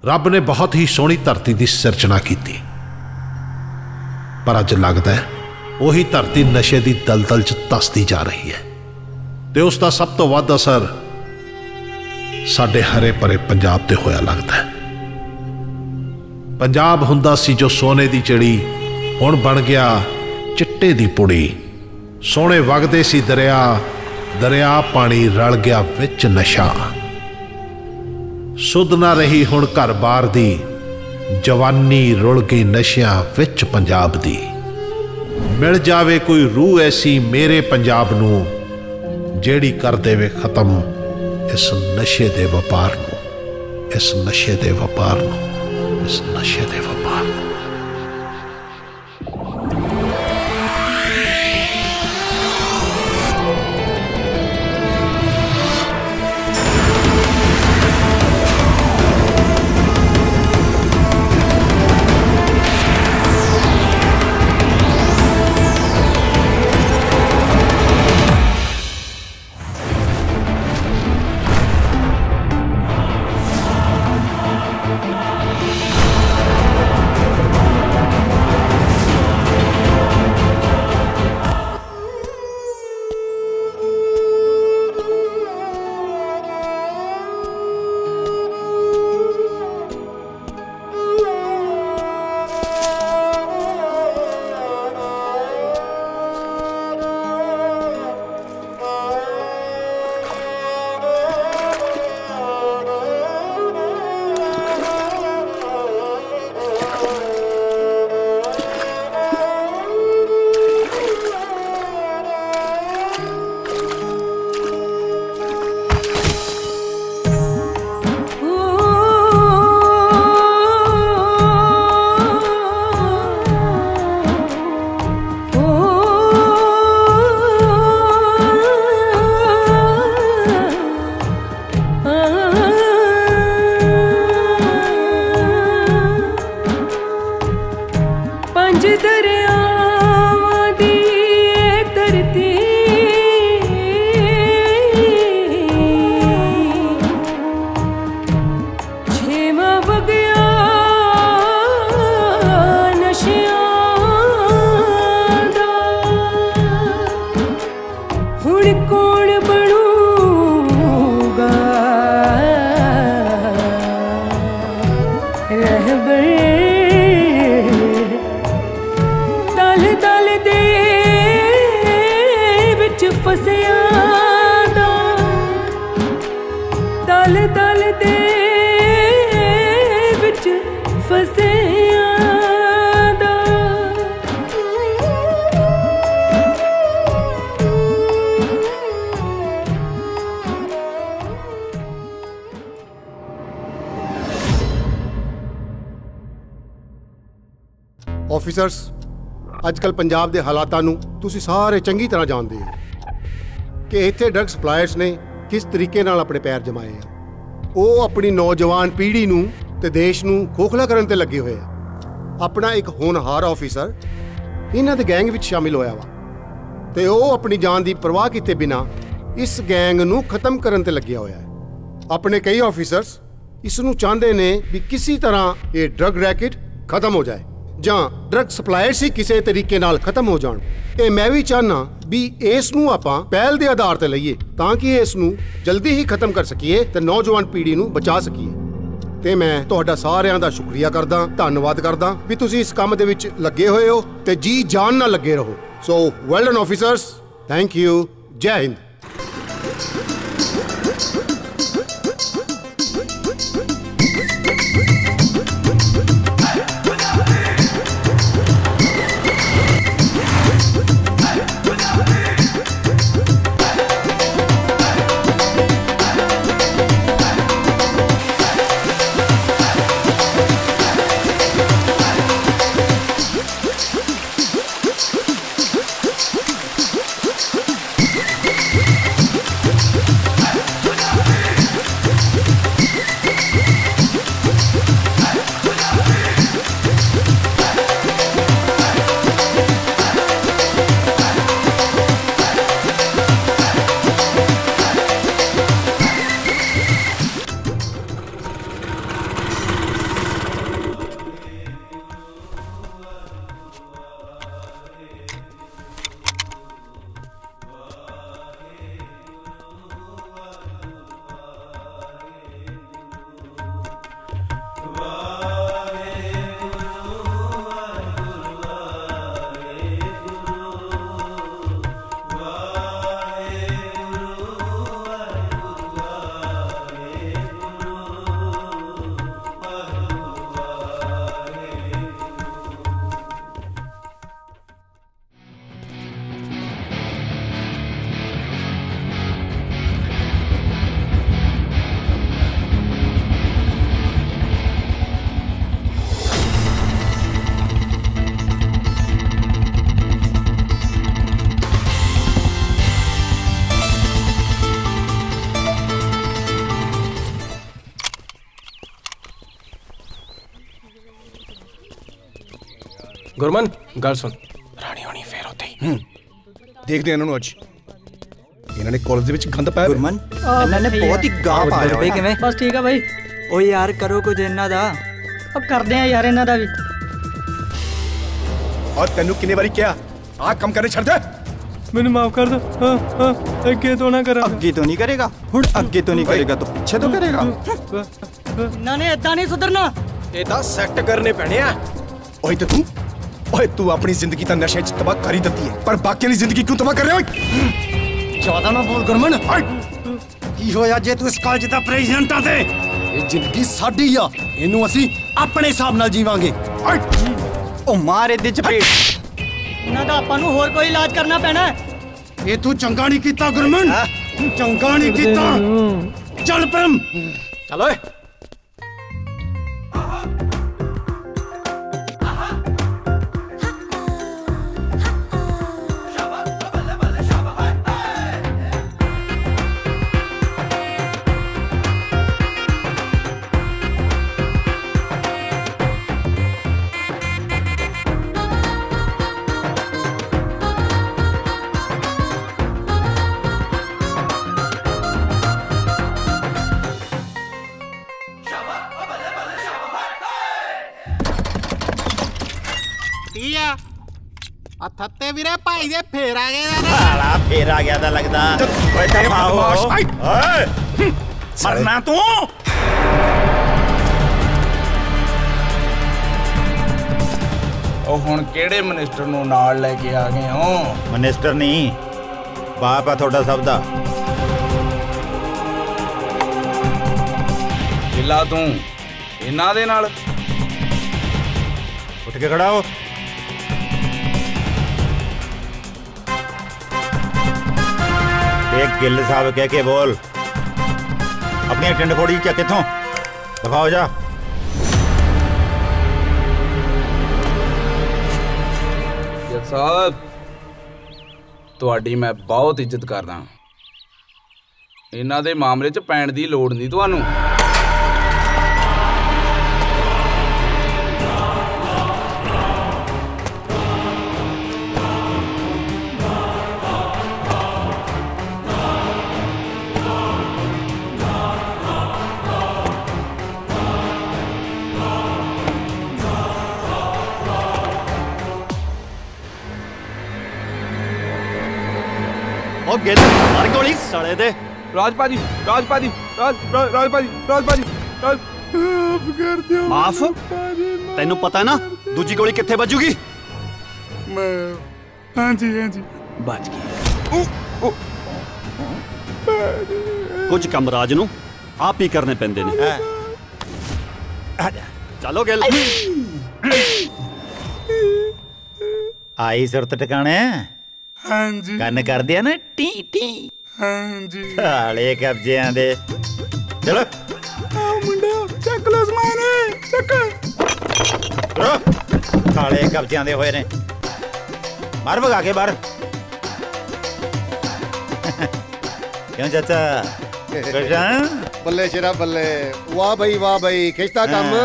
रब ने बहुत ही सोहनी धरती की सिरचना की, पर अज लगता है वही धरती नशे की दलदल च धसदी जा रही है ते उसका सब तो वध असर साडे हरे भरे पंजाब ते होया लगता है। पंजाब हुंदा सी जो सोने की चिड़ी, हुण बन गया चिट्टे की पुड़ी। सोने वगदे सी दरिया, दरिया पानी रल गया विच नशा। सुध ना रही हुण घर बार दी, जवानी रुल गई नशियां विच पंजाब दी। मिल जावे कोई रूह ऐसी मेरे पंजाब नूं, जेड़ी कर देवे खत्म इस नशे दे व्यापार नूं, इस नशे दे व्यापार नूं, इस नशे दे व्यापार नूं। ऑफिसर्स, अजकल पंजाब के हालातों नूं तुसीं सारे चंगी तरह जानते हो कि इत्थे ड्रग सप्लायर्स ने किस तरीके नाल अपने पैर जमाए हैं। वो अपनी नौजवान पीढ़ी नूं ते देश नूं खोखला करन ते लगे हुए हैं। अपना एक होनहार ऑफिसर इन्हां दे गैंग विच शामिल होया वा ते वो अपनी जान की परवाह किए बिना इस गैंग नूं खत्म करन ते लग्या होया है। अपने कई ऑफिसर्स इस नूं चाहते ने भी किसी तरह ये ड्रग रैकेट खत्म हो जाए जां ड्रग सप्लायर्स ही किसी तरीके नाल खत्म हो जाण। ते मैं भी चाहना भी इस नूं आपां पहल दे आधार ते लईए ताकि इस नूं जल्दी ही खत्म कर सकीए ते नौजवान पीढ़ी नूं बचा सकीए। ते मैं तुहाडा सारिआं दा शुक्रिया करदा, धन्नवाद करदा भी तुसीं इस काम दे विच लगे होए हो ते जी जान नाल लगे रहो। So well done officers, thank you, जय हिंद। ਗੁਰਮਨ ਗੱਲ ਸੁਣ, ਰਾਣੀ ਹੋਣੀ ਫੇਰ ਉੱਥੇ ਹੀ ਦੇਖਦੇ ਇਹਨਾਂ ਨੂੰ ਅੱਜ। ਇਹਨਾਂ ਨੇ ਕਾਲਜ ਦੇ ਵਿੱਚ ਗੰਦ ਪਾਇਆ। ਗੁਰਮਨ ਇਹਨਾਂ ਨੇ ਬਹੁਤ ਹੀ ਗਾਹ ਪਾਇਆ ਬਈ ਕਿਵੇਂ? ਬਸ ਠੀਕ ਆ ਬਾਈ। ਓ ਯਾਰ ਕਰੋ ਕੁਝ ਇਹਨਾਂ ਦਾ। अब ਕਰਦੇ ਆ ਯਾਰ ਇਹਨਾਂ ਦਾ ਵੀ। और तेनू कितने बारी क्या आ कम करने छड़ दे। ਮੈਨੂੰ ਮਾਫ ਕਰ ਦੋ। ਹਾਂ ਅੱਗੇ ਤੋਂ ਨਾ ਕਰਾਂ। ਅੱਗੇ ਤੋਂ ਨਹੀਂ ਕਰੇਗਾ ਹੁਣ, ਅੱਗੇ ਤੋਂ ਨਹੀਂ ਕਰੇਗਾ ਤਾਂ ਪਿੱਛੇ ਤੋਂ ਕਰੇਗਾ। ਇਹਨਾਂ ਨੇ ਏਦਾਂ ਨਹੀਂ ਸੁਧਰਨਾ। ਇਹ ਤਾਂ ਸੈੱਟ ਕਰਨੇ ਪੈਣੇ ਆ। ओए तो तू अपनी जिंदगी ता नशे च तबाह कर ही देती है, पर बाकी की जिंदगी क्यों तबाह कर रहे हो? ਜ਼ਿਆਦਾ ਨਾ ਬੋਲ ਗੁਰਮਨ। ਕੀ ਹੋਇਆ ਜੇ ਤੂੰ ਇਸ ਕਾਲਜ ਦਾ ਪ੍ਰੈਜ਼ੀਡੈਂਟ ਆ ਤੇ? ਇਹ ਜ਼ਿੰਦਗੀ ਸਾਡੀ ਆ, ਇਹਨੂੰ ਅਸੀਂ ਆਪਣੇ ਹਿਸਾਬ ਨਾਲ ਜੀਵਾਂਗੇ। ਉਹ ਮਾਰ ਇਹਦੇ ਚਪੇੜ। ਇਹਨਾਂ ਦਾ ਆਪਾਂ ਨੂੰ ਹੋਰ ਕੋਈ ਇਲਾਜ ਕਰਨਾ ਪੈਣਾ। ਇਹ ਤੂੰ ਚੰਗਾ ਨਹੀਂ ਕੀਤਾ ਗੁਰਮਨ, ਚੰਗਾ ਨਹੀਂ ਕੀਤਾ। ਚੱਲ ਪ੍ਰਮ ਚੱਲ ਓਏ। ਥੱਤੇ ਵੀਰੇ ਭਾਈ ਦੇ ਫੇਰ ਆ ਗਏ ਨਾ। ਸਾਲਾ ਫੇਰ ਆ ਗਿਆ ਤਾਂ ਲੱਗਦਾ। ਓਏ ਤਮਾਓ ਓਏ ਮਰਨਾ ਤੂੰ। ਉਹ ਹੁਣ ਕਿਹੜੇ ਮਿਨਿਸਟਰ ਨੂੰ ਨਾਲ ਲੈ ਕੇ ਆ ਗਏ ਹੋ? ਮਿਨਿਸਟਰ ਨਹੀਂ, ਬਾਪ ਆ ਤੁਹਾਡਾ ਸਭ ਦਾ। ਕਿਲਾ ਤੂੰ ਇਹਨਾਂ ਦੇ ਨਾਲ। ਉੱਠ ਕੇ ਖੜਾ ਹੋ। एक गिल साहब कह के बोल, अपनी टिंड फोड़ी क्या किथों दफा हो जा। ਜੱਜ ਸਾਹਿਬ ਤੁਹਾਡੀ ਮੈਂ ਬਹੁਤ ਇੱਜ਼ਤ ਕਰਦਾ। ਇਹਨਾਂ ਦੇ ਮਾਮਲੇ 'ਚ ਪੈਣ ਦੀ ਲੋੜ ਨਹੀਂ ਤੁਹਾਨੂੰ। ਉਹ ਗਿੱਲ ਮਾਰ ਗੋਲੀ ਸਾਲੇ ਦੇ। ਰਾਜ ਭਾਜੀ ਰਾਜ ਭਾਜੀ ਰਾਜ ਭਾਜੀ ਰਾਜ ਭਾਜੀ ਮਾਫ ਕਰ ਦਿਓ। ਮਾਫ? ਤੈਨੂੰ ਪਤਾ ਨਾ ਦੂਜੀ ਗੋਲੀ ਕਿੱਥੇ ਵੱਜੂਗੀ? ਹਾਂਜੀ ਬਚ ਗਈ। ਕੁਝ ਕੰਮ ਰਾਜ ਨੂੰ ਆਪ ਹੀ ਕਰਨੇ ਪੈਂਦੇ ਨੇ। ਚਲੋ ਗਿੱਲ। ਆਈ ਸੁਰਤ ਟਿਕਾਣੇ। ਹਾਂਜੀ ਕੰਨ ਕਰਦੇ ਆ ਨਾ ਟੀ ਟੀ। ਹਾਂਜੀ ਸਾਲੇ ਕਬਜ਼ਿਆਂ ਦੇ। ਚਲੋ ਆ ਮੁੰਡਾ ਚੱਕ ਲੋ ਸਮਾਨ ਚੱਕ। ਸਾਲੇ ਕਬਜ਼ਿਆਂ ਦੇ ਹੋਏ ਨੇ। ਮਾਰ ਭਗਾ ਕੇ ਬਾਹਰ। ਕਿਉਂ ਚਾਚਾ ਬੱਲੇ ਸ਼ੇਰਾ ਬੱਲੇ। ਵਾਹ ਬਈ ਖਿੱਚਦਾ ਕੰਮ।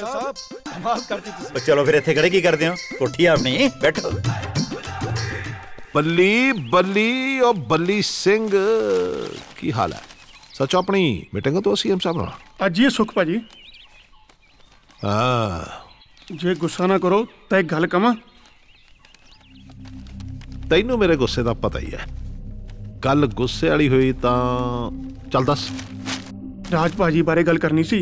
ਚਲੋ ਫਿਰ ਇੱਥੇ ਖੜੇ ਕੀ ਕਰਦੇ ਹੋ? ਕੋਠੀ ਆਪਣੀ ਬੈਠੋ। ਬੱਲੀ ਬੱਲੀ ਉਹ ਬੱਲੀ ਸਿੰਘ ਕੀ ਹਾਲ ਹੈ? ਸੱਚ ਆਪਣੀ ਮੀਟਿੰਗ ਤੋਂ ਸੀਐਮ ਸਾਹਿਬ ਨਾਲ ਅੱਜ ਹੀ ਸੁਖ ਭਾਜੀ। ਹਾਂ ਜੇ ਗੁੱਸਾ ਨਾ ਕਰੋ ਤਾਂ ਇੱਕ ਗੱਲ ਕਵਾਂ। ਤੈਨੂੰ ਮੇਰੇ ਗੁੱਸੇ ਦਾ ਪਤਾ ਹੀ ਹੈ। ਗੱਲ ਗੁੱਸੇ ਵਾਲੀ ਹੋਈ ਤਾਂ ਚੱਲ ਦੱਸ। ਰਾਜ ਭਾਜੀ ਬਾਰੇ ਗੱਲ ਕਰਨੀ ਸੀ।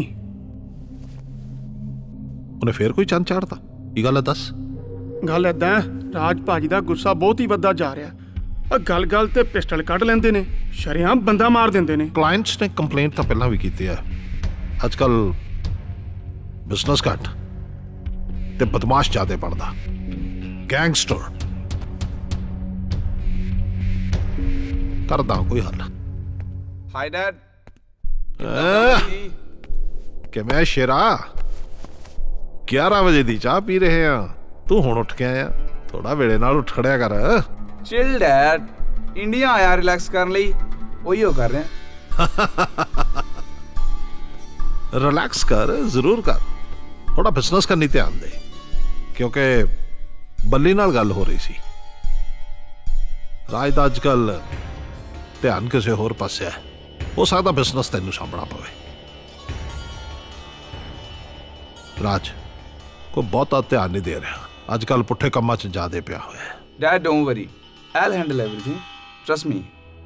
ਉਹਨੇ ਫੇਰ ਕੋਈ ਚੰਨ ਚਾੜਤਾ? ਕੀ ਗੱਲ ਹੈ ਦੱਸ। ਗੱਲ ਏਦਾਂ, ਰਾਜ ਭਾਜੀ ਦਾ ਗੁੱਸਾ ਬਹੁਤ ਹੀ ਵੱਧਦਾ ਜਾ ਰਿਹਾ। ਗੱਲ ਤੇ ਪਿਸਟਲ ਕੱਢ ਲੈਂਦੇ ਨੇ, ਸ਼ਰੇਆਮ ਬੰਦਾ ਮਾਰ ਦਿੰਦੇ ਨੇ। ਕਲਾਇੰਟਸ ਨੇ ਕੰਪਲੇਂਟ ਤਾਂ ਪਹਿਲਾਂ ਵੀ ਕੀਤੀ ਹੈ। ਅੱਜ ਕੱਲ ਬਿਜ਼ਨਸ ਘੱਟ ਤੇ ਬਦਮਾਸ਼ ਜ਼ਿਆਦਾ ਬਣਦਾ। ਗੈਂਗਸਟਰ ਕਰਦਾ ਕੋਈ ਹੱਲ। Hi dad. ਕਿਵੇਂ ਸ਼ੇਰਾ? 11 ਵਜੇ ਦੀ ਚਾਹ ਪੀ ਰਹੇ ਆ, ਤੂੰ ਹੁਣ ਉੱਠ ਕੇ ਆਇਆ। ਥੋੜਾ ਵੇਲੇ ਨਾਲ ਉੱਠ ਖੜਿਆ ਕਰ। ਚਿਲ ਡੈਡ, ਇੰਡੀਆ ਆਇਆ ਰਿਲੈਕਸ ਕਰਨ ਲਈ, ਉਹੀ ਕਰ ਰਿਹਾ। ਰਿਲੈਕਸ ਕਰ, ਜ਼ਰੂਰ ਕਰ। ਥੋੜਾ ਬਿਜ਼ਨਸ ਕਰਨੀ ਧਿਆਨ ਦੇ, ਕਿਉਂਕਿ बल्ली नाल गल हो रही सी। राज दा अजकल ध्यान किसी होर पासे है, हो सकता बिजनेस तेनू सामना पवे। राज कोई बहुता ध्यान नहीं दे रहा अजकल, पुट्ठे कम्मां च ज्यादा पिया होया है। Dad don't worry, I'll handle everything, trust me।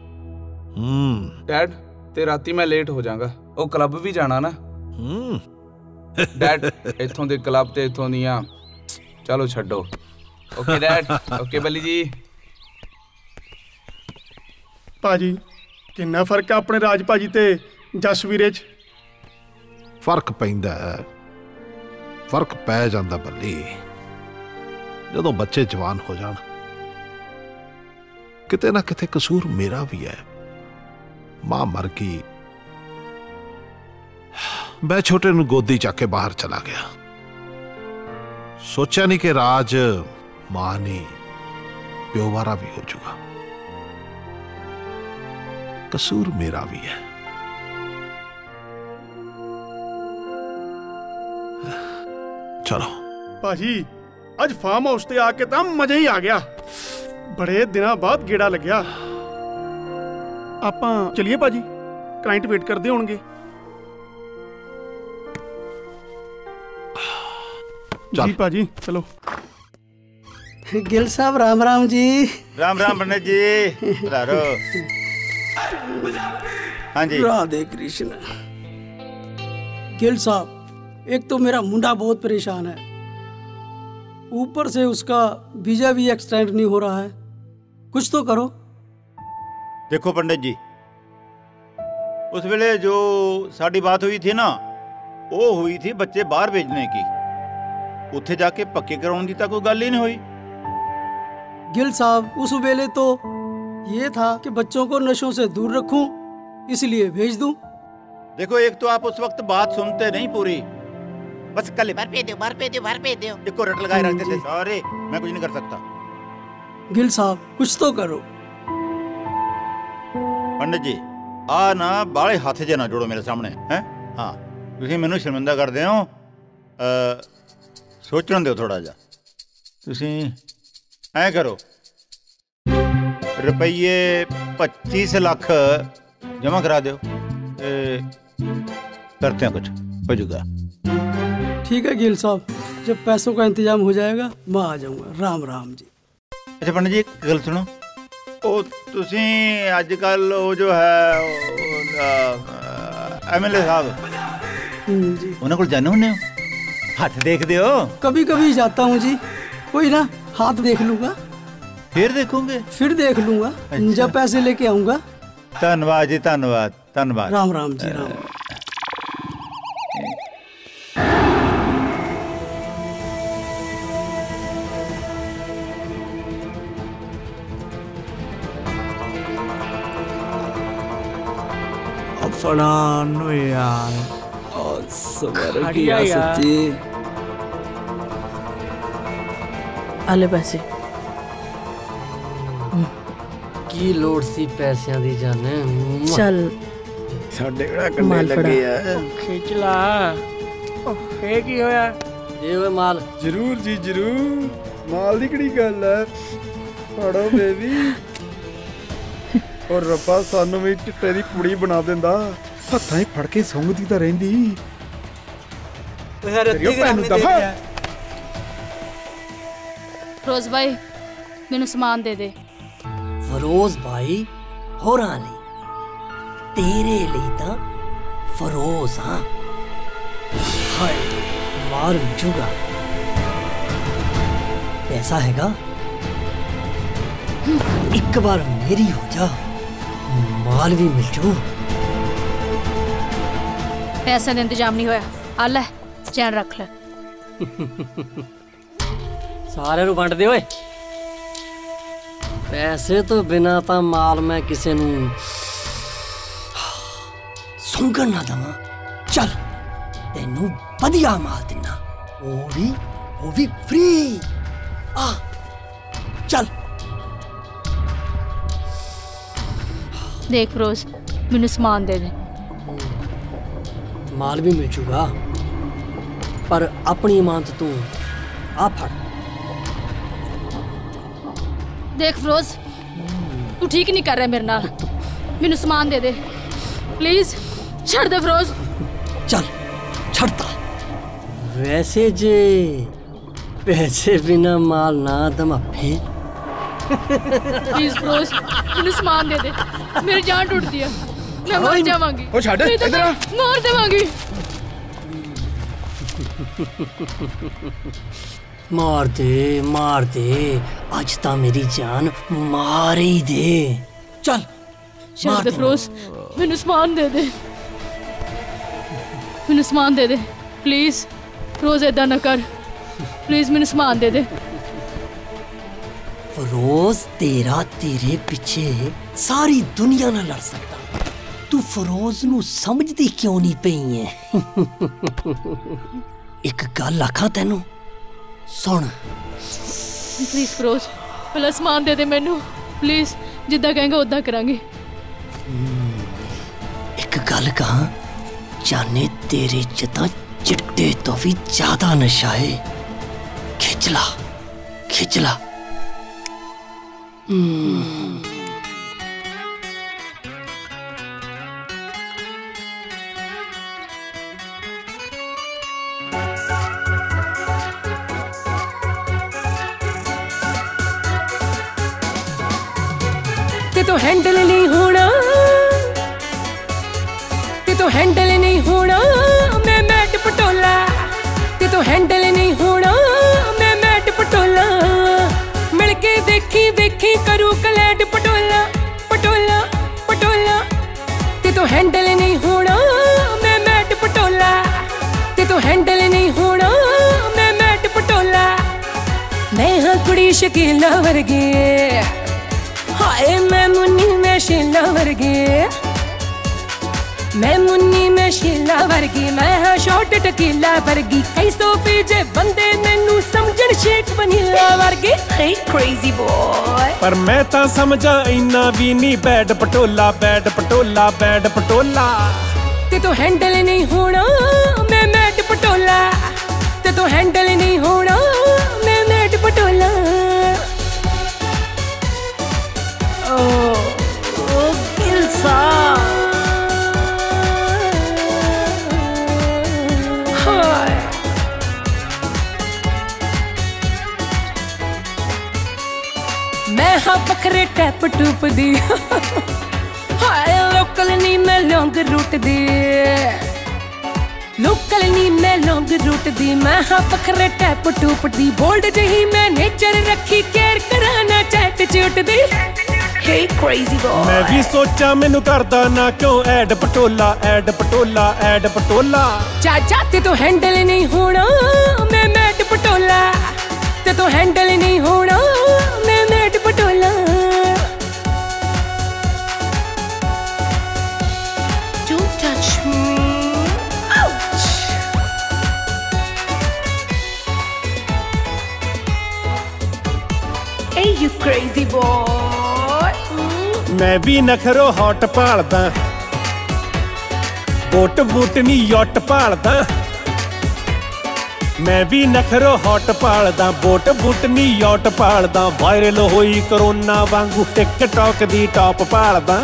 Dad ते राती मैं लेट हो जाऊंगा, ओ क्लब भी जाना ना। डैड इथों दे क्लब ते इथों दियां चलो छड्डो। ओके डैड, ओके बल्ली जी। भाजी किन्ना फर्क है अपने राज भाजी ते जसवीरे च? फर्क पैंदा है, फर्क पै जांदा बल्ली जदों बच्चे जवान हो जान। किते ना किते कसूर मेरा भी है। मां मर गई, मैं छोटे नूं गोदी चक के बाहर चला गया। सोचा नहीं कि राज मां नहीं प्यो वारा भी हो चुका। कसूर मेरा भी है। चलो भाजी अज फार्म हाउस ते आके तां मजा ही आ गया। बड़े दिनों बाद गेड़ा लग्या। आपां चलिए भाजी, क्लाइंट वेट करदे होणगे। जी भाजी चलो। गिल साहब राम राम जी। राम राम पंडित जी, पधारो। हाँ जी। राधे कृष्ण। गिल साहब एक तो मेरा मुंडा बहुत परेशान है, ऊपर से उसका वीजा भी एक्सटेंड नहीं हो रहा है, कुछ तो करो। देखो पंडित जी, उस वेले जो साड़ी बात हुई थी ना, वो हुई थी बच्चे बाहर भेजने की। उत्थे जाके पक्के कराने की तो कोई गल ही नहीं हुई। गिल साहब उस वेले तो ये था कि बच्चों को नशों से दूर रखूं, इसलिए भेज दूं। देखो एक तो आप उस वक्त बात सुनते नहीं पूरी, बस कल बार पे दो, बार पे दो, बार पे दो, एक को रट लगाए रखते थे। सॉरी मैं कुछ नहीं कर सकता। गिल साहब कुछ तो करो। पंडित जी आ ना बाले हाथ जे ना जोड़ो मेरे सामने हैं। हाँ तुसीं मैनूं शर्मिंदा करदे हो। सोचण दिओ थोड़ा जा। तुसीं ऐ करो, रुपये 25 लाख जमा करा दो, करते हैं कुछ हो जाएगा। ठीक है गिल साहब, जब पैसों का इंतजाम हो जाएगा मैं आ जाऊंगा। राम राम जी। अच्छा पंडित जी एक गल सुनो, ओ तुसीं अजकल वो जो है MLA साहब जी, उन्हें कोल जाने होने हो? हाथ देख दे हो? कभी कभी जाता हूँ जी, कोई ना हाथ देख लूंगा। फिर देखोगे? फिर देख लूंगा। अच्छा। जब पैसे लेके आऊंगा। धन्यवाद जी, धन्यवाद धन्यवाद। राम राम जी। राम। अपना यार सबर गया सच्ची। आले पैसे की लोड़ सी पैसों दी जाने। चल साडे किहड़ा कंडे लगे आ। खिच ला। फे की होया? ये वे माल। जरूर जी जरूर, माल दी किहड़ी गल है। फड़ो बेबी। और रब्बा सानू भी चिट्टे दी पुड़ी बना देंदा, हत्थां ही फड़ के सुंघदी तां रहिंदी। फिरोज भाई मैनू समान दे दे। फिरोज भाई होरां लई, तेरे लिए तां फिरोज। हाँ हाय मार जुगा पैसा हैगा, एक बार मेरी हो जा, माल भी मिल जू। पैसे का इंतजाम नहीं होया, आ ले चैन रख ले। सारे नूं वंड दे ओए। पैसे तो बिना ता माल मैं किसे नूं सुंगन ना दवा। चल तेनू वधिया माल दिना, वो भी फ्री। आ चल। देख फिरोज मैनू समान दे दे। माल भी मिल जूगा, पर अपनी इमानत तू आ फड़। देख फिरोज, तू ठीक नहीं कर रहा मेरे नाल। मैनू समान दे दे प्लीज। छड़ दे फिरोज। चल छड़ता। वैसे जे पैसे बिना माल ना दमा फिर प्लीज फिरोज, मैनू समान दे दे। मेरी जान टूट दी है, मैं मर जावांगी। ओ छड़ इधर आ। मार देवांगी। मार दे आज ता मेरी जान मार ही दे। चल छड़ दे फिरोज, मैनू समान दे दे। मैनू समान दे दे प्लीज। फिरोज ऐदा ना कर प्लीज, मैनू समान दे दे। फिरोज तेरा तेरे पीछे सारी दुनिया ना लड़ सकता। तू फिरोज नू समझदी क्यों नहीं पई है? एक गल आखा तेनू सुन। प्लीज फिरोज, पहला समान दे दे मैनू प्लीज। जिद्दां कहेंगे उद्दां करांगे। एक गल कहां, जाने तेरे जता चिट्टे तो भी ज्यादा नशा है। खिंचला खिंचला। ते तो हैंडल नहीं होना, ते तो हैंडल नहीं होना मैं मैट पटोला। ते तो हैंडल नहीं होना मैं मैट पटोला। मिलके देखी देखी करूँ कलैट पटोला पटोला पटोला। ते तो हैंडल नहीं होना मैं मैट पटोला। ते तो हैंडल नहीं होना मैं मैट पटोला। मैं हाँ कुड़ी शकीला वर्गी, हाय मैं मुन्नी मैं शीला वर्गी। मैं मुन्नी मैं शीला वर्गी, मैं हाँ शॉर्ट टकीला वर्गी। कई सौ जे बंदे मैनू समझण शेक वनीला वर्गी। हे क्रेजी बॉय, पर मैं तां समझा इन्ना भी नहीं बैड पटोला बैड पटोला बैड पटोला। ते तो हैंडल नहीं होना मैं मैट पटोला। ते तो हैंडल नहीं होना मैं मैट पटोला। ओ गिलसा मैं हाँ बखरे टैप टूप दी। हाय लोकल नी मैं लॉन्ग रूट दी। लोकल नी मैं लॉन्ग रूट दी। मैं हाँ बखरे टैप टूप दी। बोल्ड जही मैं नेचर रखी, केयर कराना चैट चूट दी। हे क्रेजी बॉय, मैं भी सोचा मैनू करदा ना क्यों ऐड पटोला ऐड पटोला ऐड पटोला। चाचा ते तो हैंडल नहीं होना मैं मैट पटोला। ते तो हैंडल नहीं होना मैं मैट पटोला। Don't touch me. Ouch. Hey you crazy boy. मैं भी नखरो हॉट भालदा, बोट बूट नी यॉट भालदा। मैं भी नखरो हॉट भालदा, बोट बूट नी यॉट भालदा। वायरल होई कोरोना वांगू टिकटॉक दी टॉप भालदा।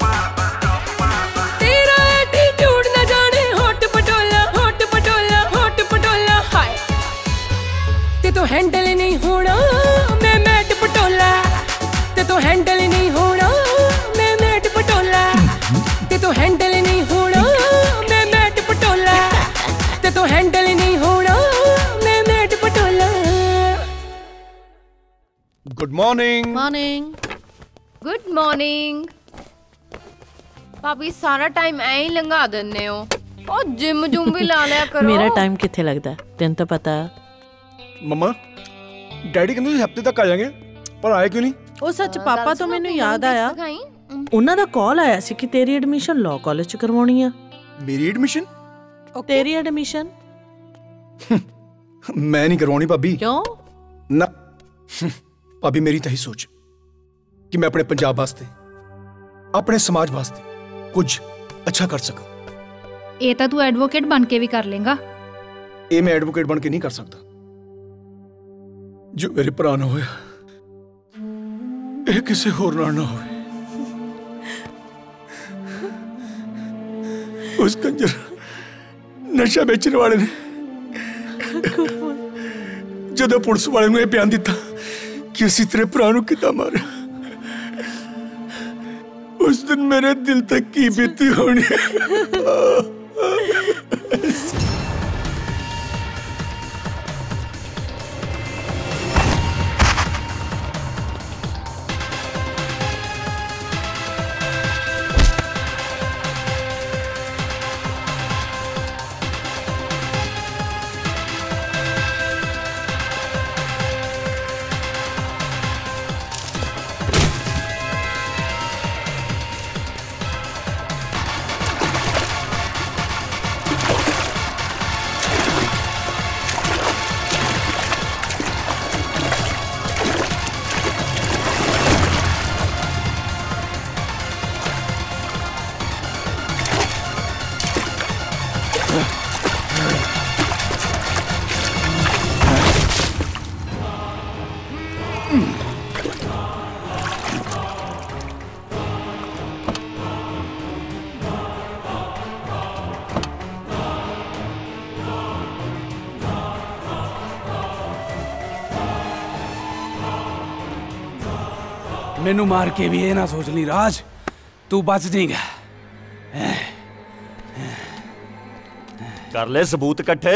तेरा एटीट्यूड ना जाने हॉट पटोला हॉट पटोला हॉट पटोला। हाय ते तो हैंडल नहीं होना मैं मैट पटोला। ते तो हैंडल नहीं होना मैं मैट पटोला। ते तो हैंडल नहीं होना मैं मैट पटोला। ते तो हैंडल नहीं होना मैं मैट पटोला। Good morning. Morning. Good morning. भाभी सारा टाइम ऐ ही लंघा दिंदे हो। ओ जिम जुम भी ला लिया करो। मेरा टाइम किथे लगदा है, तैਨੂੰ तो पता है। मम्मा डैडी ਕਹਿੰਦੇ ਸੀ ਹਫਤੇ ਤੱਕ ਆ ਜਾਣਗੇ, ਪਰ ਆਏ ਕਿਉਂ ਨਹੀਂ? ਉਹ ਸੱਚ ਪਾਪਾ ਤੋਂ ਮੈਨੂੰ ਯਾਦ ਆਇਆ, ਉਹਨਾਂ ਦਾ ਕਾਲ ਆਇਆ ਸੀ ਕਿ ਤੇਰੀ ਐਡਮਿਸ਼ਨ ਲਾਅ ਕਾਲਜ ਚ ਕਰਵਾਉਣੀ ਆ। ਮੇਰੀ ਐਡਮਿਸ਼ਨ? ਤੇਰੀ ਐਡਮਿਸ਼ਨ ਮੈਂ ਨਹੀਂ ਕਰਵਾਉਣੀ ਭਾਬੀ। ਕਿਉਂ? ਨਾ ਭਾਬੀ ਮੇਰੀ ਤਾਂ ਹੀ ਸੋਚ ਕਿ ਮੈਂ ਆਪਣੇ ਪੰਜਾਬ ਵਾਸਤੇ, ਆਪਣੇ ਸਮਾਜ ਵਾਸਤੇ ਕੁਝ ਅੱਛਾ ਕਰ ਸਕਾਂ। ਇਹ ਤਾਂ ਤੂੰ ਐਡਵੋਕੇਟ ਬਣ ਕੇ ਵੀ ਕਰ ਲੇਗਾ। ਇਹ ਮੈਂ ਐਡਵੋਕੇਟ ਬਣ ਕੇ ਨਹੀਂ ਕਰ ਸਕਦਾ। ਜੋ ਮੇਰੇ ਭਰਾ ਨਾਲ ਹੋਇਆ ਇਹ ਕਿਸੇ ਹੋਰ ਨਾਲ ਨਾ ਹੋਵੇ। ਉਸ ਕੰਜਰ ਨਸ਼ਾ ਵੇਚਣ ਵਾਲੇ ਨੇ ਜਦੋਂ ਪੁਲਿਸ ਵਾਲੇ ਨੂੰ ਇਹ ਬਿਆਨ ਦਿੱਤਾ ਕਿ ਅਸੀਂ ਤੇਰੇ ਭਰਾ ਨੂੰ ਕਿੱਦਾਂ ਮਾਰਿਆ, ਉਸ ਦਿਨ ਮੇਰੇ ਦਿਲ ਤੇ ਕੀ ਬੀਤੀ ਹੋਣੀ। मैनू मार के भी ये ना सोच ली राज, तू बच जाएगा। कर ले सबूत इकट्ठे।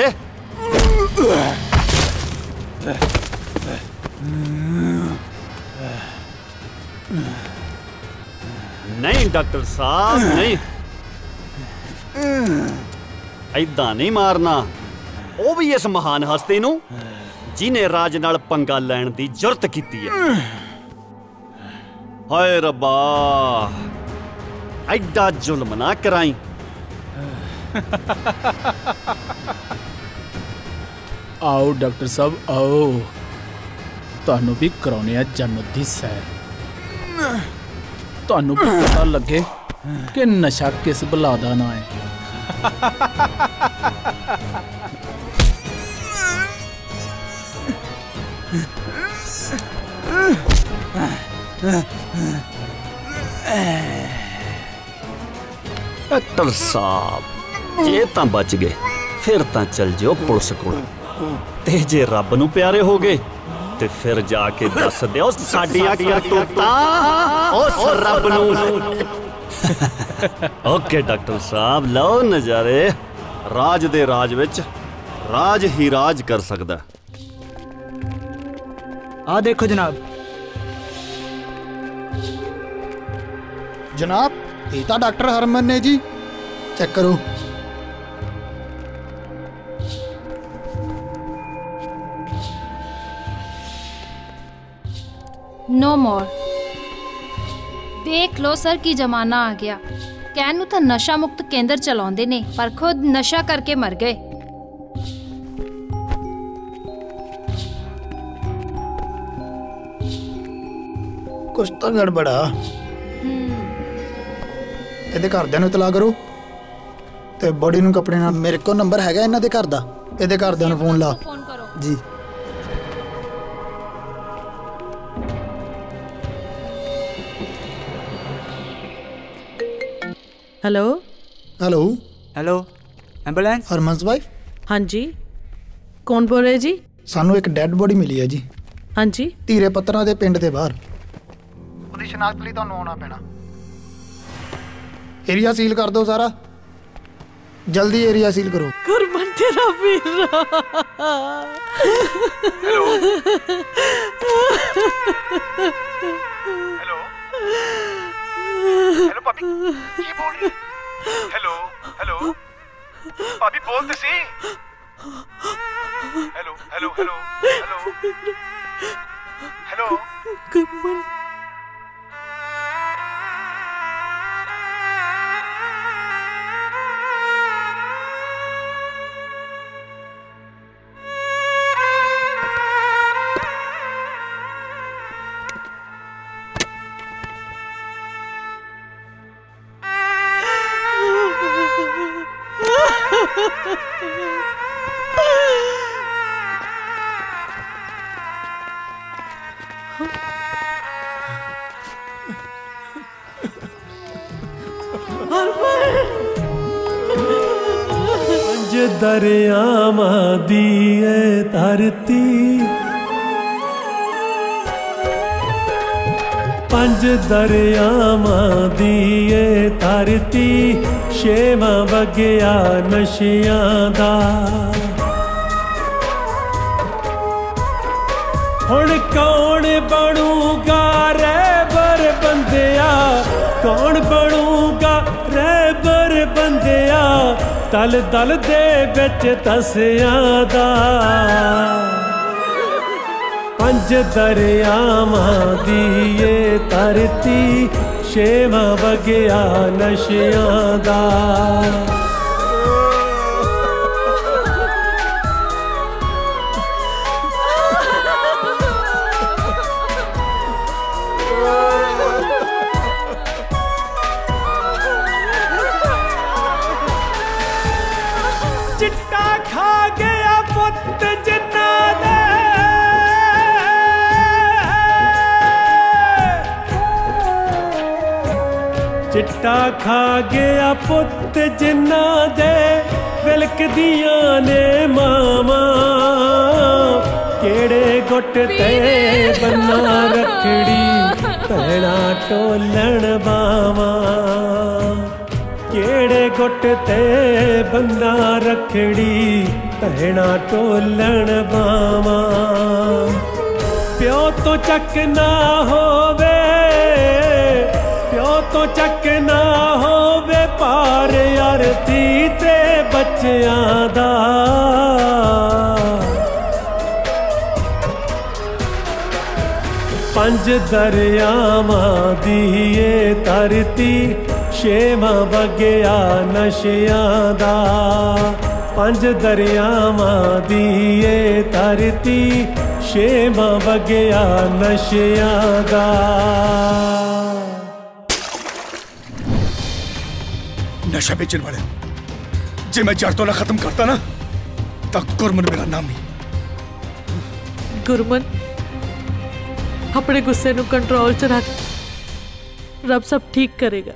नहीं डॉक्टर साहब नहीं, ऐदा नहीं मारना। वो भी इस महान हस्ती नूं जिन्हें राज नाल पंगा लैण दी जुरत कीती है। हाय रब्बा, ऐडा जुल्म ना कराई। आओ डॉक्टर साहब आओ, तुहानू भी कराने आ जन्नत दी सैर। तुहानू भी पता लगे कि नशा किस बला दा ना है। डॉक्टर साहब जे तां बच गए फिर तां चल जाओ पुलिस कोल, ते जे रब नूं प्यारे हो गए ते फिर जाके दस दिओ साडियां करतूतां उस रब नूं। ओके डॉक्टर साहब लो नज़ारे। राज दे राज विच राज ही राज कर सकदा। आ देखो जनाब। जनाब ये तो डॉक्टर हरमन ने जी, चेक करो। नो मोर। देख लो सर की जमाना आ गया। कहन नूं तां नशा मुक्त केंद्र चलाउंदे ने पर खुद नशा करके मर गए। कुछ तो गड़बड़ा। ਇਹਦੇ ਘਰਦਿਆਂ ਨੂੰ ਇਤਲਾਹ ਕਰੋ ਤੇ ਬੋਡੀ ਨੂੰ ਕੱਪੜੇ ਨਾਲ। ਮੇਰੇ ਕੋਲ ਨੰਬਰ ਹੈਗਾ ਇਹਨਾਂ ਦੇ ਘਰ ਦਾ, ਇਹਦੇ ਘਰਦਿਆਂ ਨੂੰ ਫੋਨ ਲਾ ਜੀ। Hello hello hello ambulance Harman's wife. हाँ जी कौन बोल रहे जी? ਸਾਨੂੰ ਇੱਕ ਡੈਡ ਬੋਡੀ ਮਿਲੀ ਹੈ ਜੀ। हाँ जी ਧੀਰੇ ਪੱਤਰਾਂ ਦੇ ਪਿੰਡ ਦੇ ਬਾਹਰ। ਉਹਦੀ ਸ਼ਨਾਖਤ ਲਈ ਤੁਹਾਨੂੰ ਆਉਣਾ ਪੈਣਾ। एरिया सील कर दो सारा, जल्दी एरिया सील करो। गुरमन तेरा वीर। हेलो हेलो हेलो भाभी की बोल रही? हेलो हेलो भाभी बोल तो सी। Hello hello hello hello hello Gurman दरियावां दी ए धरती, पंज दरियावां दी ए धरती, छेवां वगया नशियां दा। हुण कौन बनूगा रहबर बंदिया, कौन बनूगा रहबर बंदिया, दल दल दे विच तसियां दा। पंज दरियावां दी ए धरती, छेवां वगया नशियां दा। चिट्टा खा गया पुत्त जिन्ना दे, चिट्टा खा गया पुत्त जिन्ना दे, विलकदियां ने मावां, केड़े गुट ते बन्ना रखड़ी, भैणा टोलण बावां। केड़े गुट ते बन्ना रखड़ी, भैणा टोलण बावां। प्यो तो चक ना होवे, प्यो तो चक ना होवे, पार अरती ते बच्चियां दा। पंज दरियावां दी ए धरती, छेवां वगया नशियां दा। पंज दरियावां दी ए धरती, छेवां वगया नशियां दा। नशा बेचने वाले जे मैं जड़ तो ना खत्म करता ना, तब गुरमन मेरा नाम नहीं। गुरमन अपने गुस्से नू कंट्रोल च रख, रब सब ठीक करेगा।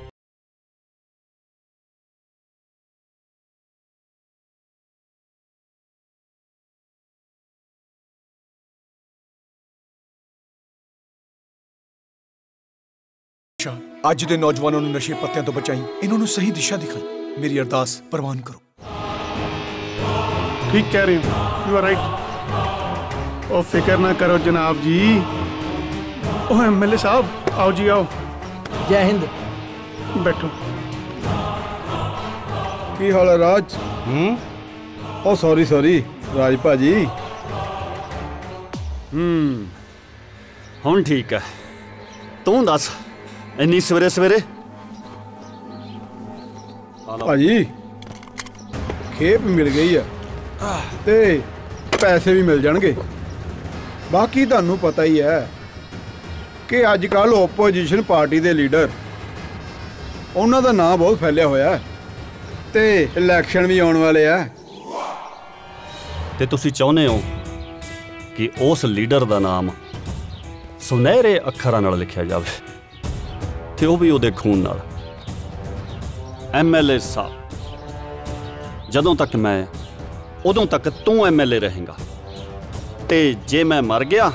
ਅੱਜ ਦੇ ਨੌਜਵਾਨਾਂ ਨੂੰ ਨਸ਼ੇ ਪੱਤਿਆਂ ਤੋਂ ਬਚਾਈ, ਇਹਨਾਂ ਨੂੰ ਸਹੀ ਦਿਸ਼ਾ ਦਿਖਾਈ। ਮੇਰੀ ਅਰਦਾਸ ਪ੍ਰਵਾਨ ਕਰੋ। ठीक कह रहे हो, यू आर राइट। और फिक्र ना करो जनाब जी। ओ एमएलए साहब, आओ जी आओ। जय हिंद। बैठो। की हाल है राज? ओ सॉरी सॉरी राज भाजी। हुण ठीक है, तू दस इन्नी सवेरे सवेरे? भाजी खेप मिल गई है ते पैसे भी मिल जाएंगे। बाकी तुहानू पता ही है कि अजकल ओपोजिशन पार्टी के लीडर उन्हों का नाम बहुत फैलिया होया है ते इलैक्शन भी आने वाले है। ते तुसी चाहुंदे हो कि उस लीडर का नाम सुनहरे अखरां नाल लिखिया जाए ते वो भी उहदे खून नाल। एमएलए साहब, जदों तक मैं उदों तक तू एमएलए रहेगा, ते जे मैं मर गया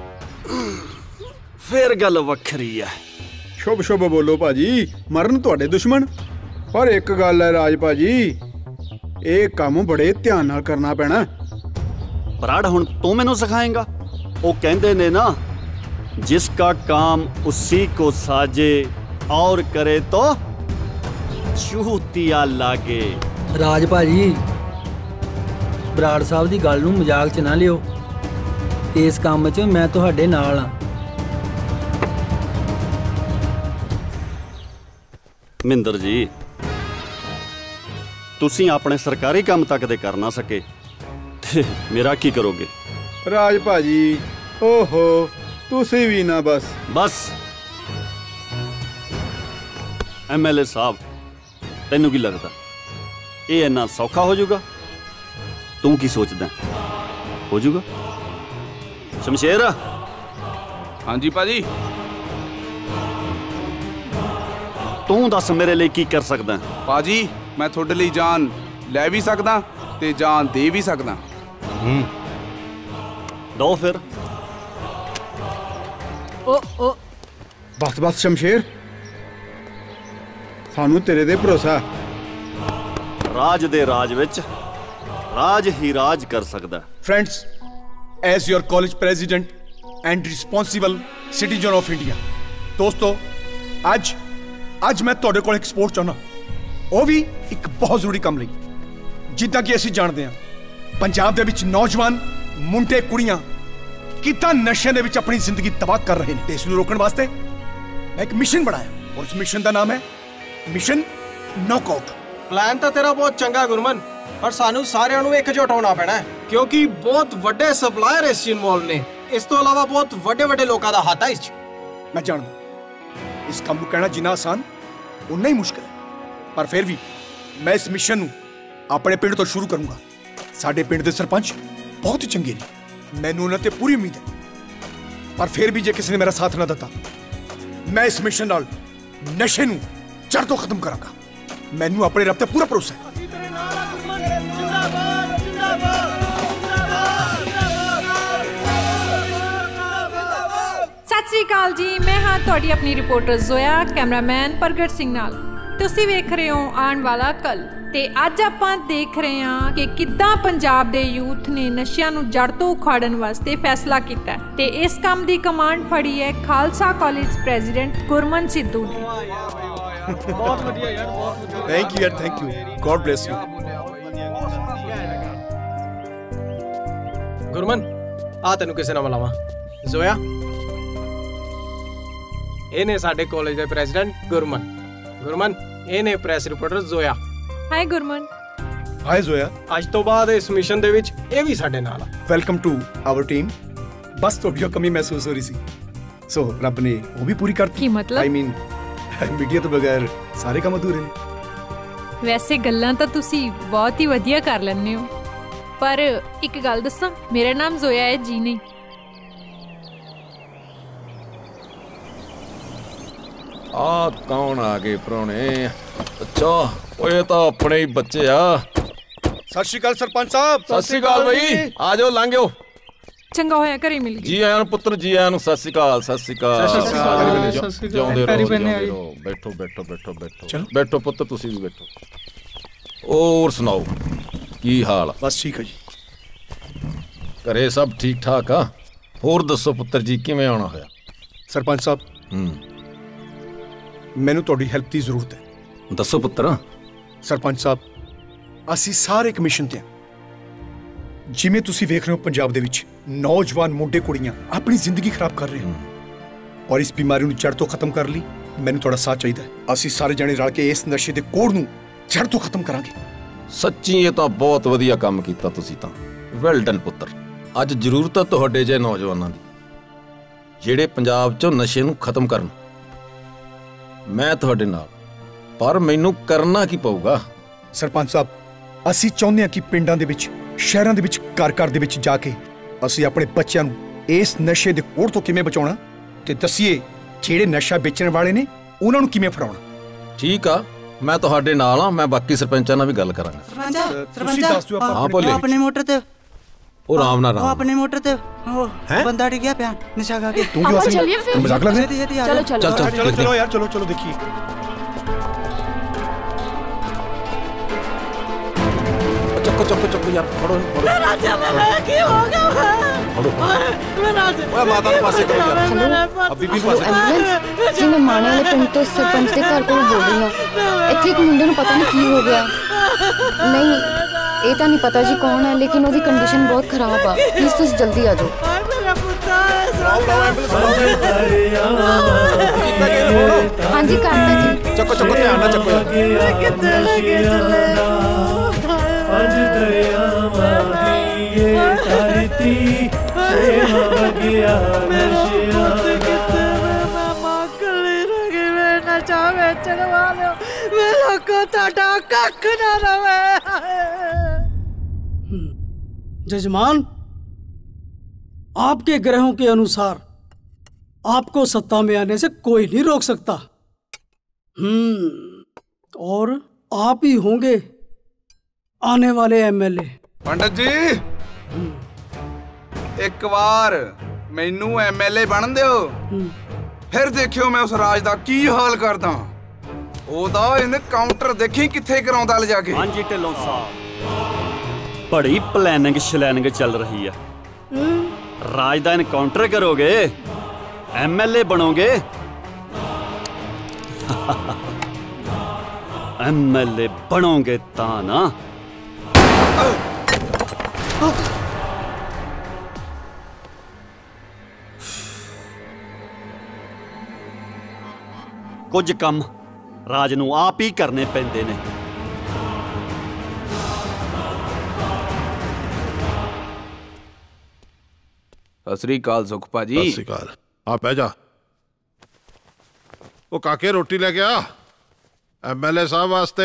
फिर गल वखरी है। शुभ शुभ बोलो भाजी, मरन तुहाडे दुश्मन। पर एक गल है राज भाजी, ये काम बड़े ध्यान नाल करना पैना। बराड़ हुण तू मैनू सिखाएगा? वो कहंदे ने ना, जिसका काम उसी को साजे और करे तो चूतिया लागे। राज भाजी, बराड़ साहब की गल नूं मजाक च ना लियो। इस काम च मैं तुहाडे नाल हां। मिंदर जी, तुसी अपने सरकारी काम तक दे कर ना सके ते मेरा की करोगे? राज भाजी ओहो, तुसी भी ना बस बस। एमएलए साहब, तेनू की लगता ये इन्ना सौखा हो जाऊगा? तू की सोचदा हो जाऊगा? शमशेर। हाँ जी भाजी। तू दस मेरे लिए की कर सकदा? भाजी मैं थोड़े लिए जान लै भी सकदा ਤੇ ਜਾਨ ਦੇ ਵੀ ਸਕਦਾ। ਦੋ ਫਿਰ। ओ बस बस शमशेर, सानू तेरे ते भरोसा। राज दे राज विच राज ही राज कर सकदा। Friends, as your college president and responsible citizen of India, दोस्तों ਅੱਜ मैं ਤੁਹਾਡੇ ਕੋਲ ਇੱਕ ਸਪੋਰਟ ਚਾਹੁੰਦਾ, ਉਹ ਵੀ ਇੱਕ ਬਹੁਤ ਜ਼ਰੂਰੀ ਕੰਮ ਲਈ। ਜਿੱਦਾਂ ਕਿ ਅਸੀਂ ਜਾਣਦੇ ਹਾਂ, ਪੰਜਾਬ ਦੇ ਵਿੱਚ ਨੌਜਵਾਨ ਮੁੰਡੇ ਕੁੜੀਆਂ ਕਿੱਦਾਂ ਨਸ਼ਿਆਂ ਦੇ ਵਿੱਚ ਆਪਣੀ ਜ਼ਿੰਦਗੀ ਤਬਾਹ ਕਰ ਰਹੇ ਨੇ, ਤੇ ਇਸ ਨੂੰ ਰੋਕਣ ਵਾਸਤੇ ਮੈਂ ਇੱਕ ਮਿਸ਼ਨ ਬਣਾਇਆ ਔਰ ਉਸ ਮਿਸ਼ਨ ਦਾ ਨਾਮ ਹੈ ਮਿਸ਼ਨ ਨੌਕਆਊਟ। ਪਲਾਨ ਤਾਂ ਤੇਰਾ ਬਹੁਤ ਚੰਗਾ ਗੁਰਮਨ, ਪਰ ਸਾਨੂੰ ਸਾਰਿਆਂ ਨੂੰ ਇਕਜੁੱਟ ਹੋਣਾ ਪੈਣਾ ਹੈ, ਕਿਉਂਕਿ ਬਹੁਤ ਵੱਡੇ ਸਪਲਾਇਰ ਇਸ 'ਚ ਇਨਵੋਲਵ ਨੇ। ਇਸ ਤੋਂ ਇਲਾਵਾ ਬਹੁਤ ਵੱਡੇ ਲੋਕਾਂ ਦਾ ਹੱਥ ਹੈ ਇਸ 'ਚ। ਮੈਂ ਜਾਣਦਾ ਇਸ ਕੰਮ ਨੂੰ ਕਹਿਣਾ ਜਿੰਨਾ ਆਸਾਨ ਉਨਾ ਹੀ ਮੁਸ਼ਕਿਲ ਹੈ, ਪਰ ਫਿਰ ਵੀ ਮੈਂ ਇਸ ਮਿਸ਼ਨ ਨੂੰ ਆਪਣੇ ਪਿੰਡ ਤੋਂ ਸ਼ੁਰੂ ਕਰੂੰਗਾ। ਸਾਡੇ ਪਿੰਡ ਦੇ ਸਰਪੰਚ ਬਹੁਤ ਹੀ ਚੰਗੇ ਨੇ, ਮੈਨੂੰ ਉਹਨਾਂ ਤੇ ਪੂਰੀ ਉਮੀਦ ਹੈ। ਪਰ ਫਿਰ ਵੀ ਜੇ ਕਿਸੇ ਨੇ ਮੇਰਾ ਸਾਥ ਨਾ ਦਿੱਤਾ, ਮੈਂ ਇਸ ਮਿਸ਼ਨ ਨਾਲ ਨਸ਼ੇ ਨੂੰ ਜੜ ਤੋਂ ਖਤਮ ਕਰਾਂਗਾ। ਮੈਨੂੰ ਆਪਣੇ ਰੱਬ ਤੇ ਪੂਰਾ ਭਰੋਸਾ ਹੈ। ਸਤਿ ਸ੍ਰੀ ਅਕਾਲ ਜੀ, ਮੈਂ ਹਾਂ ਤੁਹਾਡੀ ਆਪਣੀ ਰਿਪੋਰਟਰ ਜ਼ੋਇਆ, ਕੈਮਰਾਮੈਨ ਪ੍ਰਗਟ ਸਿੰਘ ਨਾਲ। ਤੁਸੀਂ ਵੇਖ ਰਹੇ ਹੋ ਆਉਣ ਵਾਲਾ ਕੱਲ, ਤੇ ਅੱਜ ਆਪਾਂ ਦੇਖ ਰਹੇ ਹਾਂ ਕਿ ਕਿੱਦਾਂ ਪੰਜਾਬ ਦੇ ਯੂਥ ਨੇ ਨਸ਼ਿਆਂ ਨੂੰ ਜੜ ਤੋਂ ਉਖਾੜਨ ਵਾਸਤੇ ਫੈਸਲਾ ਕੀਤਾ ਤੇ ਇਸ ਕੰਮ ਦੀ ਕਮਾਂਡ ਫੜੀ ਹੈ ਖਾਲਸਾ ਕਾਲਜ ਪ੍ਰੈਜ਼ੀਡੈਂਟ ਗੁਰਮਨ ਸਿੱਧੂ ਨੇ। ਬਹੁਤ ਵਧੀਆ ਯਾਰ, ਬਹੁਤ ਵਧੀਆ। ਥੈਂਕ ਯੂ ਯਾਰ, thank you, God bless you. Gurman, ਆ ਤੈਨੂੰ ਕਿਸੇ ਨਾਲ ਮਿਲਾਵਾਂ। ਜ਼ੋਇਆ, ਇਹ ਨੇ ਸਾਡੇ ਕਾਲਜ ਦੇ ਪ੍ਰੈਜ਼ੀਡੈਂਟ ਗੁਰਮਨ, ਇਹ ਨੇ press reporter Zoya. Hi Gurman. Hi Zoya. ਅੱਜ ਤੋਂ ਬਾਅਦ ਇਸ ਮਿਸ਼ਨ ਦੇ ਵਿੱਚ ਇਹ ਵੀ ਸਾਡੇ ਨਾਲ ਆ। Welcome to our team. ਬਸ ਤੁਹਾਡੀ ਕਮੀ ਮਹਿਸੂਸ ਹੋ ਰਹੀ ਸੀ, ਸੋ ਰੱਬ ਨੇ ਉਹ ਵੀ ਪੂਰੀ ਕਰਤੀ। ਕੀ ਮਤਲਬ? ਆਈ ਮੀਨ ਮੀਡੀਆ ਤੋਂ ਬਗੈਰ ਸਾਰੇ ਕੰਮ ਅਧੂਰੇ ਨੇ। ਵੈਸੇ ਗੱਲਾਂ ਤਾਂ ਤੁਸੀਂ ਬਹੁਤ ਹੀ ਵਧੀਆ ਕਰ ਲੈਂਦੇ ਹੋ, ਪਰ ਇੱਕ ਗੱਲ ਦੱਸਾਂ, ਮੇਰਾ ਨਾਮ ਜ਼ੋਇਆ ਹੈ ਜੀ ਨਹੀਂ। ਆ ਕੌਣ ਆ ਗਏ ਪ੍ਰਾਹੁਣੇ? ਅੱਛਾ, ਓਏ ਤਾਂ ਆਪਣੇ ਹੀ ਬੱਚੇ ਆ। ਸਤਿ ਸ਼੍ਰੀ ਅਕਾਲ ਸਰਪੰਚ ਸਾਹਿਬ। ਸਤਿ ਸ਼੍ਰੀ ਅਕਾਲ ਬਈ, ਆ ਜਾਓ, ਲੰਘ ਆਓ। ਚੰਗਾ ਹੋਇਆ ਘਰੇ ਮਿਲ ਗਈ। ਜੀ ਆਇਆਂ ਨੂੰ ਪੁੱਤਰ, ਜੀ ਆਇਆਂ ਨੂੰ। ਸਤਿ ਸ਼੍ਰੀ ਅਕਾਲ, ਸਤਿ ਸ਼੍ਰੀ ਅਕਾਲ। ਜਿਉਂਦੇ ਰਹੋ, ਬੈਠੋ ਬੈਠੋ ਬੈਠੋ ਬੈਠੋ ਬੈਠੋ ਪੁੱਤ, ਤੁਸੀਂ ਵੀ ਬੈਠੋ। ਹੋਰ ਸੁਣਾਓ, ਕੀ ਹਾਲ? ਬਸ ਠੀਕ ਹੈ ਜੀ। ਘਰੇ ਸਭ ਠੀਕ ਠਾਕ ਆ? ਹੋਰ ਦੱਸੋ ਪੁੱਤਰ ਜੀ, ਕਿਵੇਂ ਆਉਣਾ ਹੋਇਆ? ਸਰਪੰਚ ਸਾਹਿਬ, ਮੈਨੂੰ ਤੁਹਾਡੀ ਹੈਲਪ ਦੀ ਜ਼ਰੂਰਤ ਹੈ। ਦੱਸੋ ਪੁੱਤਰ। ਸਰਪੰਚ ਸਾਹਿਬ, ਅਸੀਂ ਸਾਰੇ ਇੱਕ ਮਿਸ਼ਨ ਤੇ ਹਾਂ। ਜਿਵੇਂ ਤੁਸੀਂ ਵੇਖ ਰਹੇ ਹੋ, ਪੰਜਾਬ ਦੇ ਵਿੱਚ ਨੌਜਵਾਨ ਮੁੰਡੇ ਕੁੜੀਆਂ ਆਪਣੀ ਜ਼ਿੰਦਗੀ ਖਰਾਬ ਕਰ ਰਹੇ ਹਨ, ਔਰ ਇਸ ਬਿਮਾਰੀ ਨੂੰ ਜੜ ਤੋਂ ਖਤਮ ਕਰਨ ਲਈ ਮੈਨੂੰ ਤੁਹਾਡਾ ਸਾਥ ਚਾਹੀਦਾ ਹੈ। ਅਸੀਂ ਸਾਰੇ ਜਣੇ ਰਲ ਕੇ ਇਸ ਨਸ਼ੇ ਦੇ ਕੋੜ ਨੂੰ ਜੜ ਤੋਂ ਖਤਮ ਕਰਾਂਗੇ। ਸੱਚੀ ਇਹ ਤਾਂ ਬਹੁਤ ਵਧੀਆ ਕੰਮ ਕੀਤਾ ਤੁਸੀਂ ਤਾਂ। ਵੈਲ ਡਨ ਪੁੱਤਰ। ਅੱਜ ਜ਼ਰੂਰਤ ਹੈ ਤੁਹਾਡੇ ਜਿਹੇ ਨੌਜਵਾਨਾਂ ਦੀ, ਜਿਹੜੇ ਪੰਜਾਬ 'ਚੋਂ ਨਸ਼ੇ ਨੂੰ ਖਤਮ ਕਰਨ। ਮੈਂ ਤੁਹਾਡੇ ਨਾਲ, ਪਰ ਮੈਨੂੰ ਕਰਨਾ ਕੀ ਪਊਗਾ? ਸਰਪੰਚ ਸਾਹਿਬ, ਅਸੀਂ ਚਾਹੁੰਦੇ ਹਾਂ ਕਿ ਪਿੰਡਾਂ ਦੇ ਵਿੱਚ, ਸ਼ਹਿਰਾਂ ਦੇ ਵਿੱਚ, ਘਰ ਦੇ ਵਿੱਚ ਜਾ ਕੇ ਅਸੀਂ ਆਪਣੇ ਬੱਚਿਆਂ ਨੂੰ ਇਸ ਨਸ਼ੇ ਦੇ ਕੋੜ ਤੋਂ ਕਿਵੇਂ ਬਚਾਉਣਾ, ਤੇ ਦੱਸੀਏ ਜਿਹੜੇ ਨਸ਼ਾ ਵੇਚਣ ਵਾਲੇ ਨੇ ਉਹਨਾਂ ਨੂੰ ਕਿਵੇਂ ਫੜਾਉਣਾ। ਠੀਕ ਆ, ਮੈਂ ਤੁਹਾਡੇ ਨਾਲ ਆ। ਮੈਂ ਬਾਕੀ ਸਰਪੰਚਾਂ ਨਾਲ ਵੀ ਗੱਲ ਕਰਾਂਗਾ। ਤੁਸੀਂ ਦੱਸ ਦਿਓ। ਹਾਂ ਭੋਲੇ, ਆਪਣੇ ਮੋਟਰ ਤੇ ਉਹ ਆਰਾਮ ਨਾਲ, ਆਪਣੇ ਮੋਟਰ ਤੇ ਬੰਦਾ ਡਿੱਗਿਆ ਪਿਆ ਨਸ਼ਾ ਖਾ ਕੇ। ਤੂੰ ਕਿਉਂ ਅਸੀਂ ਮਜ਼ਾਕ ਲੱਗ ਰਿਹਾ? ਚਲੋ ਯਾਰ, ਚਲੋ ਦੇਖੀਏ। ਚੱਕੋ ਯਾਰ, ਫੜੋ। ਰਾਜਾ ਮੈਂ ਕੀ ਹੋ ਗਿਆ? ਮੈਂ ਰਾਜਾ, ਓਏ ਮਾਤਾ ਨੂੰ ਪਾਸੇ ਕਰੋ ਯਾਰ, ਬੀਬੀ ਨੂੰ ਪਾਸੇ ਕਰੋ। ਜੀ, ਮੈਂ ਮਾਣੇ ਵਾਲੇ ਪਿੰਡ ਤੋਂ ਸਰਪੰਚ ਦੇ ਘਰ ਕੋਲ ਬੋਲ ਰਹੀ ਹਾਂ। ਇੱਥੇ ਇੱਕ ਮੁੰਡੇ ਨੂੰ ਪਤਾ ਨਹੀਂ ਕੀ ਹੋ ਗਿਆ। ਨਹੀਂ, ਇਹ ਤਾਂ ਨਹੀਂ ਪਤਾ ਜੀ ਕੌਣ ਹੈ, ਲੇਕਿਨ ਉਹਦੀ ਕੰਡੀਸ਼ਨ ਬਹੁਤ ਖਰਾਬ ਆ। ਪਲੀਜ਼ ਤੁਸੀਂ ਜਲਦੀ ਆ ਜਾਓ। ਹਾਂਜੀ, ਕਰਦਾ ਜੀ। ਚੱਕੋ ਧਿਆਨ ਨਾਲ ਚੱਕੋ ਯਾਰ। ਪੰਜ ਦਰਿਆਵਾਂ ਦੀ ਇਹ ਧਰਤੀ ਸੇਵਾ ਬਗਿਆ ਨਸ਼ਿਆਂ ਦਾ। ਮੱਕਲੀ ਰਗੀ ਵੇ ਨਸ਼ਾ ਵੇਚਣ ਵਾਲਿਓ, ਵੇ ਲੋਕੋ ਤੁਹਾਡਾ ਕੱਖ ਨਾ ਰਵੇ। जजमान, आपके ग्रहों के अनुसार आपको सत्ता में आने से कोई नहीं रोक सकता। और आप ही होंगे आने वाले एमएलए। पंडित जी एक बार मैनू MLA बन दिओ, फिर देखियो मैं उस राज दा की हाल करदा। ओदा इनकाउंटर देखी किथे कराउंदा ले जाके। हां जी ढिल्लों साहब, बड़ी प्लानिंग शलैनिंग चल रही है। राज दा इनकाउंटर करोगे, MLA बनोगे। MLA बनोगे ता ना। कुछ काम राज नूं आप ही करने पैंदे ने। सत श्री अकाल सुख भाजी। सत श्री अकाल। आ बह जा। वो काके रोटी लेके आ MLA साहब वास्ते।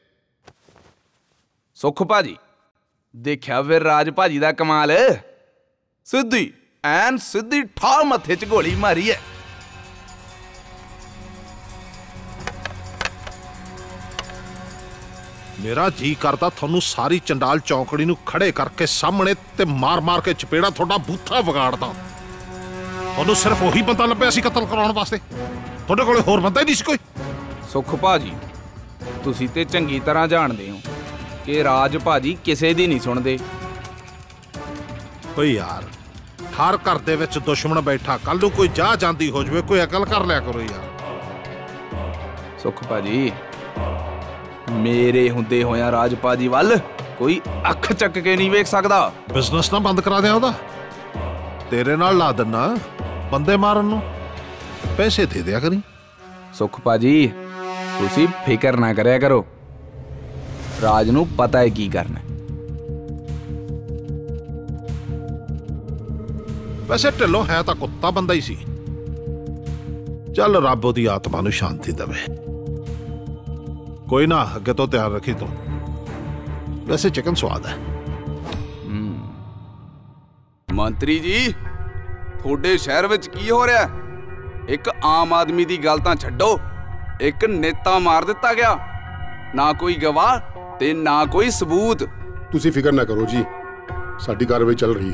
सुख भाजी देखिया फिर राज भाजी दा कमाल, सीधी ऐन सीधी ठा मथे च गोली मारी है। मेरा जी करदा थानू सारी चंडाल चौकड़ी नू खड़े करके सामने ते मार मार के चपेड़ा थोड़ा बूथा वगाड़दा। थानू सिर्फ वही बंदा लभ्या सी कतल कराउण वास्ते, थोड़े कोले होर बंदा ही नहीं सी कोई। सुख भाजी तुसी ते चंगी तरह जानदे हो कि राज भाजी किसे दी नहीं सुनदे। कोई यार हर घर दे विच दुश्मन बैठा, कल नू कोई जा जांदी हो जावे, कोई अकल कर लिया करो यार। सुख भाजी मेरे हुंदे होया राज भाजी वल कोई अख चक के नहीं वेख सकदा। बिजनेस ना बंद करा दिया ओदा, तेरे नाल ला देना बंदे मारन नू, पैसे दे दिया करी। सुख भाजी तुसी फिकर ना करया करो, राज नू पता है की करना। वैसे ढिल्लों है तो कुत्ता बंदा ही सी। चल रब ओदी आत्मा नू शांति देवे। कोई ना अगे तो ध्यान रखी तू। वैसे चिकन स्वाद है। मंत्री जी थोड़े शहर विच की हो रहा? एक आम आदमी दी गल तां छड्डो, एक नेता मार दिता गया, ना कोई गवाह ते ना कोई सबूत। तुसी फिकर ना करो जी, साडी कार्रवाई चल रही।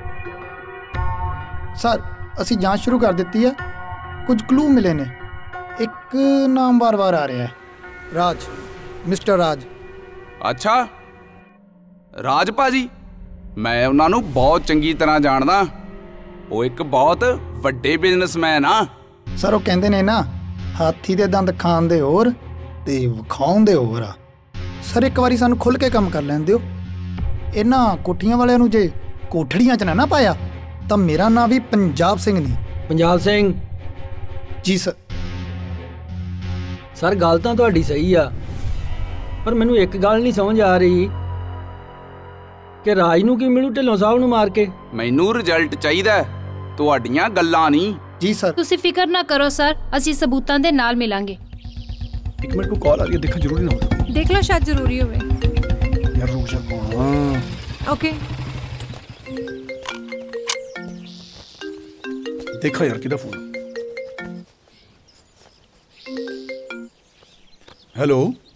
सर असी जांच शुरू कर दित्ती है, कुछ क्लू मिले ने। एक नाम बार बार आ रहा है, राज, मिस्टर राज। अच्छा राज भाजी, मैं उन्हां नूं बहुत चंगी तरह जानदा। वो एक बहुत वड्डे बिजनेसमैन आ। सर वो कहंदे ने ना, हाथी दे दंद खाण दे होर ते विखाउण दे होर आ। सर एक बारी सानू खुल के काम कर लैण दिओ। इन्हां कोठियां वालियां नूं जे कोठड़ियां च ना पाया तां मेरा नाम भी पंजाब सिंह नहीं। पंजाब सिंह जी सर। सर गल तां तुहाडी सही आ, पर मैनू एक गल नहीं समझ आ रही कि राज नूं की मिलू ढिल्लों साहब नूं मार के। मैनू रिजल्ट चाहिदा, तुहाडीआं गल्लां नहीं। जी सर। तुसी फिकर ना करो सर, असी सबूतां दे नाल मिलांगे। एक मिनट को कॉल आ रही है, देखा जरूरी ना हो। देख लो शायद जरूरी होवे। यार रुक जा कौन। ओके देखा यार किधर फोन। हेलो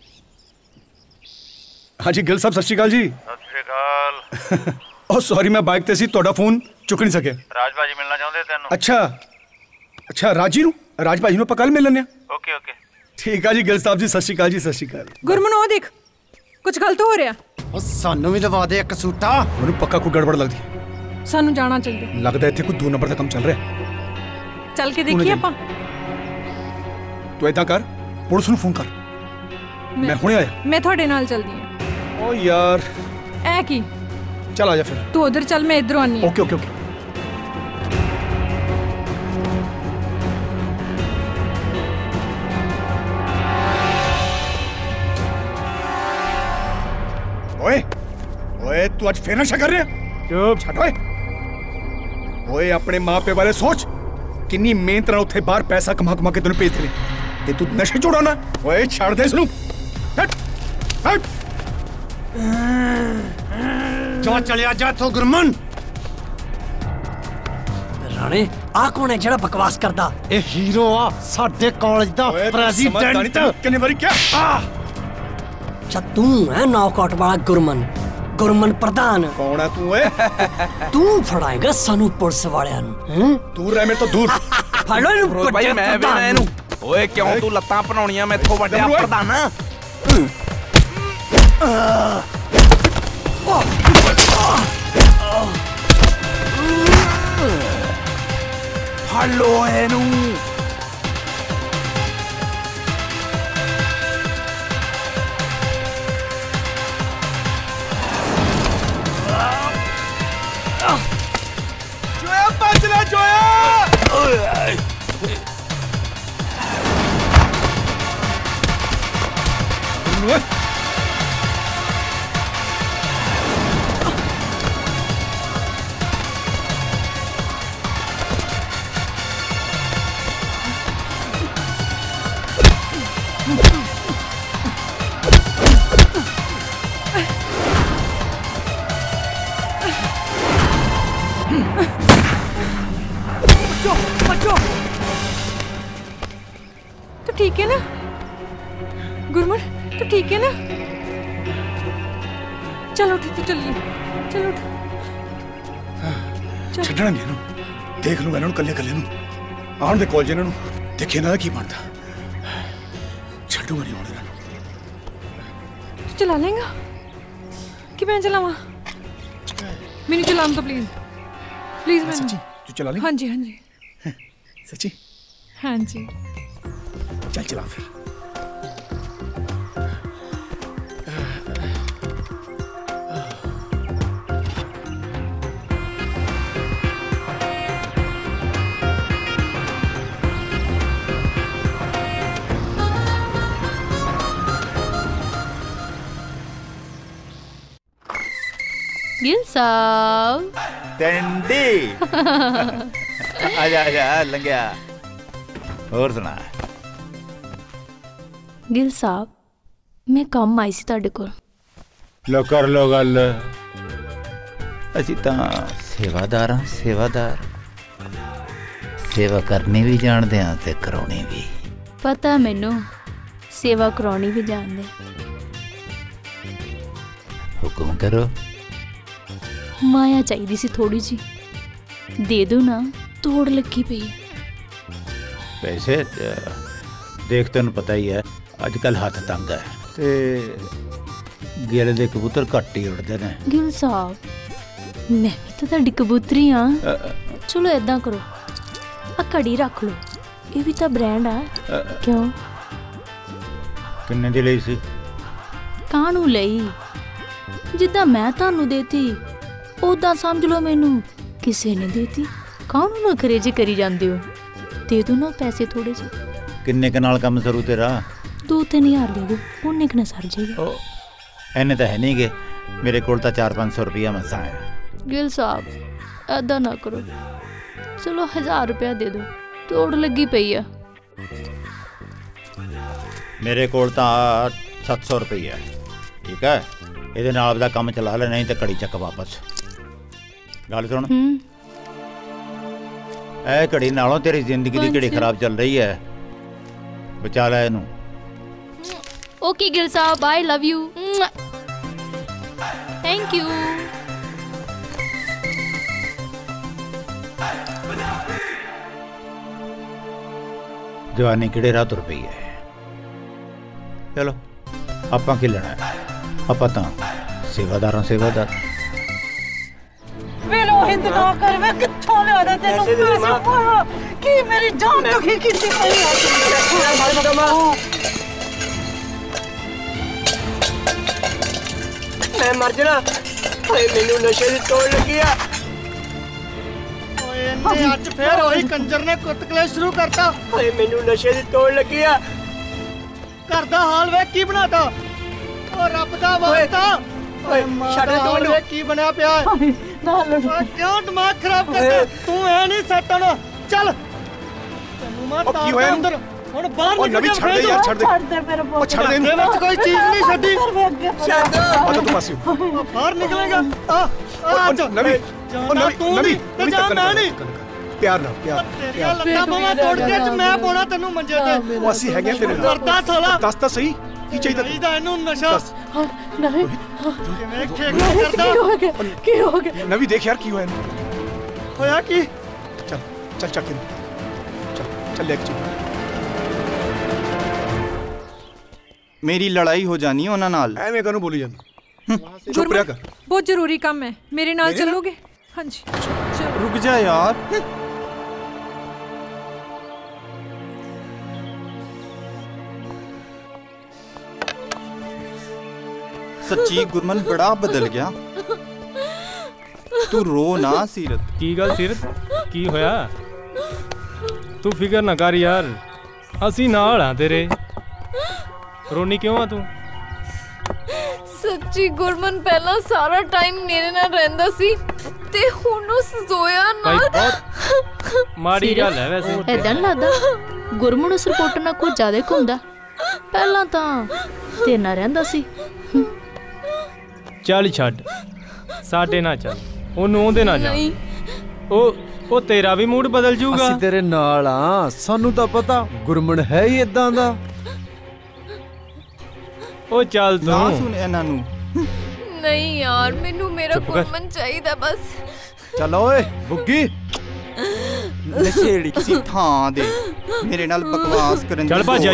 हाँ जी गिल साहब सत श्री अकाल जी। सत श्री अकाल। ओ सॉरी मैं बाइक ते सी, ਤੁਹਾਡਾ ਫੋਨ ਚੁੱਕ ਨਹੀਂ ਸਕਿਆ। ਰਾਜ ਭਾਜੀ ਮਿਲਣਾ ਚਾਹੁੰਦੇ ਤੈਨੂੰ। ਅੱਛਾ ਰਾਜੀ ਨੂੰ, ਰਾਜ ਭਾਜੀ ਨੂੰ ਆਪਾਂ ਕੱਲ ਮਿਲ ਲੈਂਦੇ ਆ। ਓਕੇ ਓਕੇ ਠੀਕ ਆ ਜੀ ਗਿਲ ਸਾਹਿਬ ਜੀ, ਸਤ ਸ਼੍ਰੀ ਅਕਾਲ ਜੀ। ਸਤ ਸ਼੍ਰੀ ਅਕਾਲ। ਗੁਰਮਨ ਉਹ ਦੇਖ ਕੁਝ ਗਲਤ ਹੋ ਰਿਹਾ। ਉਹ ਸਾਨੂੰ ਵੀ ਲਵਾ ਦੇ ਇੱਕ ਸੂਟਾ। ਮੈਨੂੰ ਪੱਕਾ ਕੋਈ ਗੜਬੜ ਲੱਗਦੀ। ਸਾਨੂੰ ਜਾਣਾ ਚਾਹੀਦਾ। ਲੱਗਦਾ ਇੱਥੇ ਕੋਈ 2 ਨੰਬਰ ਦਾ ਕੰਮ ਚੱਲ ਰਿਹਾ। ਚੱਲ ਕੇ ਦੇਖੀਏ ਆਪਾਂ। ਤੂੰ ਏਦਾਂ ਕਰ, ਪੁਲਿਸ ਨੂੰ ਫੋਨ ਕਰ। ਮੈਂ ਹੁਣੇ ਆਇਆ। ਮੈਂ ਤੁਹਾਡੇ ਨਾਲ ਚੱਲਦੀ ਹਾਂ। ਓ ਯਾਰ ਐ ਕੀ? चल आ जा फिर। तू उधर चल, मैं इधर आनी। Okay okay okay. ओए ओए तू आज फिर नशा कर रहा है? चुप छट ओए। ओए अपने माँ पे बारे सोच, किन्नी मेहनत नाल उत्थे बाहर पैसा कमा कमा के तैनूं भेजदे ने ते तू नशे छुड़ाना। ओए छड़ दे इसनूं, हट हट। जा चलिया जा तो गुरमन। राणे आ कौन है जेड़ा बकवास करदा? ए हीरो आ साडे कॉलेज दा प्रेसिडेंट। किन्ने बारी क्या? अच्छा तू है नौकट वाला गुरमन, ਗੁਰਮਨ ਪ੍ਰਧਾਨ। ਕੌਣ ਹੈ ਤੂੰ ਓਏ? ਤੂੰ ਫੜਾਏਗਾ ਸਾਨੂੰ ਪੁਲਿਸ ਵਾਲਿਆਂ ਨੂੰ। ਦੂਰ ਰਹਿ ਮੇਰੇ ਤੋਂ ਦੂਰ। ਫੜ ਲੋ ਇਹਨੂੰ ਭਾਈ ਮੈਂ ਵੇਣਾ ਇਹਨੂੰ। ਓਏ ਕਿਉਂ ਤੂੰ ਲੱਤਾਂ ਭਨਾਉਣੀਆਂ ਮੈਥੋਂ ਵੱਡਿਆ ਪ੍ਰਧਾਨ? ਫੜ ਲੋ ਇਹਨੂੰ। ਜੋਇਆ ਬਚ ਲੈ ਜੋਇਆ। तू ठीक है ना गुरमन? तू ठीक है ना? चलो उठ, तू चलिए, चलो उठ। ਛੱਡਣਾ ਨਹੀਂ ਇਹਨੂੰ। ਦੇਖ ਲੂੰਗਾ ਇਹਨਾਂ ਨੂੰ ਕੱਲੇ ਕੱਲੇ ਨੂੰ। ਆਉਣ ਦੇ ਕਾਲਜ ਇਹਨਾਂ ਨੂੰ, ਦੇਖੇ ਇਹਨਾਂ ਦਾ ਕੀ ਬਣਦਾ। ਛੱਡੂਗਾ ਨਹੀਂ ਹੁਣ ਇਹਨਾਂ ਨੂੰ। तू चला लेगा कि मैं चलावा? मैंने चलान तो प्लीज प्लीज। मैं सच्ची तू चला ले? हाँ जी हाँ जी सच्ची? हाँ जी। चल चला फिर। गिल साहब टंडी आजा आजा लंघिया। ਹੋਰ ਸੁਣਾ। गिल साहब मैं काम आई सी ਤੁਹਾਡੇ ਕੋਲ। ਲੋ ਕਰ ਲੋ ਗੱਲ। ਅਸੀਂ ਤਾਂ ਸੇਵਾਦਾਰ ਹਾਂ, ਸੇਵਾਦਾਰ। ਸੇਵਾ ਕਰਨੀ ਵੀ ਜਾਣਦੇ ਹਾਂ ਤੇ ਕਰਾਉਣੀ ਵੀ। ਪਤਾ ਮੈਨੂੰ ਸੇਵਾ ਕਰਾਉਣੀ ਵੀ ਜਾਣਦੇ। ਹੁਕਮ ਕਰੋ। ਮਾਇਆ ਚਾਹੀਦੀ ਸੀ ਥੋੜੀ ਜੀ, ਦੇ ਦੋ ਨਾ, ਤੋੜ ਲੱਗੀ ਪਈ ਹੈ। ਪੈਸੇ ਦੇਖ ਤੈਨੂੰ ਪਤਾ ਹੀ ਹੈ ਅੱਜ ਕੱਲ ਹੱਥ ਤੰਗ ਹੈ ਤੇ ਗਿੱਲ ਦੇ ਕਬੂਤਰ ਘੱਟ ਹੀ ਉੜਦੇ ਨੇ। ਗਿੱਲ ਸਾਹਿਬ ਮੈਂ ਵੀ ਤਾਂ ਤੁਹਾਡੀ ਕਬੂਤਰੀ ਹਾਂ। ਚਲੋ ਏਦਾਂ ਕਰੋ, ਆ ਘੜੀ ਰੱਖ ਲਓ, ਇਹ ਵੀ ਤਾਂ ਬ੍ਰਾਂਡ ਆ। ਕਿਉਂ? ਕਿੰਨੇ ਦੀ ਲਈ ਸੀ? ਕਾਹਨੂੰ ਲਈ? ਜਿੱਦਾਂ ਮੈਂ ਤੁਹਾਨੂੰ ਦੇਤੀ ਉਦਾਂ ਸਮਝ ਲਓ ਮੈਨੂੰ ਕਿਸੇ ਨੇ ਦੇਤੀ। ਕਾਹਨੂੰ ਨਖਰੇ ਜੇ ਕਰੀ ਜਾਂਦੇ ਹੋ? ਦੇ ਦੋ ਨਾ ਪੈਸੇ ਥੋੜੇ ਜਿਹੇ। ਕਿੰਨੇ ਕ ਨਾਲ ਕੰਮ ਸਰੂ ਤੇਰਾ? 2-3 ਹਜ਼ਾਰ ਦੇ ਦੋ, ਉਹਨੇ ਕਿੰਨਾ ਸਰ ਜਾਏਗਾ। ਐਨੇ ਤਾਂ ਹੈ ਨਹੀਂਗੇ ਮੇਰੇ ਕੋਲ ਤਾਂ 400-500 ਰੁਪਇਆ ਮਸਾਂ ਹੈ। ਗਿੱਲ ਸਾਹਿਬ ਐਦਾਂ ਨਾ ਕਰੋ, ਚਲੋ 1000 ਰੁਪਇਆ ਦੇ ਦਿਓ, ਤੋੜ ਲੱਗੀ ਪਈ ਆ। ਮੇਰੇ ਕੋਲ ਤਾਂ 700 ਰੁਪਇਆ ਠੀਕ ਹੈ, ਇਹਦੇ ਨਾਲ ਦਾ ਕੰਮ ਚਲਾ ਲੈ, ਨਹੀਂ ਤਾਂ ਘੜੀ ਚੱਕ ਵਾਪਸ। ਗੱਲ ਸੁਣ, ਇਹ ਘੜੀ ਨਾਲੋਂ ਤੇਰੀ ਜ਼ਿੰਦਗੀ ਦੀ ਘੜੀ ਖਰਾਬ ਚੱਲ ਰਹੀ ਹੈ, ਬਚਾ ਲੈ ਇਹਨੂੰ। Okay Gill Sahib, I love you, thank you. ਜਵਾਨੀ ਕਿਹੜੇ ਰਾਹ ਤੁਰ ਪਈ ਹੈ। ਚਲੋ ਆਪਾਂ ਕੀ ਲੈਣਾ ਹੈ, ਆਪਾਂ ਤਾਂ ਸੇਵਾਦਾਰਾਂ ਸੇਵਾਦਾਰ। ਵੇ ਰੋਹਿਤ ਨਾ ਕਰ, ਵੇ ਕਿੱਥੋਂ ਲਿਆਦਾ ਤੈਨੂੰ ਪੈਸੇ ਪਾਵਾ ਕੀ ਮੇਰੀ ਜਾਨ ਦੁਖੀ ਕੀਤੀ ਪਈ ਆ। ਮੈਂ ਮਰ ਜਾਣਾ। ਓਏ ਮੈਨੂੰ ਨਸ਼ੇ ਦੀ ਤੋੜ ਲੱਗੀ ਆ। ਓਏ ਇਹਨੇ ਅੱਜ ਫੇਰ ਉਹੀ ਕੰਜਰ ਨੇ ਕੁੱਤਕਲੇ ਸ਼ੁਰੂ ਕਰਤਾ। ਓਏ ਮੈਨੂੰ ਨਸ਼ੇ ਦੀ ਤੋੜ ਲੱਗੀ ਆ। ਘਰ ਦਾ ਹਾਲ ਵੇਖ ਕੀ ਬਣਾਤਾ। ਓ ਰੱਬ ਦਾ ਵਾਸਤਾ, ਓਏ ਛੱਡ ਦੇ ਤੂੰ ਵੇਖ ਕੀ ਬਣਿਆ ਪਿਆ। ਕਿਉਂ ਦਿਮਾਗ ਖਰਾਬ ਕਰਦਾ ਤੂੰ? ਐ ਨਹੀਂ ਸੈੱਟ ਹੋਣਾ। ਚੱਲ ਤੈਨੂੰ ਮੈਂ ਤਾਰਦਾ ਅੰਦਰ, ਹੁਣ ਬਾਹਰ ਨਿਕਲ ਜਾ। ਛੱਡ ਦੇ ਯਾਰ, ਛੱਡ ਦੇ। ਉਹ ਛੱਡ ਦੇ, ਇਹਦੇ ਵਿੱਚ ਕੋਈ ਚੀਜ਼ ਨਹੀਂ ਛੱਡੀ। ਛੱਡ ਆ ਤੂੰ ਪਾਸੇ ਬਾਹਰ ਨਿਕਲੇਗਾ। ਆ ਨਵੀਂ, ਨਵੀਂ ਤੇ ਜਾ। ਮੈਂ ਨਹੀਂ, ਪਿਆਰ ਨਾਲ ਪਿਆਰ। ਤੇਰੀਆਂ ਲੱਤਾਂ ਬਾਹਾਂ ਤੋੜ ਕੇ ਚ ਮੈਂ ਪਾਉਣਾ ਤੈਨੂੰ ਮੰਜੇ ਤੇ। ਉਹ ਅਸੀਂ ਹੈਗੇ ਤੇਰੇ ਨਾਲ। ਮਰਦਾ ਸਾਲਾ। ਦੱਸ ਤਾਂ ਸਹੀ ਕੀ ਚਾਹੀਦਾ ਇਹਨੂੰ ਨਸ਼ਾ। नहीं की हो गया नवी देख यार की होया होया की चल चल चल चल चल लेके चल मेरी लड़ाई हो जानी है उन्हां नाल ਐਵੇਂ ਕਾਹਨੂੰ ਬੋਲੀ ਜਾਂਦਾ ਚੁੱਪ ਰਿਹਾ ਕਰ बहुत जरूरी काम है मेरे नाल चलोगे हाँ जी रुक जा यार सच्ची गुरमन बड़ा बदल गया तू रो ना सीरत की गल सीरत की होया तू फिकर ना कर यार असी नाल हां तेरे रोनी क्यों आ तू सच्ची गुरमन पहला सारा टाइम मेरे नाल रहंदा सी ते हुण उस जोया नाल बहुत माड़ी गल है वैसे ऐदां लगदा गुरमन उस रिपोर्टर नाल कुछ ज्यादा घुंमदा पहला तां ते ना रहंदा सी चल छड़ साडे ना चल ओनू ओंदे ना जा ओ तेरा भी मूड बदल जूगा ਅਸੀਂ ਤੇਰੇ ਨਾਲ ਆ ਸਾਨੂੰ ਤਾਂ ਪਤਾ ਗੁਰਮਨ ਹੈ ਹੀ ਇਦਾਂ ਦਾ ओ चल तू ना सुन इन्हां नू नहीं यार मेनू मेरा गुरमन चाहिदा बस चल ओए बुग्गी नशेड़ी किसी थां दे मेरे नाल बकवास करन चल भज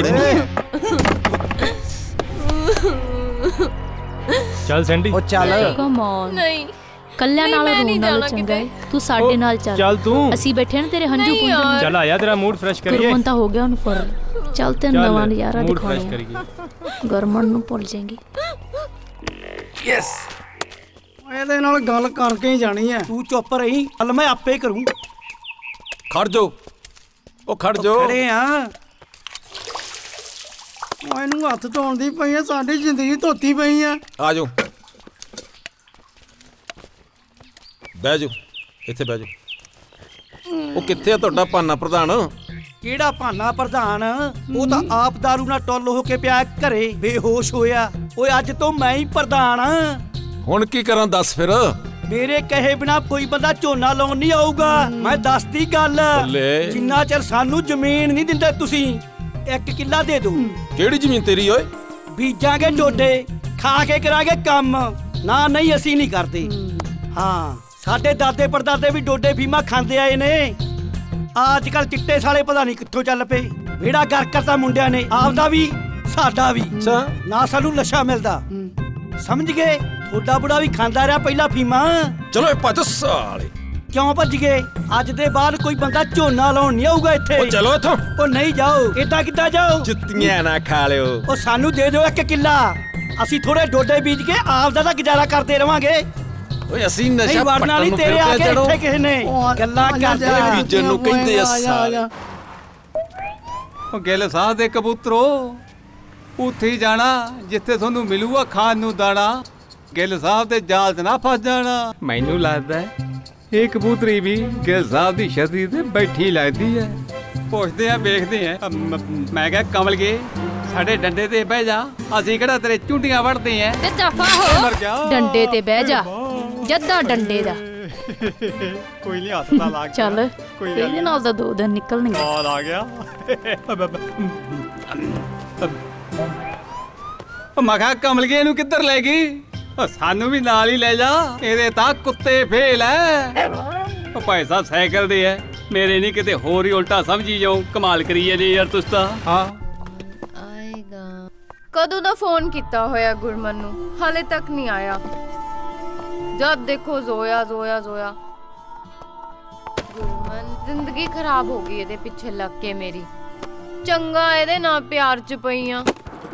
चल सैंडी ओ चल कम ऑन नहीं कल्याण नाल रोन नाल चंगा है तू साडे नाल चल चल तू ਅਸੀਂ बैठे ना तेरे हंजू पूंजन चल आया तेरा मूड फ्रेश करिए गुरमन ता हो गया उन फर चल ते नवा नजारा दिखाने गुरमन नु भूल जाएंगी यस ਇਹਦੇ ਨਾਲ ਗੱਲ ਕਰਕੇ ਹੀ ਜਾਣੀ ਹੈ ਤੂੰ ਚੁੱਪ ਰਹੀ ਹਲ ਮੈਂ ਆਪੇ ਕਰੂੰ ਖੜ ਜੋ ਉਹ ਖੜ ਜੋ ਖੜੇ ਆ ਉਹ ਇਹਨੂੰ ਹੱਥ ਧੋਣ ਦੀ ਪਈ ਹੈ ਸਾਡੀ ਜ਼ਿੰਦਗੀ ਧੋਤੀ ਪਈ ਹੈ ਆ ਜਾਓ ਬਹਿ ਜਾਓ ਇੱਥੇ ਬਹਿ ਜਾਓ ਉਹ ਕਿੱਥੇ ਆ ਤੁਹਾਡਾ ਭਾਨਾ ਪ੍ਰਧਾਨ ਕਿਹੜਾ ਭਾਨਾ ਪ੍ਰਧਾਨ ਉਹ ਤਾਂ ਆਪ ਦਾਰੂ ਨਾਲ ਟੁੱਲ ਹੋ ਕੇ ਪਿਆ ਘਰੇ ਬੇਹੋਸ਼ ਹੋਇਆ ਓਏ ਅੱਜ ਤੋਂ ਮੈਂ ਹੀ ਪ੍ਰਧਾਨ ਹੁਣ ਕੀ ਕਰਾਂ ਦੱਸ ਫਿਰ ਮੇਰੇ ਕਹੇ ਬਿਨਾ ਕੋਈ ਬੰਦਾ ਝੋਨਾ ਲਾਉਣ ਨਹੀਂ ਆਊਗਾ ਮੈਂ ਦੱਸਦੀ ਗੱਲ ਜਿੰਨਾ ਚਿਰ ਸਾਨੂੰ ਜ਼ਮੀਨ ਨਹੀਂ ਦਿੰਦੇ ਤੁਸੀਂ 1 ਕਿੱਲਾ ਦੇ ਦਿਓ ਕਿਹੜੀ ਜ਼ਮੀਨ ਤੇਰੀ ਓਏ ਬੀਜਾਂਗੇ ਡੋਡੇ ਖਾ ਕੇ ਕਰਾਂਗੇ ਕੰਮ ਨਾ ਨਹੀਂ ਅਸੀਂ ਨਹੀਂ ਕਰਦੇ ਹਾਂ ਸਾਡੇ ਦਾਦੇ ਪੜਦਾਦੇ ਵੀ ਡੋਡੇ ਫੀਮਾ ਖਾਂਦੇ ਆਏ ਨੇ ਅੱਜ ਕੱਲ ਚਿੱਟੇ ਸਾਲੇ ਪਤਾ ਨਹੀਂ ਕਿੱਥੋਂ ਚੱਲ ਪਏ ਵਿਹੜਾ ਗਰ ਕਰਤਾ ਮੁੰਡਿਆਂ ਨੇ ਆਪਦਾ ਵੀ ਸਾਡਾ ਵੀ ਨਾ ਸਾਨੂੰ ਨਸ਼ਾ ਮਿਲਦਾ ਸਮਝ ਗਏ ਥੋੜਾ ਬੁੜਾ ਵੀ ਖਾਂਦਾ ਰਿਹਾ ਪਹਿਲਾਂ ਫੀਮਾ ਚਲੋ ਇਹ ਭੱਜ ਸਾਲੇ ਕਿਉਂ ਭੱਜ ਗਏ ਅੱਜ ਦੇ ਬਾਅਦ ਕੋਈ ਬੰਦਾ ਝੋਨਾ ਲਾਉਣ ਨਹੀਂ ਆਊਗਾ ਇੱਥੇ ਉਹ ਚਲੋ ਇੱਥੋਂ ਉਹ ਨਹੀਂ ਜਾਓ ਏਦਾਂ ਕਿੱਦਾਂ ਜਾਓ ਜੁੱਤੀਆਂ ਨਾ ਖਾ ਲਿਓ ਉਹ ਸਾਨੂੰ ਦੇ ਦਿਓ 1 ਕਿੱਲਾ ਅਸੀਂ ਥੋੜੇ ਡੋਡੇ ਬੀਜ ਕੇ ਆਪਦਾ ਤਾਂ ਗੁਜ਼ਾਰਾ ਕਰਦੇ ਰਵਾਂਗੇ ਓਏ ਅਸੀਂ ਨਸ਼ਾ ਪੱਟਣ ਨੂੰ ਤੇਰੇ ਆ ਕੇ ਇੱਥੇ ਕਿਸੇ ਨੇ ਗੱਲਾਂ ਕਰਦੇ ਬੀਜਣ ਨੂੰ ਕਹਿੰਦੇ ਆ ਸਾਲ ਉਹ ਗਿੱਲ ਸਾਹਿਬ ਦੇ ਕਬੂਤਰੋ ਉੱਥੇ ਹੀ ਜਾਣਾ ਜਿੱਥੇ ਤੁਹਾਨੂੰ ਮਿਲੂਗਾ ਖਾਣ ਨੂੰ ਦਾਣਾ ਗਿੱਲ ਸਾਹਿਬ ਦੇ ਜਾਲ 'ਚ ਨਾ ਫਸ ਜਾਣਾ ਮੈਨੂੰ ਲੱਗਦਾ ਇਹ ਕਬੂਤਰੀ ਵੀ ਗਿੱਲ ਸਾਹਿਬ ਦੀ ਛਤਰੀ ਤੇ ਬੈਠੀ ਲੱਗਦੀ ਹੈ ਪੁੱਛਦੇ ਆ ਵੇਖਦੇ ਆ ਮੈਂ ਕਿਹਾ ਕਮਲ ਗਏ ਸਾਡੇ ਡੰਡੇ ਤੇ ਬਹਿ ਜਾ ਅਸੀਂ ਕਿਹੜਾ ਤੇਰੇ ਚੁੰਡੀਆਂ ਵੜਦੇ ਆ ਤੇ ਦਫਾ ਹੋ ਡੰਡੇ ਤੇ ਬਹਿ ਜਾ ਜੱਦਾ ਡੰਡੇ ਦਾ ਕੋਈ ਨਹੀਂ ਹੱਥ ਤਾਂ ਲਾ ਚੱਲ ਇਹਦੇ ਨਾਲ ਤਾਂ 2 ਦਿਨ ਨਿਕਲਣਗੇ ਬਾਲ ਆ ਗਿਆ ਮੈਂ ਕਿਹਾ ਕਮਲ ਗਏ ਇਹਨੂੰ ਕਿੱਧਰ ਲੈ ਗਈ ਸਾਨੂੰ ਵੀ ਨਾਲ ਹੀ ਲੈ ਜਾ ਇਹਦੇ ਤਾਂ ਕੁੱਤੇ ਫੇਲ ਐ ਉਹ ਭਾਈ ਸਾਹਿਬ ਸਾਈਕਲ ਦੇ ਐ ਮੇਰੇ ਨਹੀਂ ਕਿਤੇ ਹੋਰ ਹੀ ਉਲਟਾ ਸਮਝੀ ਜਾਓ ਕਮਾਲ ਕਰੀਏ ਜੀ ਯਾਰ ਤੁਸੀਂ ਤਾਂ ਹਾਂ ਆਏਗਾ ਕਦੋਂ ਦਾ ਫੋਨ ਕੀਤਾ ਹੋਇਆ ਗੁਰਮਨ ਨੂੰ ਹਾਲੇ ਤੱਕ ਨਹੀਂ ਆਇਆ ਜਦ ਦੇਖੋ ਜ਼ੋਇਆ ਜ਼ੋਇਆ ਜ਼ੋਇਆ ਗੁਰਮਨ ਜ਼ਿੰਦਗੀ ਖਰਾਬ ਹੋ ਗਈ ਇਹਦੇ ਪਿੱਛੇ ਲੱਗ ਕੇ ਮੇਰੀ ਚੰਗਾ ਇਹਦੇ ਨਾਲ ਪਿਆਰ ਚ ਪਈਆਂ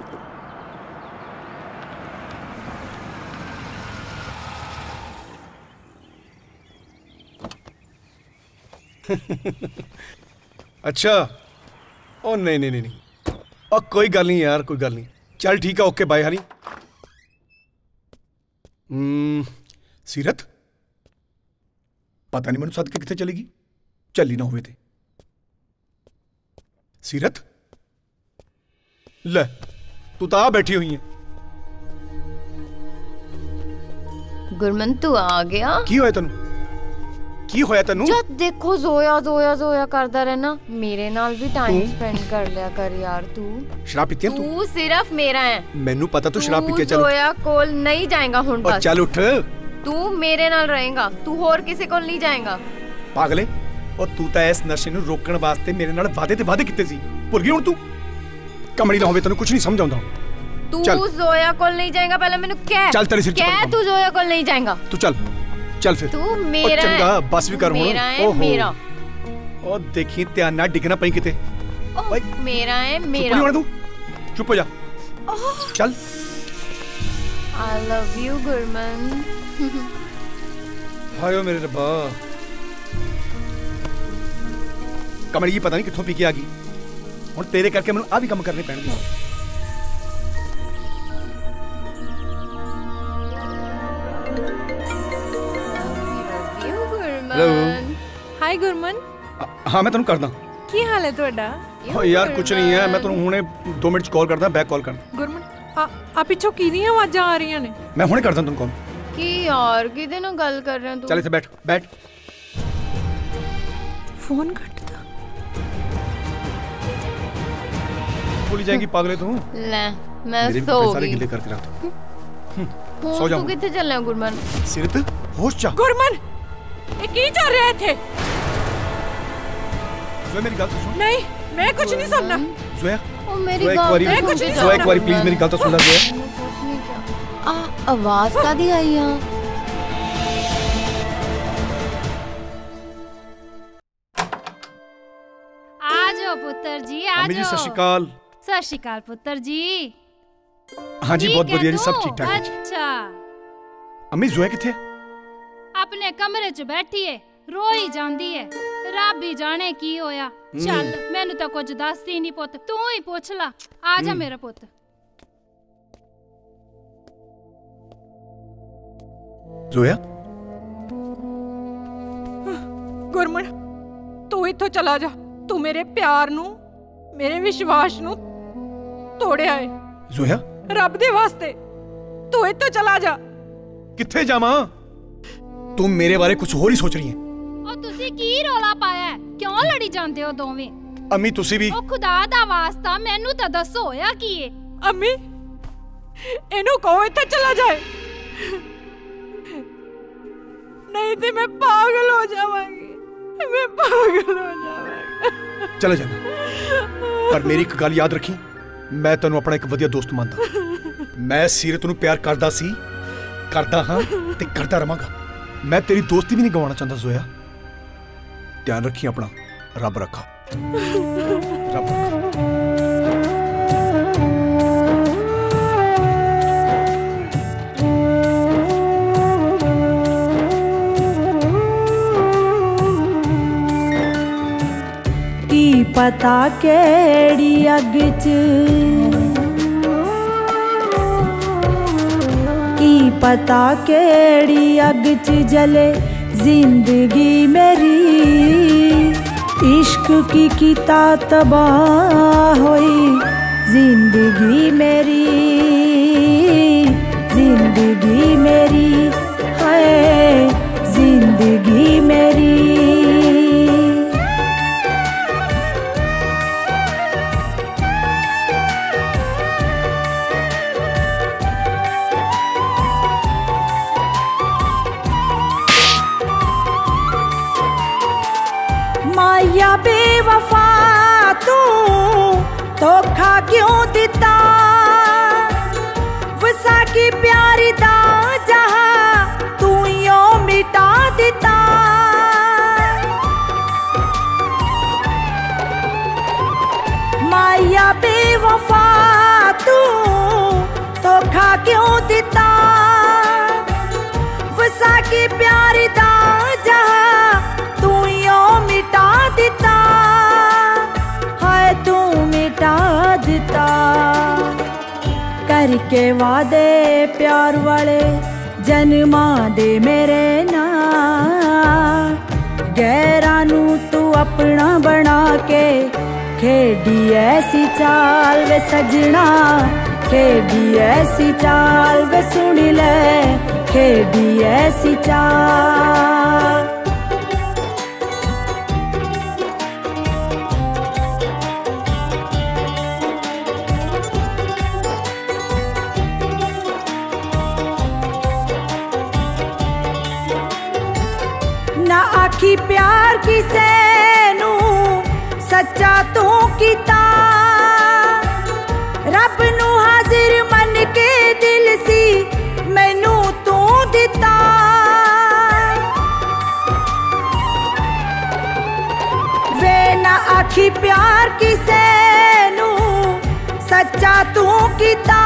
अच्छा ओ नहीं नहीं नहीं और कोई गल नहीं यार कोई गल नहीं चल ठीक है ओके बाय हनी सीरत पता नहीं मैनू सद के किथे चलेगी चली ना होवे ते सीरत ले तू तो आ बैठी हुई है गुरमन तू आ गया की होया तेनू ਕੀ ਹੋਇਆ ਤੈਨੂੰ? ਜਦ ਦੇਖੋ ਜ਼ੋਇਆ ਜ਼ੋਇਆ ਜ਼ੋਇਆ ਕਰਦਾ ਰਹਿਣਾ, ਮੇਰੇ ਨਾਲ ਵੀ ਟਾਈਮ ਸਪੈਂਡ ਕਰ ਲਿਆ ਕਰ ਯਾਰ ਤੂੰ। ਸ਼ਰਾਬ ਪੀਤੀ ਹੈ ਤੂੰ? ਤੂੰ ਸਿਰਫ ਮੇਰਾ ਹੈ। ਮੈਨੂੰ ਪਤਾ ਤੂੰ ਸ਼ਰਾਬ ਪੀ ਕੇ ਚੱਲ। ਜ਼ੋਇਆ ਕੋਲ ਨਹੀਂ ਜਾਏਗਾ ਹੁਣ ਬਸ। ਚੱਲ ਉੱਠ। ਤੂੰ ਮੇਰੇ ਨਾਲ ਰਹੇਗਾ, ਤੂੰ ਹੋਰ ਕਿਸੇ ਕੋਲ ਨਹੀਂ ਜਾਏਗਾ। ਪਾਗਲੇ, ਉਹ ਤੂੰ ਤਾਂ ਇਸ ਨਸ਼ੇ ਨੂੰ ਰੋਕਣ ਵਾਸਤੇ ਮੇਰੇ ਨਾਲ ਵਾਅਦੇ ਤੇ ਵਾਅਦੇ ਕੀਤੇ ਸੀ, ਭੁੱਲ ਗਈ ਹੁਣ ਤੂੰ? ਕਮਲੀ ਨਾ ਹੋਵੇ, ਤੈਨੂੰ ਕੁਝ ਨਹੀਂ ਸਮਝ ਆਉਂਦਾ। ਤੂੰ ਜ਼ੋਇਆ ਕੋਲ ਨਹੀਂ ਜਾਏਗਾ, ਪਹਿਲੇ ਮੈਨੂੰ ਕਹਿ। ਚੱਲ ਤੇਰੇ ਸਿਰ ਚ ਕਹਿ ਤੂੰ ਜ਼ੋਇਆ ਕੋਲ ਨਹੀਂ ਜਾਏਗਾ। ਤੂੰ ਚੱਲ ਚੱਲ ਫਿਰ। ਤੂੰ ਮੇਰਾ ਚੰਗਾ ਬਸ ਵੀ ਕਰ ਹੁਣ। ਮੇਰਾ ਹੈ ਮੇਰਾ। ਉਹ ਦੇਖੀ ਧਿਆਨ ਨਾਲ ਡਿੱਗਣਾ ਪਈ ਕਿਤੇ। ਓਏ ਮੇਰਾ ਹੈ ਮੇਰਾ। ਚੁੱਪ ਤੂੰ, ਚੁੱਪ ਹੋ ਜਾ। ਚੱਲ। I love you Gurman. ਹਾਏ ਓ ਮੇਰੇ ਰੱਬਾ, ਕਮਲੀ ਜੀ ਪਤਾ ਨਹੀਂ ਕਿੱਥੋਂ ਪੀ ਕੇ ਆ ਗਈ। ਹੁਣ ਤੇਰੇ ਕਰਕੇ ਮੈਨੂੰ ਆ ਵੀ ਕੰਮ ਕਰਨੇ ਪੈਣਗੇ। ਗੁਰਮਨ। ਹਾਈ ਗੁਰਮਨ। ਹਾਂ ਮੈਂ ਤੈਨੂੰ ਕਰਦਾ। ਕੀ ਹਾਲ ਹੈ ਤੁਹਾਡਾ? ਓ ਯਾਰ ਕੁਝ ਨਹੀਂ ਹੈ, ਮੈਂ ਤੈਨੂੰ ਹੁਣੇ 2 ਮਿੰਟ ਚ ਕਾਲ ਕਰਦਾ, ਬੈਕ ਕਾਲ ਕਰਦਾ। ਗੁਰਮਨ ਆ ਪਿੱਛੋਂ ਕਿਹਦੀਆਂ ਆਵਾਜ਼ਾਂ ਆ ਰਹੀਆਂ ਨੇ? ਮੈਂ ਹੁਣੇ ਕਰਦਾ ਤੈਨੂੰ ਕਾਲ। ਕੀ ਯਾਰ ਕਿਹਦੇ ਨਾਲ ਗੱਲ ਕਰ ਰਿਹਾ ਤੂੰ? ਚੱਲ ਇੱਥੇ ਬੈਠ ਬੈਠ। ਫੋਨ ਕੱਟਦਾ। ਭੁੱਲ ਜਾਏਗੀ ਪਾਗਲੇ ਤੂੰ। ਲੈ ਮੈਂ ਸੋ ਗਈ। ਸਾਰੇ ਗਿੱਲੇ ਕਰਕੇ ਰੱਖ। ਸੋ ਜਾ। ਤੂੰ ਕਿੱਥੇ ਚੱਲਿਆ ਗੁਰਮਨ? ਸਿਰਤ ਹੋਸ਼ ਚ। ਗੁਰਮਨ ਇਹ ਕੀ ਚੱਲ ਰਿਹਾ ਇੱਥੇ? ਜ਼ੋਇਆ ਮੇਰੀ ਗੱਲ ਸੁਣ। ਨਹੀਂ ਮੈਂ ਕੁਝ ਨਹੀਂ ਸੁਣਨਾ। ਜ਼ੋਇਆ ਉਹ ਮੇਰੀ ਗੱਲ ਮੈਂ ਕੁਝ ਨਹੀਂ ਸੁਣਨਾ। ਇੱਕ ਵਾਰੀ ਪਲੀਜ਼ ਮੇਰੀ ਗੱਲ ਤਾਂ ਸੁਣ ਲੈ ਜ਼ੋਇਆ। ਆ ਆਵਾਜ਼ ਕਾਦੀ ਆਈ ਆ? ਆ ਜਾਓ ਪੁੱਤਰ ਜੀ, ਆ ਜਾਓ। ਅਮੀ ਜੀ ਸਤਿ ਸ਼੍ਰੀ ਅਕਾਲ। ਸਤਿ ਸ਼੍ਰੀ ਅਕਾਲ ਪੁੱਤਰ ਜੀ। ਹਾਂਜੀ ਬਹੁਤ ਵਧੀਆ ਜੀ, ਸਭ ਠੀਕ ਠਾਕ ਹੈ। ਅੱਛਾ ਅਮੀ ਜ਼ੋਇਆ ਕਿੱਥੇ? ਆਪਣੇ ਕਮਰੇ 'ਚ ਬੈਠੀ ਏ, ਰੋਈ ਜਾਂਦੀ ਏ। ਰੱਬ ਹੀ ਜਾਣੇ ਕੀ ਹੋਇਆ। ਚੱਲ ਮੈਨੂੰ ਤਾਂ ਕੁਝ ਦੱਸਦੀ ਨਹੀਂ ਪੁੱਤ, ਤੂੰ ਹੀ ਪੁੱਛ ਲਾ। ਆ ਜਾ ਮੇਰਾ ਪੁੱਤ। ਜ਼ੋਇਆ ਗੁਰਮਨ ਤੂੰ ਇੱਥੋਂ ਚਲਾ ਜਾ। ਤੂੰ ਮੇਰੇ ਪਿਆਰ ਨੂੰ, ਮੇਰੇ ਵਿਸ਼ਵਾਸ ਨੂੰ ਤੋੜਿਆ ਏ। ਜ਼ੋਇਆ ਰੱਬ ਦੇ ਵਾਸਤੇ ਤੂੰ ਇੱਥੋਂ ਚਲਾ ਜਾ। ਕਿੱਥੇ ਜਾਵਾਂ? ਤੂੰ ਮੇਰੇ ਬਾਰੇ ਕੁਝ ਹੋਰ ਹੀ ਸੋਚ ਰਹੀ ਹੈ। ਉਹ ਤੁਸੀਂ ਕੀ ਰੌਲਾ ਪਾਇਆ? ਕਿਉਂ ਲੜੀ ਜਾਂਦੇ ਹੋ ਦੋਵੇਂ? ਅਮੀ ਤੁਸੀਂ ਵੀ। ਉਹ ਖੁਦਾ ਦਾ ਵਾਸਤਾ ਮੈਨੂੰ ਤਾਂ ਦੱਸੋ ਹੋਇਆ ਕੀ ਏ? ਅਮੀ ਇਹਨੂੰ ਕਹੋ ਇੱਥੇ ਚਲਾ ਜਾਏ, ਨਹੀਂ ਤੇ ਮੈਂ ਪਾਗਲ ਹੋ ਜਾਵਾਂਗੀ। ਮੈਂ ਪਾਗਲ ਹੋ ਜਾਵਾਂਗੀ। ਚਲੇ ਜਾਣਾ, ਪਰ ਮੇਰੀ ਇੱਕ ਗੱਲ ਯਾਦ ਰੱਖੀ, ਮੈਂ ਤੈਨੂੰ ਆਪਣਾ ਇੱਕ ਵਧੀਆ ਦੋਸਤ ਮੰਨਦਾ। ਮੈਂ ਸੀਰਤ ਨੂੰ ਪਿਆਰ ਕਰਦਾ ਸੀ, ਕਰਦਾ ਹਾਂ ਤੇ ਕਰਦਾ ਰਵਾਂਗਾ। ਮੈਂ ਤੇਰੀ ਦੋਸਤੀ ਵੀ ਨਹੀਂ ਗਵਾਉਣਾ ਚਾਹੁੰਦਾ ਜ਼ੋਇਆ। ਧਿਆਨ ਰੱਖੀ ਆਪਣਾ। ਰੱਬ ਰੱਖਾ। ਰੱਬ ਰੱਖਾ। ਕੀ ਪਤਾ ਕਿਹੜੀ ਅੱਗ 'ਚ, ਕੀ ਪਤਾ ਕਿਹੜੀ ਅੱਗ 'ਚ ਜਲੇ ਜ਼ਿੰਦਗੀ ਮੇਰੀ। इश्क की किता तबाह होई जिंदगी मेरी, जिंदगी मेरी हाय जिंदगी मेरी। माया बेवफा तू धोखा क्यों दिता, वसा की प्यारी दा जहां तू यो मिटा दिता। माया बेवफा तू धोखा क्यों दिता, वसा की प्यारी दा जहां तू यो मिटा दिता। हाय तू मिटा दिता, करके वादे प्यार वाले जन्मा दे मेरे नाल। गैरां नू तू अपना बना के खेडी ऐसी चाल वे सजना, खेडी ऐसी चाल वे सुन ले, खेडी ऐसी चाल। आखी प्यार किसे नू सच्चा तू कीता रब नू हाजिर मन के दिल सी मैनू तू दिता वे ना आखी प्यार किसे नू सच्चा तू कीता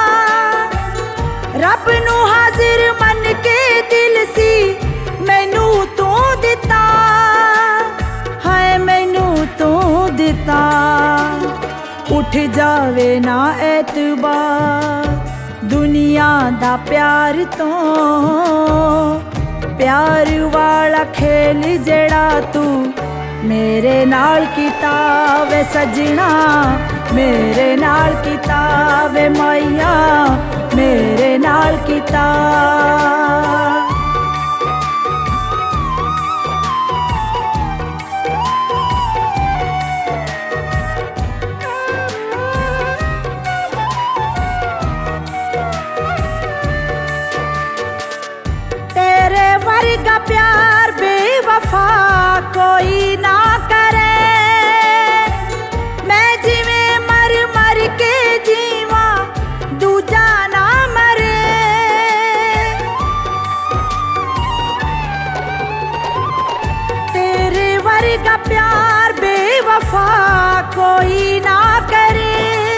रब नू हाजिर मन के दिल सी मैनू तू दिता हाय मैनू तू दिता उठ जावे ना एतबार दुनिया दा प्यार तो प्यार वाला खेल जड़ा तू मेरे नाल कीता वे सजना मेरे नाल कीता वे माइया मेरे नाल कीता तेरे वर्गा प्यार बेवफा कोई ना करे मैं जिवें मर मर के जीवा दूजा ना मरे तेरे वर्गा प्यार बेवफा कोई ना करे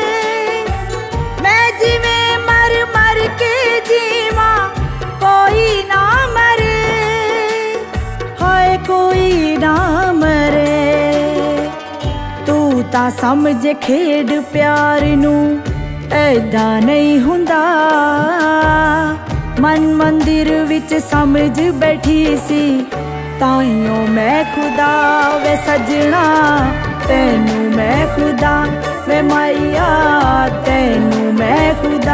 मैं जिवें मर मर के जीवा कोई ना मरे हाय कोई ना मरे तू ता समझ खेड प्यार नू ऐदा नहीं हुंदा मन मंदिर विच समझ बैठी सी ताइयों मैं खुदा वे सजना तेनू मैं खुदा वे माइया तेनू मैं खुदा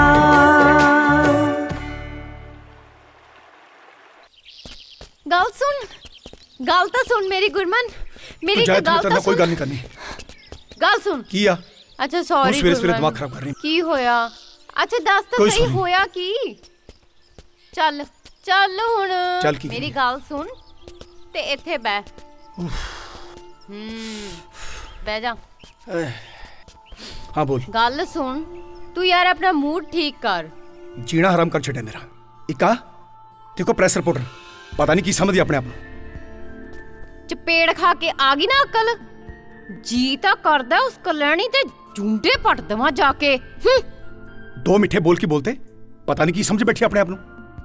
गल तो सुन मेरी गुरमन मेरी तो गल तो कोई गल नहीं करनी गल सुन किया अच्छा सॉरी सवेरे दिमाग खराब कर रही की होया अच्छा दस तो सही होया की चल चल हुन मेरी गल सुन ते इत्थे बैठ बैठ जा हाँ बोल गल सुन तू यार अपना मूड ठीक कर जीना हराम कर छड़े मेरा इका देखो प्रेस रिपोर्टर पता नहीं की समझ अपने आप चपेड़ खा के आ गई ना अकल जी ता करदा उस कल्याणी ते जूंडे पट दवा जाके दो मिठे बोल के बोलते पता नहीं की समझ बैठी अपने आप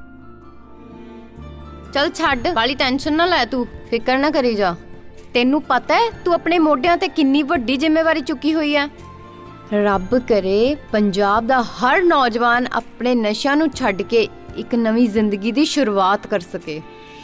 चल छड्ड वाली टेंशन ना लै तू फिकर ना करी जा तेनू पता है तू अपने मोढियां ते किन्नी वड्डी जिम्मेवारी चुकी हुई है रब करे पंजाब दा हर नौजवान अपने नशा नू छड्ड के एक नवी जिंदगी दी शुरुआत कर सके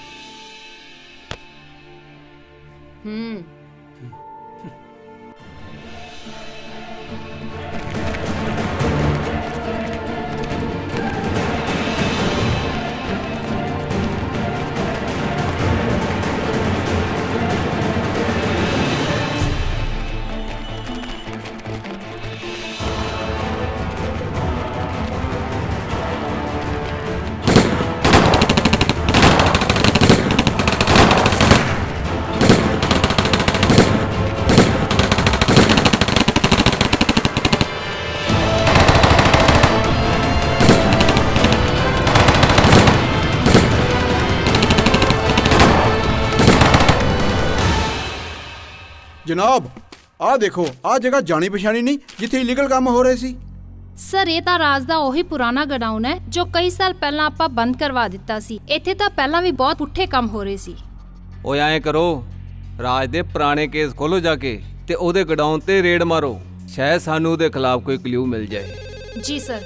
जनाब आ देखो आ जगह जानी पछानी नहीं जिथे इलीगल काम हो रहे सी सर ਇਹ ਤਾਂ ਰਾਜ ਦਾ ਉਹੀ ਪੁਰਾਣਾ ਗਡਾਊਨ ਹੈ ਜੋ ਕਈ ਸਾਲ ਪਹਿਲਾਂ ਆਪਾਂ ਬੰਦ ਕਰਵਾ ਦਿੱਤਾ ਸੀ ਇੱਥੇ ਤਾਂ ਪਹਿਲਾਂ ਵੀ ਬਹੁਤ ਪੁੱਠੇ ਕੰਮ ਹੋ ਰਹੇ ਸੀ ਓਏ ਐਂ ਕਰੋ ਰਾਜ ਦੇ ਪੁਰਾਣੇ ਕੇਸ ਖੋਲੋ ਜਾ ਕੇ ਤੇ ਉਹਦੇ ਗਡਾਊਨ ਤੇ ਰੇਡ ਮਾਰੋ ਸ਼ਾਇਦ ਸਾਨੂੰ ਉਹਦੇ ਖਿਲਾਫ ਕੋਈ ਕਲੂ ਮਿਲ ਜਾਏ ਜੀ ਸਰ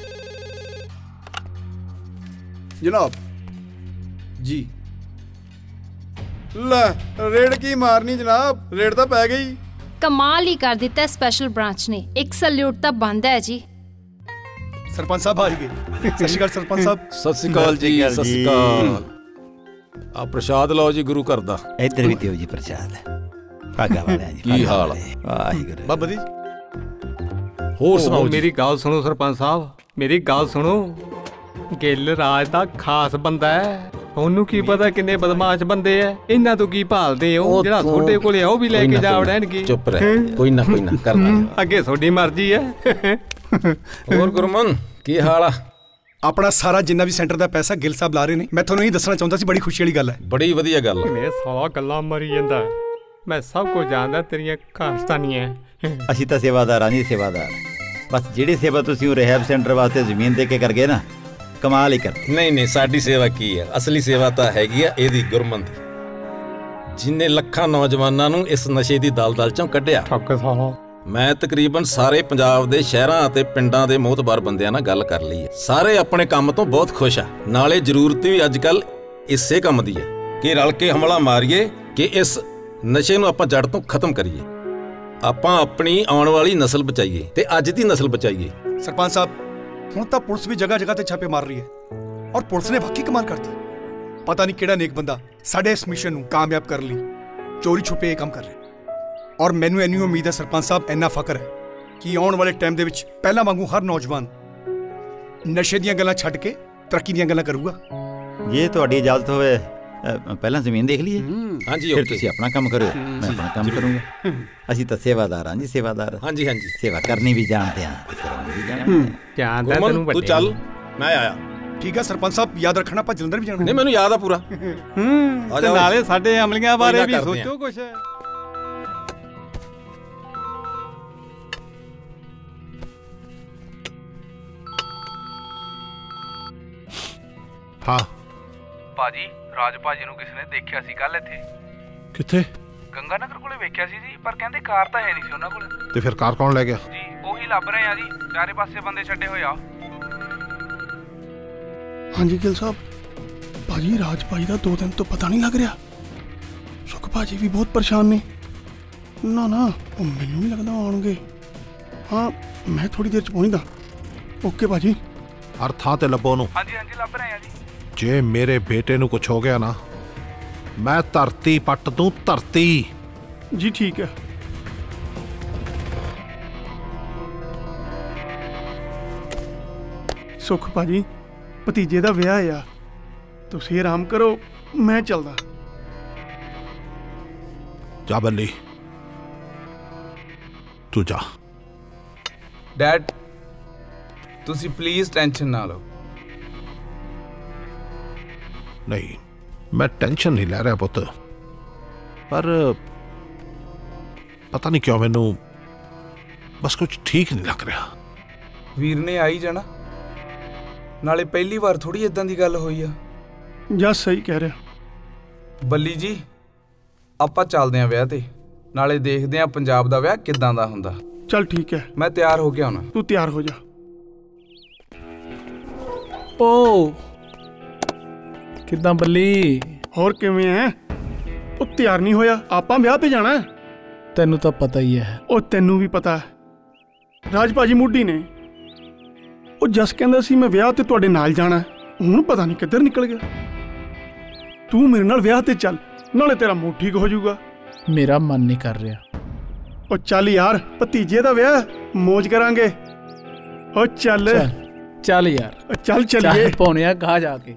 जनाब जी ਲੈ ਰੇਡ ਕੀ ਮਾਰਨੀ ਜਨਾਬ ਰੇਡ ਤਾਂ ਪੈ ਗਈ ਕਮਾਲ ਹੀ ਕਰ ਦਿੱਤਾ ਸਪੈਸ਼ਲ ਬ੍ਰਾਂਚ ਨੇ ਇੱਕ ਸੈਲੂਟ ਤਾਂ ਬੰਦ ਹੈ ਜੀ सरपंच साहब आ गए सत श्री अकाल सरपंच साहब सत श्री अकाल जी सत श्री अकाल आ प्रसाद लो जी गुरु घर दा इधर भी दियो जी प्रसाद भागा वाले जी की हाल वाहिगुरू बाबा जी होर सुनाओ मेरी गल सुनो सरपंच साहब मेरी गल सुनो गिल राज दा खास बंदा है ਉਹਨੂੰ ਕੀ ਪਤਾ ਕਿੰਨੇ ਬਦਮਾਸ਼ ਬੰਦੇ ਐ, ਇਹਨਾਂ ਤੋਂ ਕੀ ਭਾਲਦੇ ਹੋ? ਜਿਹੜਾ ਤੁਹਾਡੇ ਕੋਲੇ ਆ ਉਹ ਵੀ ਲੈ ਕੇ ਜਾ ਵੜਨਗੇ। ਚੁੱਪ ਰਹਿ, ਕੋਈ ਨਾ ਕਰਨਾ। ਅੱਗੇ ਤੁਹਾਡੀ ਮਰਜ਼ੀ ਐ। ਹੋਰ ਗੁਰਮਨ ਕੀ ਹਾਲ ਆ? ਆਪਣਾ ਸਾਰਾ ਜਿੰਨਾ ਵੀ ਸੈਂਟਰ ਦਾ ਪੈਸਾ ਗਿੱਲ ਸਾਹਿਬ ਲਾ ਰਹੇ ਨੇ। ਮੈਂ ਤੁਹਾਨੂੰ ਇਹ ਦੱਸਣਾ ਚਾਹੁੰਦਾ ਸੀ, ਬੜੀ ਖੁਸ਼ੀ ਵਾਲੀ ਗੱਲ ਹੈ। ਬੜੀ ਵਧੀਆ ਗੱਲ ਹੈ। ਸਾਲਾ ਗੱਲਾਂ ਮਰੀ ਜਾਂਦਾ, ਮੈਂ ਸਭ ਕੁਝ ਜਾਣਦਾ ਤੇਰੀਆਂ ਖਾਸਤਾਨੀਆਂ। ਅਸੀਂ ਤਾਂ ਸੇਵਾਦਾਰ ਹਾਂ ਜੀ, ਸੇਵਾਦਾਰ। ਬਸ ਜਿਹੜੀ ਸੇਵਾ ਤੁਸੀਂ ਉਹ ਰਿਹੈਬ ਸੈਂਟਰ ਵਾਸਤੇ ਜ਼ਮੀਨ ਦੇ ਕੇ ਕਰ ਗਏ ਨਾ, ਕਮਾਲ ਹੀ ਕਰ। ਨਹੀਂ ਸਾਡੀ ਸੇਵਾ ਕੀ ਹੈ? ਅਸਲੀ ਸੇਵਾ ਤਾਂ ਹੈਗੀ ਆ ਇਹਦੀ, ਗੁਰਮਨ ਦੀ, ਜਿਨੇ ਲੱਖਾਂ ਨੌਜਵਾਨਾਂ ਨੂੰ ਇਸ ਨਸ਼ੇ ਦੀ ਦਲਦਲ ਚੋਂ ਕੱਢਿਆ। ਠੱਕ ਸਾਲਾ। ਮੈਂ ਤਕਰੀਬਨ ਸਾਰੇ ਪੰਜਾਬ ਦੇ ਸ਼ਹਿਰਾਂ ਅਤੇ ਪਿੰਡਾਂ ਦੇ ਮੋਹਤਬਾਰ ਬੰਦਿਆਂ ਨਾਲ ਗੱਲ ਕਰ ਲਈ ਹੈ। ਸਾਰੇ ਆਪਣੇ ਕੰਮ ਤੋਂ ਬਹੁਤ ਖੁਸ਼ ਆ। ਨਾਲੇ ਜ਼ਰੂਰਤ ਵੀ ਅੱਜ ਕੱਲ ਇਸੇ ਕੰਮ ਦੀ ਹੈ ਕਿ ਰਲ ਕੇ ਹਮਲਾ ਮਾਰੀਏ ਕਿ ਇਸ ਨਸ਼ੇ ਨੂੰ ਆਪਾਂ ਜੜ ਤੋਂ ਖਤਮ ਕਰੀਏ। ਆਪਾਂ ਆਪਣੀ ਆਉਣ ਵਾਲੀ ਨਸਲ ਬਚਾਈਏ ਤੇ ਅੱਜ ਦੀ ਨਸਲ ਬਚਾਈਏ। ਸਰਪੰਚ ਸਾਹਿਬ, ਹੁਣ ਤਾਂ ਪੁਲਿਸ ਵੀ ਜਗ੍ਹਾ ਜਗ੍ਹਾ ਤੇ ਛਾਪੇ ਮਾਰ ਰਹੀ ਹੈ ਔਰ ਪੁਲਿਸ ਨੇ ਵਾਕਈ ਕਮਾਲ ਕਰਤੀ। ਪਤਾ ਨਹੀਂ ਕਿਹੜਾ ਨੇਕ ਬੰਦਾ ਸਾਡੇ ਇਸ ਮਿਸ਼ਨ ਨੂੰ ਕਾਮਯਾਬ ਕਰਨ ਲਈ ਚੋਰੀ ਛੁਪੇ ਇਹ ਕੰਮ ਕਰ ਰਿਹਾ। ਔਰ ਮੈਨੂੰ ਇੰਨੀ ਉਮੀਦ ਹੈ ਸਰਪੰਚ ਸਾਹਿਬ, ਇੰਨਾ ਫਖਰ ਹੈ ਕਿ ਆਉਣ ਵਾਲੇ ਟਾਈਮ ਦੇ ਵਿੱਚ ਪਹਿਲਾਂ ਵਾਂਗੂ ਹਰ ਨੌਜਵਾਨ ਨਸ਼ੇ ਦੀਆਂ ਗੱਲਾਂ ਛੱਡ ਕੇ ਤਰੱਕੀ ਦੀਆਂ ਗੱਲਾਂ ਕਰੂਗਾ। ਜੇ ਤੁਹਾਡੀ ਇਜਾਜ਼ਤ ਹੋਵੇ ਪਹਿਲਾਂ ਜ਼ਮੀਨ ਦੇਖ ਲਈਏ। ਹਾਂਜੀ, ਫਿਰ ਤੁਸੀਂ ਆਪਣਾ ਕੰਮ ਕਰੋ, ਮੈਂ ਆਪਣਾ ਕੰਮ ਕਰੂੰਗਾ। ਅਸੀਂ ਤਾਂ ਸੇਵਾਦਾਰ ਹਾਂ ਜੀ, ਸੇਵਾਦਾਰ। ਹਾਂਜੀ ਸੇਵਾ ਕਰਨੀ ਵੀ ਜਾਣਦੇ ਹਾਂ। ਤੂੰ ਚੱਲ, ਮੈਂ ਆਇਆ। ਠੀਕ ਹੈ ਸਰਪੰਚ ਸਾਹਿਬ, ਯਾਦ ਰੱਖਣਾ ਆਪਾਂ ਜਲੰਧਰ ਵੀ ਜਾਣਾ। ਨਹੀਂ ਮੈਨੂੰ ਯਾਦ ਆ ਪੂਰਾ। ਨਾਲੇ ਸਾਡੇ ਅਮਲੀਆਂ ਬਾਰੇ ਵੀ ਸੋਚੋ ਕੁਛ। ਹਾਂ ਭਾਜੀ, ਰਾਜ ਭਾਜੀ ਨੂੰ ਕਿਸੇ ਨੇ ਦੇਖਿਆ ਸੀ ਕੱਲ ਇੱਥੇ। ਕਿੱਥੇ? ਗੰਗਾ ਨਗਰ ਕੋਲੇ ਵੇਖਿਆ ਸੀ ਜੀ, ਪਰ ਕਹਿੰਦੇ ਕਾਰ ਤਾਂ ਹੈ ਨਹੀਂ ਸੀ ਉਹਨਾਂ ਕੋਲ। ਤੇ ਫਿਰ ਕਾਰ ਕੌਣ ਲੈ ਗਿਆ? ਜੀ ਉਹੀ ਲੱਭ ਰਹੇ ਆ ਜੀ, ਚਾਰੇ ਪਾਸੇ ਬੰਦੇ ਛੱਡੇ ਹੋਏ ਆ। ਹਾਂਜੀ ਗਿੱਲ ਸਾਹਿਬ, ਭਾਜੀ ਰਾਜ ਭਾਜੀ ਦਾ 2 ਦਿਨ ਤੋਂ ਪਤਾ ਨਹੀਂ ਲੱਗ ਰਿਹਾ। ਸੁਖ ਭਾਜੀ ਵੀ ਬਹੁਤ ਪਰੇਸ਼ਾਨ ਨੇ। ਨਾ ਉਹ ਮੈਨੂੰ ਨਹੀਂ ਲੱਗਦਾ ਆਉਣਗੇ। ਹਾਂ ਮੈਂ ਥੋੜੀ ਦੇਰ ਚ ਪਹੁੰਚਦਾ। ਓਕੇ ਭਾਜੀ। ਹਰ ਥਾਂ ਤੇ ਲੱਭੋ ਉਹਨੂੰ। ਹਾਂਜੀ ਲੱਭ ਰਹੇ ਆ ਜੀ। ਜੇ ਮੇਰੇ ਬੇਟੇ ਨੂੰ ਕੁਝ ਹੋ ਗਿਆ ਨਾ, ਮੈਂ ਧਰਤੀ ਪੱਟ ਦੂੰ, ਧਰਤੀ। ਜੀ ਠੀਕ ਹੈ। ਸੁਖ ਭਾਜੀ, ਭਤੀਜੇ ਦਾ ਵਿਆਹ ਆ, ਤੁਸੀਂ ਆਰਾਮ ਕਰੋ, ਮੈਂ ਚੱਲਦਾ। ਜਾ ਬੱਲੀ, ਤੂੰ ਜਾ। ਡੈਡ, ਤੁਸੀਂ ਪਲੀਜ਼ ਟੈਨਸ਼ਨ ਨਾ ਲਓ। ਨਹੀਂ, ਮੈਂ ਟੈਨਸ਼ਨ ਨਹੀਂ ਲੈ ਰਿਹਾ ਪੁੱਤ, ਪਰ ਪਤਾ ਨਹੀਂ ਕਿਉਂ ਮੈਨੂੰ ਬਸ ਕੁਝ ਠੀਕ ਨਹੀਂ ਲੱਗ ਰਿਹਾ। ਵੀਰ ਨੇ ਆਈ ਜਾਣਾ, ਨਾਲੇ ਪਹਿਲੀ ਵਾਰ ਥੋੜੀ ਇਦਾਂ ਦੀ ਗੱਲ ਹੋਈ ਆ। ਜਾਂ ਸਹੀ ਕਹਿ ਰਿਹਾ। ਬੱਲੀ ਜੀ, ਆਪਾਂ ਚੱਲਦੇ ਆਂ ਵਿਆਹ ਤੇ, ਨਾਲੇ ਦੇਖਦੇ ਆਂ ਪੰਜਾਬ ਦਾ ਵਿਆਹ ਕਿੱਦਾਂ ਦਾ ਹੁੰਦਾ। ਚੱਲ ਠੀਕ ਹੈ, ਮੈਂ ਤਿਆਰ ਹੋ ਕੇ ਆਉਣਾ। ਤੂੰ ਤਿਆਰ ਹੋ ਜਾ। ਓ ਕਿੱਦਾਂ ਬੱਲੀ? ਹੋਰ ਕਿਵੇਂ ਐ? ਉਹ ਤਿਆਰ ਨਹੀਂ ਹੋਇਆ, ਆਪਾਂ ਵਿਆਹ ਤੇ ਜਾਣਾ। ਤੈਨੂੰ ਤਾਂ ਪਤਾ ਹੀ ਹੈ। ਉਹ ਤੈਨੂੰ ਵੀ ਪਤਾ। ਰਾਜ ਭਾਜੀ ਮੁੱਢੀ ਨੇ। ਉਹ ਜਸ ਕਹਿੰਦਾ ਸੀ ਮੈਂ ਵਿਆਹ ਤੇ ਤੁਹਾਡੇ ਨਾਲ ਜਾਣਾ, ਹੁਣ ਪਤਾ ਨਹੀਂ ਕਿੱਧਰ ਨਿਕਲ ਗਿਆ। ਤੂੰ ਮੇਰੇ ਨਾਲ ਵਿਆਹ ਤੇ ਚੱਲ, ਨਾਲੇ ਤੇਰਾ ਮੂਡ ਠੀਕ ਹੋ ਜਾਊਗਾ। ਮੇਰਾ ਮਨ ਨਹੀਂ ਕਰ ਰਿਹਾ। ਉਹ ਚੱਲ ਯਾਰ, ਭਤੀਜੇ ਦਾ ਵਿਆਹ, ਮੌਜ ਕਰਾਂਗੇ। ਉਹ ਚੱਲ ਚੱਲ ਯਾਰ, ਚੱਲ ਚੱਲੀਏ। ਪੌਣਿਆ ਕਹਾ ਜਾ ਕੇ।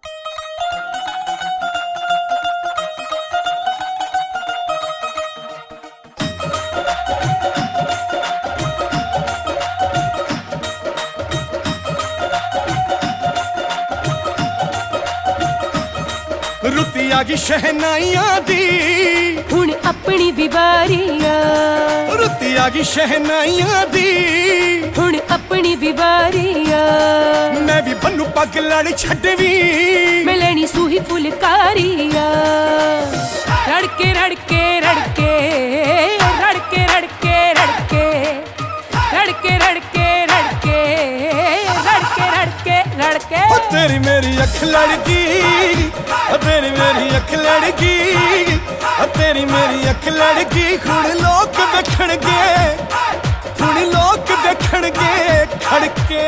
ਰੁੱਤੀ ਆ ਗਈ ਸ਼ਹਿਨਾਈਆਂ ਦੀ, ਹੁਣ ਆਪਣੀ ਵੀ ਵਾਰੀ ਆ। ਰੁੱਤੀ ਆ ਗਈ ਸ਼ਹਿਨਾਈਆਂ ਦੀ, ਹੁਣ ਆਪਣੀ ਵੀ ਵਾਰੀ ਆ। ਮੈਂ ਵੀ ਬੰਨੂ ਪੱਗ ਲੜ ਛੱਡਵੀਂ, ਮੈਂ ਲੈਣੀ ਸੂਹੀ ਫੁਲਕਾਰੀ ਆ। ਰੜਕੇ ਰੜਕੇ ਰੜਕੇ ਰੜਕੇ ਰੜਕੇ ਰੜਕੇ ਰੜਕੇ ਰੜਕੇ ਰੜਕੇ ਰੜਕੇ ਰੜਕੇ ਰੜਕੇ। ਤੇਰੀ ਮੇਰੀ ਅੱਖ ਲੜਕੀ, ਤੇਰੀ ਮੇਰੀ ਅੱਖ ਲੜਕੀ, ਤੇਰੀ ਮੇਰੀ ਅੱਖ ਲੜਕੀ। ਹੁਣ ਲੋਕ ਦੇਖਣਗੇ, ਹੁਣ ਲੋਕ ਦੇਖਣਗੇ ਖੜਕੇ।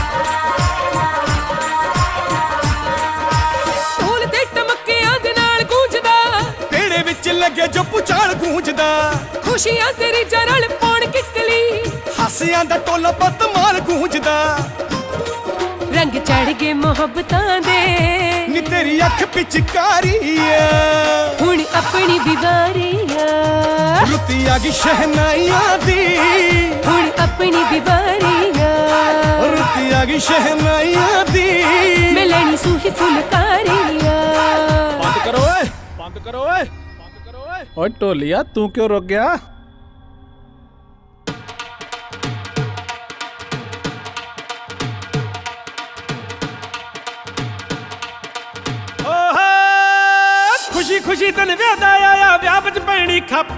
ਢੋਲ ਤੇ ਟਮਕਿਆਂ ਦੇ ਨਾਲ अगे जो पुचाल गूंजदा खुशियां तेरी जरल पौण किकली हासियां दा टोला बदमाल गूंजदा रंग चढ़ गए मोहब्बतां दे नी तेरी अख पिचकारी हुण अपनी बिवारी रुती आ गई शहनाइयां दी हुण अपनी बिवारी रुती आ गई शहनाइयां दी मिलनी सूही फुलकारियां। बंद करो ओए बंद करो ओए ओए ढोलिया तू क्यों रुक गया? खुशी खुशी तन व्यादा आया व्याह विच पैणी खप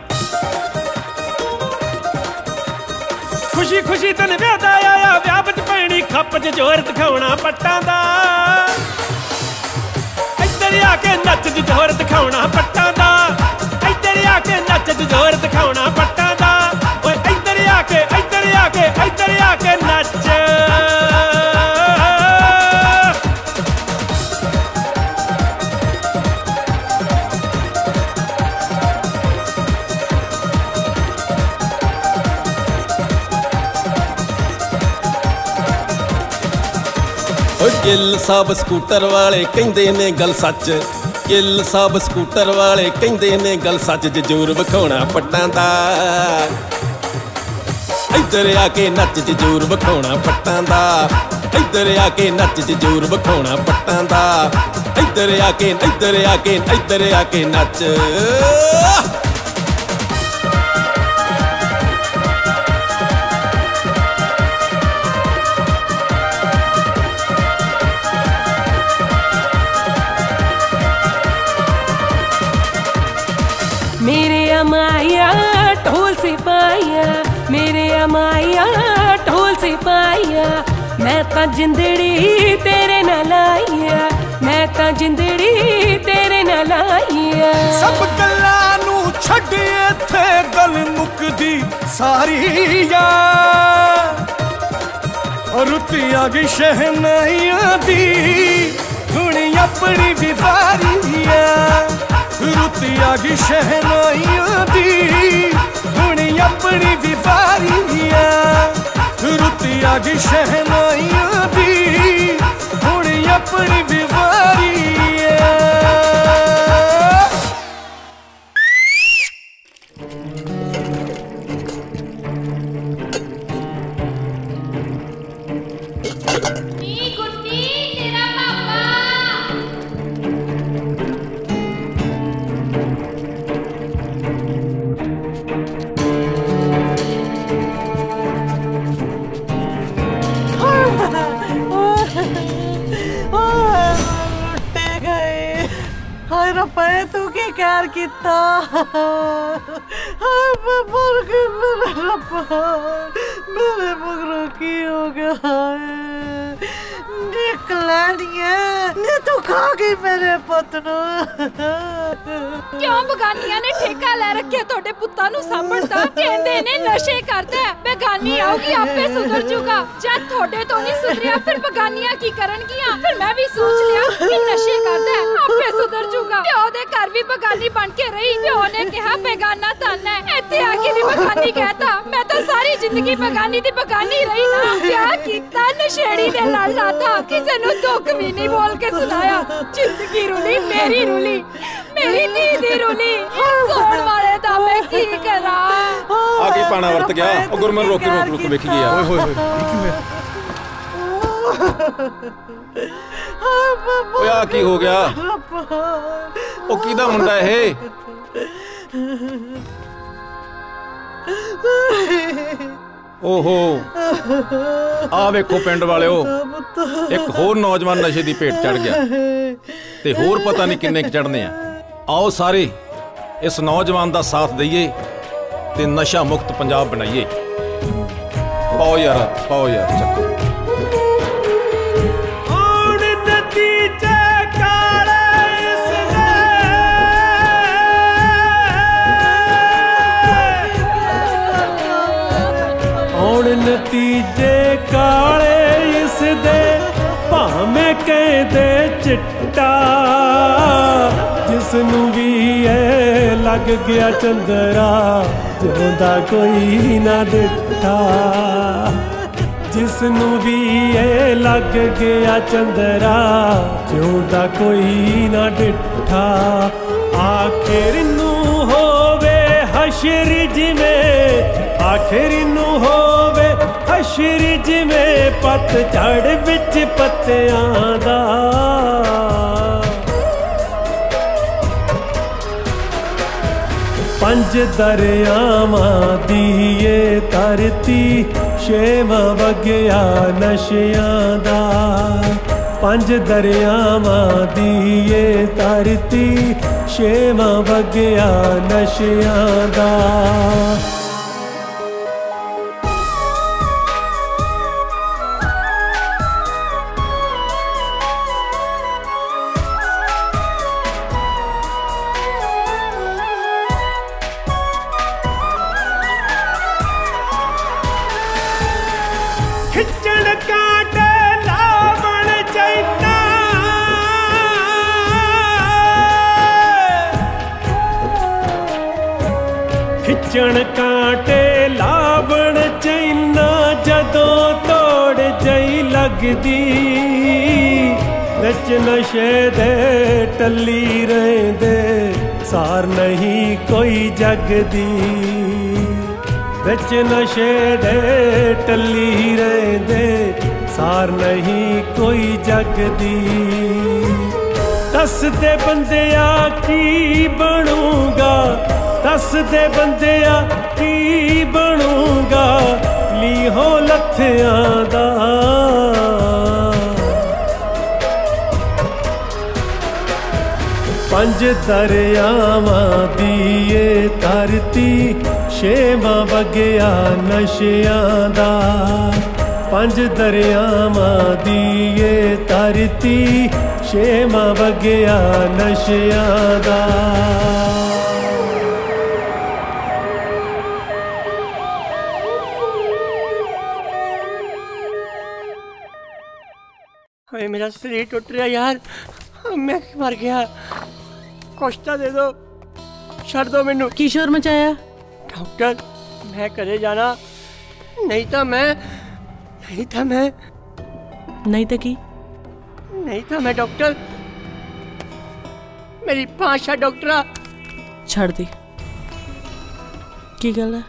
खुशी खुशी तन व्यादा आया व्याह विच पैणी खप च जोर दिखाउणा पट्टां दा इधर आके नच च जोर दिखाउणा पट्टां दा इधर आके नच च जोर दिखाउणा पट्टां दा ओए इधर आके नच ਗਿੱਲ ਸਾਹਿਬ ਸਕੂਟਰ ਵਾਲੇ ਕਹਿੰਦੇ ਨੇ ਗੱਲ ਸੱਚ ਗਿੱਲ ਸਾਹਿਬ ਸਕੂਟਰ ਵਾਲੇ ਕਹਿੰਦੇ ਨੇ ਗੱਲ ਸੱਚ ਜਰੂਰ ਵਿਖਾਉਣਾ ਪੱਟਾਂ ਦਾ ਇੱਧਰ ਆ ਕੇ ਨੱਚ ਜਰੂਰ ਵਿਖਾਉਣਾ ਪੱਟਾਂ ਦਾ ਇੱਧਰ ਆ ਕੇ ਨੱਚ ਜਰੂਰ ਵਿਖਾਉਣਾ ਪੱਟਾਂ ਦਾ ਇੱਧਰ ਆ ਕੇ ਨੱਚ मेरे अमाया ढोल से पाया मेरे अमाया ढोल से पाया मैं तां जिंदड़ी तेरे नाल आईया मैं तां जिंदड़ी तेरे नाल आईया सब गल्लां नू छड्ड इत्थे गल मुकदी सारी रुती आ गई शहनाइयां दी हुण अपनी भी वारी रुती आ गई शहनाइयां दी हुण अपनी भी वारी रुती आ गई शहनाइयां दी हुण अपनी भी वारी तू की कार किता मेरे मगरों की हो गया निकलानिया तू खा गई मेरे पुत नू क्यों बगानिया ने ठेका ले रखे तोड़े पुत्ता नू सांभणदा कहंदे ने नशे करदा है बेगानी आऊगी आपे सुधर जूगा जब थोड़े तो नहीं सुधरिया फिर बगानिया की करनगियां फिर मैं भी सोच लिया कि नशे करदा है आपे सुधर जूगा प्यो दे घर भी बगानी बन के रही प्यो ने कहा बेगाना धन है इत्थे आके भी बगानी कहता मैं तो सारी जिंदगी बगानी दी बगानी रही ना प्यार कीता नशेड़ी दे नाल लाता किसे नु दुख भी नहीं बोल के सुनाया जिंदगी रुली मेरी धी दी रुली सोण वाले दा मैं की करा आगे पाना वरत गया ओ गुरमन रोक वेखी गया ओए होए ओए आ की हो गया ओ किदा मुंडा है ओहो आ वेखो पिंड वालिओ एक होर नौजवान नशे दी भेट चढ़ गया ते होर पता नहीं किन्ने चढ़ने आओ सारे इस नौजवान दा साथ दईए ते नशा मुक्त पंजाब बनाइए पाओ यार चक्को नतीजे काले इस दे भावें कहदे चिट्टा जिसनू भी है लग गया चंदरा जिउंदा कोई ना डिठा जिसनू भी ये लग गया चंदरा जिउंदा कोई ना डिठा आखिर नू होवे हशर जिवें आखिर नू होवे हशर जिवें पतझड़ विच पत्तियां दा पंज दरियावां दी ये धरती छेवां वगया नशियां दा पंज दरियावां दी ये धरती छेवां वगया नशियां दा खिचण कांटे लावण चैना जदों तोड़ जई लगदी नच नशे दे टल्ली रहिंदे सार नहीं कोई जगदी नच नशे दे टल्ली रहिंदे सार नहीं कोई जगदी दस दे बंदिया की बनूंगा दस दे बंदिया की बनूंगा लीहो लथियां दा पंज दरियावां दी ये धरती छेवां वगया नशियां दा पंज दरियावां दी ये धरती छेवां वगया नशियां दा मेरा शरीर टूट रहा यार मैं मर गया कुछ तो दे दो छड़ दो मैनू की शोर मचाया डॉक्टर मैं घरे जाना नहीं तो मैं नहीं तो की नहीं तो मैं डॉक्टर मेरी भाषा डॉक्टरा छड़ दी की गल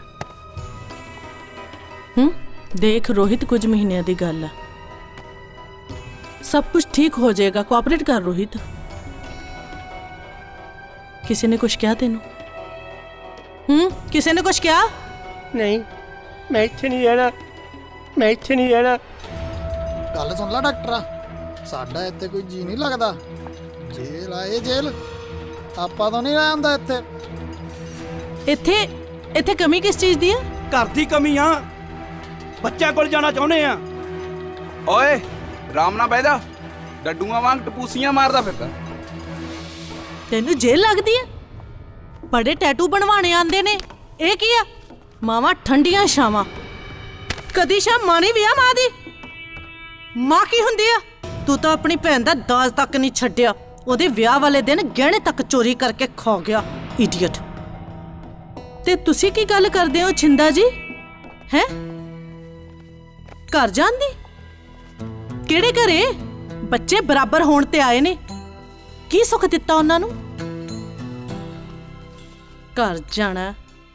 है देख रोहित कुछ महीने की गल है सब कुछ ठीक हो जाएगा कोऑपरेट कर रोहित किसी ने कुछ कहा तेनू किसी ने कुछ कहा नहीं मैं इत्थे नहीं रहना मैं इत्थे नहीं रहना गल सुन ला डॉक्टरा साडा इत्थे कोई जी नहीं लगदा जेल आए जेल आपा तो नहीं रहंदा इत्थे इत्थे इत्थे कमी किस चीज दी है घर दी कमी आ बच्चा कोल जाना चाहुंदे आ ओए राम ना बैजा डड्डूआं वांग टपूसियां मारदा फिरदा तेनू जेल लगदी है बड़े टैटू बनवाने आंदे ने ए की आ मावा ठंडियां छावां कदी शा मां नहीं विआह मां दी मां की हुंदी आ तू तो अपनी भैन दा दाज तक नहीं छड्डिया ओदे विआह वाले दिन गहने तक चोरी करके खा गया इडियट ते तुसी की गल करदे हो छिंदा जी हैं घर जान दी केड़े घरे बच्चे बराबर होण ते आए ने की सुख दिता उन्हां नूं घर जाना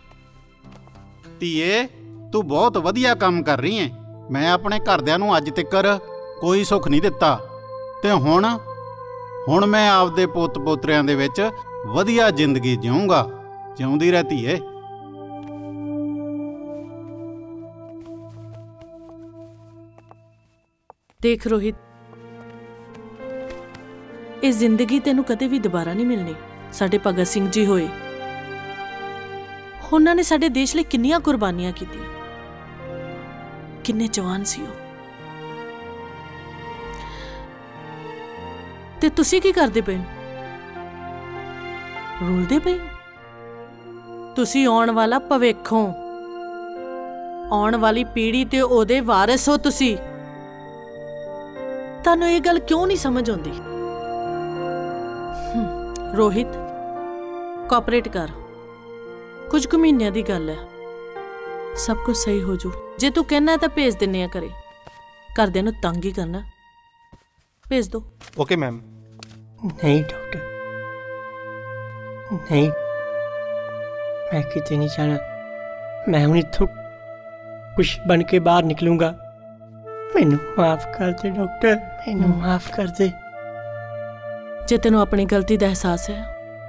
ਧੀਏ तू बहुत वधिया काम कर रही है मैं अपने घरदियां नूं अज तक कोई सुख नहीं दिता ते हुण मैं आपदे पोत पोतरियां दे विच वधिया जिंदगी जीऊंगा जिउंदी रह धीए देख रोहित इस जिंदगी तेनू कदे भी दोबारा नहीं मिलनी साडे भगत सिंह जी होए उन्होंने साडे देश लिए किन्नियां कुर्बानियां कीतियां किन्ने जवान सी ओ ते तुसी की करदे पे रुलदे पे तुसी आउण वाला भविख हो आउण वाली पीढ़ी ते ओदे वारिस हो तुसी तानू ये गल क्यों नहीं समझ आउंदी रोहित कोऑपरेट कर कुछ कु महीनों की गल है, सब कुछ सही हो जू। जे तू कहना तो भेज दिन्ने आ घरे, घरदियां नूं तंग ही करना, भेज दो। Okay ma'am. नहीं डॉक्टर, नहीं, मैं किते नहीं जाना। मैं हूं इत्थों कुछ बन के बाहर निकलूंगा। मैनू माफ कर दे डॉक्टर, मैनू माफ कर दे। जे तेनों अपनी गलती का एहसास है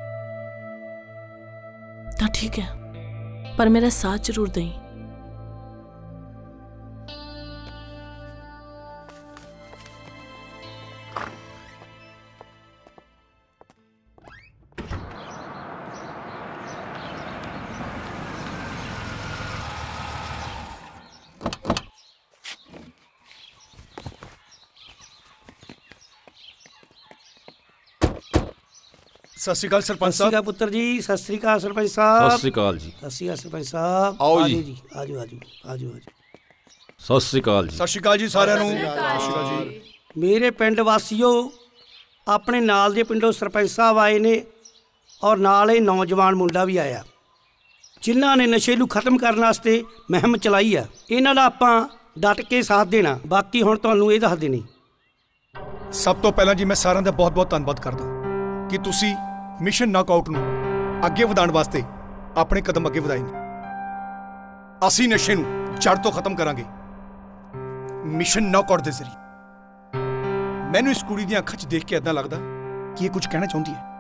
तो ठीक है, पर मेरा साथ जरूर दें। सत श्री अकाल सरपंच साहब। सत श्री अकाल पुत्र जी, सत श्री अकाल सरपंच साहब। सत श्री अकाल जी। सत श्री अकाल सरपंच साहब। आओ जी। आजो आजो आजो आजो। सत श्री अकाल जी। सत श्री अकाल जी साਰਿਆਂ ਨੂੰ। ਸਤਿ ਸ਼੍ਰੀ ਅਕਾਲ ਜੀ। मेरे पिंड वासियों, अपने नाल दे पिंडों सरपंच साहब आए ने और नाल ही नौजवान मुंडा भी आया, जिन्हां ने नशे नूं खत्म करने वास्ते मुहिम चलाई आ। इन्हां दा आपां डट के साथ देना। बाकी हुण तुहानूं ਇਹ ਦੱਸ ਦੇਣੀ। ਸਭ ਤੋਂ ਪਹਿਲਾਂ ਜੀ ਮੈਂ ਸਾਰਿਆਂ ਦਾ ਬਹੁਤ-ਬਹੁਤ ਧੰਨਵਾਦ ਕਰਦਾ ਕਿ ਤੁਸੀਂ ਮਿਸ਼ਨ ਨੌਕਆਊਟ ਨੂੰ ਅੱਗੇ ਵਧਾਉਣ ਵਾਸਤੇ ਆਪਣੇ ਕਦਮ ਅੱਗੇ ਵਧਾਏ ਨੇ। ਅਸੀਂ ਨਸ਼ੇ ਨੂੰ ਜੜ ਤੋਂ ਖਤਮ ਕਰਾਂਗੇ ਮਿਸ਼ਨ ਨੌਕਆਊਟ ਦੇ ਜ਼ਰੀਏ। ਮੈਨੂੰ ਇਸ ਕੁੜੀ ਦੀਆਂ ਅੱਖਾਂ 'ਚ ਦੇਖ ਕੇ ਇਦਾਂ ਲੱਗਦਾ ਕਿ ਇਹ ਕੁਝ ਕਹਿਣਾ ਚਾਹੁੰਦੀ ਹੈ।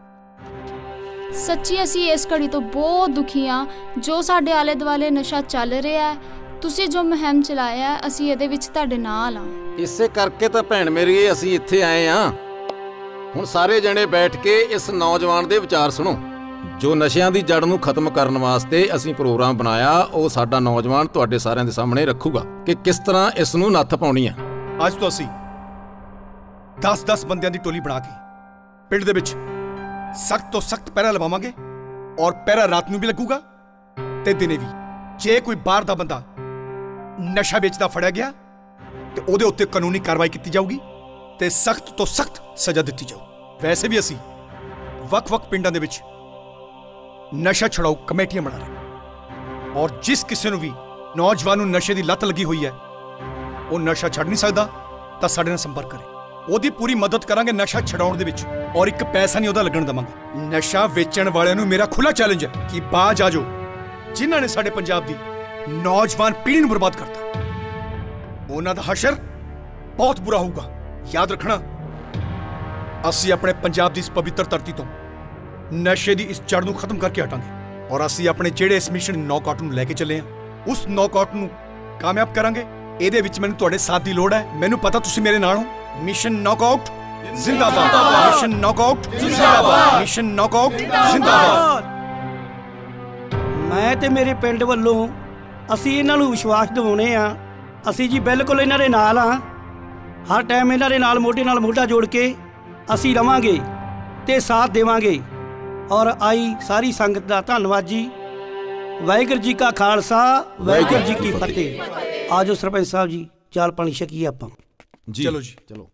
ਸੱਚੀ ਅਸੀਂ ਇਸ ਘੜੀ ਤੋਂ ਬਹੁਤ ਦੁਖੀ ਹਾਂ ਜੋ ਸਾਡੇ ਆਲੇ ਦੁਆਲੇ ਨਸ਼ਾ ਚੱਲ ਰਿਹਾ ਹੈ। ਤੁਸੀਂ ਜੋ ਮੁਹਿੰਮ ਚਲਾਇਆ, ਅਸੀਂ ਇਹਦੇ ਵਿੱਚ ਤੁਹਾਡੇ ਨਾਲ ਹਾਂ। ਇਸੇ ਕਰਕੇ ਤਾਂ ਭੈਣ ਮੇਰੀ ਅਸੀਂ ਇੱਥੇ ਆਏ ਆ। ਹੁਣ ਸਾਰੇ ਜਣੇ ਬੈਠ ਕੇ ਇਸ ਨੌਜਵਾਨ ਦੇ ਵਿਚਾਰ ਸੁਣੋ। ਜੋ ਨਸ਼ਿਆਂ ਦੀ ਜੜ ਨੂੰ ਖਤਮ ਕਰਨ ਵਾਸਤੇ ਅਸੀਂ ਪ੍ਰੋਗਰਾਮ ਬਣਾਇਆ, ਉਹ ਸਾਡਾ ਨੌਜਵਾਨ ਤੁਹਾਡੇ ਸਾਰਿਆਂ ਦੇ ਸਾਹਮਣੇ ਰੱਖੂਗਾ ਕਿ ਕਿਸ ਤਰ੍ਹਾਂ ਇਸ ਨੂੰ ਨੱਥ ਪਾਉਣੀ ਆ। ਅੱਜ ਤੋਂ ਅਸੀਂ 10-10 ਬੰਦਿਆਂ ਦੀ ਟੋਲੀ ਬਣਾ ਕੇ ਪਿੰਡ ਦੇ ਵਿੱਚ ਸਖਤ ਤੋਂ ਸਖਤ ਪਹਿਰਾ ਲਵਾਵਾਂਗੇ ਔਰ ਪਹਿਰਾ ਰਾਤ ਨੂੰ ਵੀ ਲੱਗੂਗਾ ਤੇ ਦਿਨੇ ਵੀ। ਜੇ ਕੋਈ ਬਾਹਰ ਦਾ ਬੰਦਾ ਨਸ਼ਾ ਵੇਚਦਾ ਫੜਿਆ ਗਿਆ ਤੇ ਉਹਦੇ ਉੱਤੇ ਕਾਨੂੰਨੀ ਕਾਰਵਾਈ ਕੀਤੀ ਜਾਊਗੀ ਤੇ ਸਖਤ ਤੋਂ ਸਖਤ ਸਜ਼ਾ ਦਿੱਤੀ ਜਾਊ। ਵੈਸੇ ਵੀ ਅਸੀਂ ਵੱਖ-ਵੱਖ ਪਿੰਡਾਂ ਦੇ ਵਿੱਚ ਨਸ਼ਾ ਛੁਡਾਊ ਕਮੇਟੀਆਂ ਬਣਾ ਰਹੇ ਔਰ ਜਿਸ ਕਿਸੇ ਨੂੰ ਵੀ ਨੌਜਵਾਨ ਨੂੰ ਨਸ਼ੇ ਦੀ ਲੱਤ ਲੱਗੀ ਹੋਈ ਹੈ, ਉਹ ਨਸ਼ਾ ਛੱਡ ਨਹੀਂ ਸਕਦਾ ਤਾਂ ਸਾਡੇ ਨਾਲ ਸੰਪਰਕ ਕਰੇ। ਉਹਦੀ ਪੂਰੀ ਮਦਦ ਕਰਾਂਗੇ ਨਸ਼ਾ ਛਡਾਉਣ ਦੇ ਵਿੱਚ ਔਰ ਇੱਕ ਪੈਸਾ ਨਹੀਂ ਉਹਦਾ ਲੱਗਣ ਦੇਵਾਂਗੇ। ਨਸ਼ਾ ਵੇਚਣ ਵਾਲਿਆਂ ਨੂੰ ਮੇਰਾ ਖੁੱਲਾ ਚੈਲੰਜ ਹੈ ਕਿ ਬਾਜ ਆ ਜਾਓ, ਜਿਨ੍ਹਾਂ ਨੇ ਸਾਡੇ ਪੰਜਾਬ ਦੀ ਨੌਜਵਾਨ ਪੀੜ੍ਹੀ ਨੂੰ ਬਰਬਾਦ ਕਰਤਾ। ਉਹਨਾਂ ਦਾ ਹਸ਼ਰ ਬਹੁਤ ਬੁਰਾ ਹੋਊਗਾ। ਯਾਦ ਰੱਖਣਾ, ਅਸੀਂ ਆਪਣੇ ਪੰਜਾਬ ਦੀ ਇਸ ਪਵਿੱਤਰ ਧਰਤੀ ਤੋਂ ਨਸ਼ੇ ਦੀ ਇਸ ਜੜ ਨੂੰ ਖਤਮ ਕਰਕੇ ਹਟਾਂਗੇ ਔਰ ਅਸੀਂ ਆਪਣੇ ਜਿਹੜੇ ਇਸ ਮਿਸ਼ਨ ਨੌਕਆਊਟ ਨੂੰ ਲੈ ਕੇ ਚੱਲੇ ਹਾਂ, ਉਸ ਨੌਕਆਊਟ ਨੂੰ ਕਾਮਯਾਬ ਕਰਾਂਗੇ। ਇਹਦੇ ਵਿੱਚ ਮੈਨੂੰ ਤੁਹਾਡੇ ਸਾਥ ਦੀ ਲੋੜ ਹੈ। ਮੈਨੂੰ ਪਤਾ ਤੁਸੀਂ ਮੇਰੇ ਨਾਲ ਹੋ। ਮਿਸ਼ਨ ਨੌਕਆਊਟ ਜ਼ਿੰਦਾਬਾਦ, ਮਿਸ਼ਨ ਨੌਕਆਊਟ ਜ਼ਿੰਦਾਬਾਦ, ਮਿਸ਼ਨ ਨੌਕਆਊਟ ਜ਼ਿੰਦਾਬਾਦ। मैं ते मेरे पिंड ਵੱਲੋਂ ਅਸੀਂ ਇਹਨਾਂ ਨੂੰ ਵਿਸ਼ਵਾਸ ਦਿਵਾਉਣੇ ਆ। ਅਸੀਂ ਜੀ ਬਿਲਕੁਲ ਇਹਨਾਂ ਦੇ ਨਾਲ ਆ। ਹਰ ਟਾਈਮ ਇਹਨਾਂ ਦੇ ਨਾਲ ਮੋਢਾ ਜੋੜ ਕੇ ਅਸੀਂ ਰਵਾਂਗੇ ਤੇ ਸਾਥ ਦੇਵਾਂਗੇ। ਔਰ ਆਈ ਸਾਰੀ ਸੰਗਤ ਦਾ ਧੰਨਵਾਦ ਜੀ। ਵਾਹਿਗੁਰੂ ਜੀ ਕਾ ਖਾਲਸਾ, ਵਾਹਿਗੁਰੂ ਜੀ ਕੀ ਫਤਿਹ। ਆਜੋ ਸਰਪੰਚ ਸਾਹਿਬ ਜੀ, ਚਾਲ ਪਾਣੀ ਛਕੀਏ ਆਪਾਂ ਜੀ। ਚਲੋ ਜੀ, ਚਲੋ।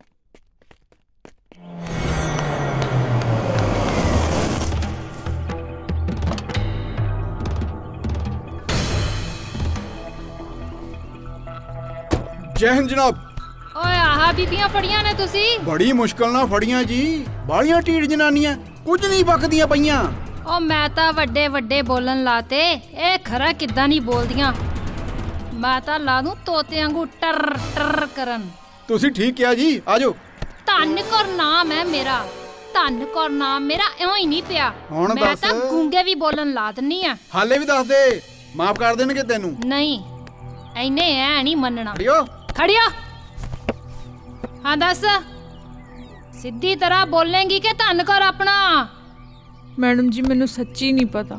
जय हिंद जनाब। ਓਏ ਆਹ ਬੀਬੀਆਂ ਫੜੀਆਂ ਨੇ ਤੁਸੀਂ? ਬੜੀ ਮੁਸ਼ਕਲ ਨਾਲ ਫੜੀਆਂ ਜੀ। ਬਾਲੀਆਂ ਢੀੜ ਜਨਾਨੀਆਂ, ਕੁਝ ਨਹੀਂ ਬਕਦੀਆਂ ਪਈਆਂ। ਓ ਮੈਂ ਤਾਂ ਵੱਡੇ ਵੱਡੇ ਬੋਲਣ ਲਾਤੇ, ਇਹ ਖਰਾ ਕਿੱਦਾਂ ਨਹੀਂ ਬੋਲਦੀਆਂ। ਮੈਂ ਤਾਂ ਲਾ ਦੂੰ ਤੋਤੇ ਵਾਂਗੂ ਟਰ ਟਰ ਕਰਨ। ਤੁਸੀਂ ਠੀਕ ਕਿਹਾ ਜੀ, ਆਜੋ। ਧੰਨ ਕੌਰ ਨਾਮ ਹੈ ਮੇਰਾ, ਧੰਨ ਕੌਰ ਨਾਮ ਮੇਰਾ ਇਉਂ ਹੀ ਨਹੀਂ ਪਿਆ। ਮੈਂ ਤਾਂ ਗੂੰਗੇ ਵੀ ਬੋਲਣ ਲਾ ਦਿੰਨੀ ਆ। ਹਾਲੇ ਵੀ ਦੱਸ ਦੇ, ਮਾਫ ਕਰ ਦੇਣਗੇ ਤੈਨੂੰ। ਨਹੀਂ ਐਨੇ ਐ ਨਹੀਂ ਮੰਨਣਾ। ਖੜਿਓ ਖੜਿਓ। ਹਾਂ ਦੱਸ, ਸਿੱਧੀ ਤਰ੍ਹਾਂ ਬੋਲੇਂਗੀ ਕਿ ਧੰਨ ਕੌਰ ਆਪਣਾ? मैडम जी मैनू सच्ची नहीं पता।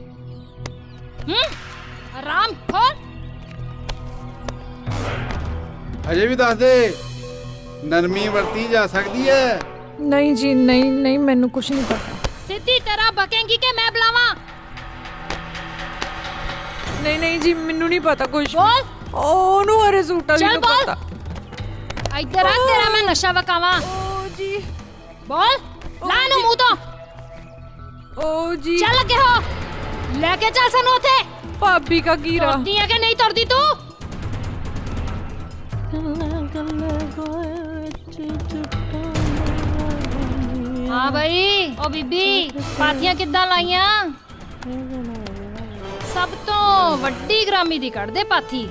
आराम खोल। अजे भी दस दे, नरमी वरती जा सकती है। नहीं जी नहीं नहीं, मैनू कुछ नहीं पता। सीधी तरह बकेंगी कि मैं बुलावा? नहीं नहीं जी, मैनू नहीं पता कुछ। बोल। ओनू अरे सूटा भी नहीं पता। इधर आ, तेरा मैं नशा बकावा। ओ जी। बोल। ला नु मुंह तो। ओ जी। चल के हो, लेके चल सानू उथे। भाभी का कीरा तुरदी है कि नहीं तुरदी तू? हाँ भाई ओ बीबी पाथियां किद्दां लाइयां? सब तो वड्डी ग्रामी दी कढ़ दे पाथी।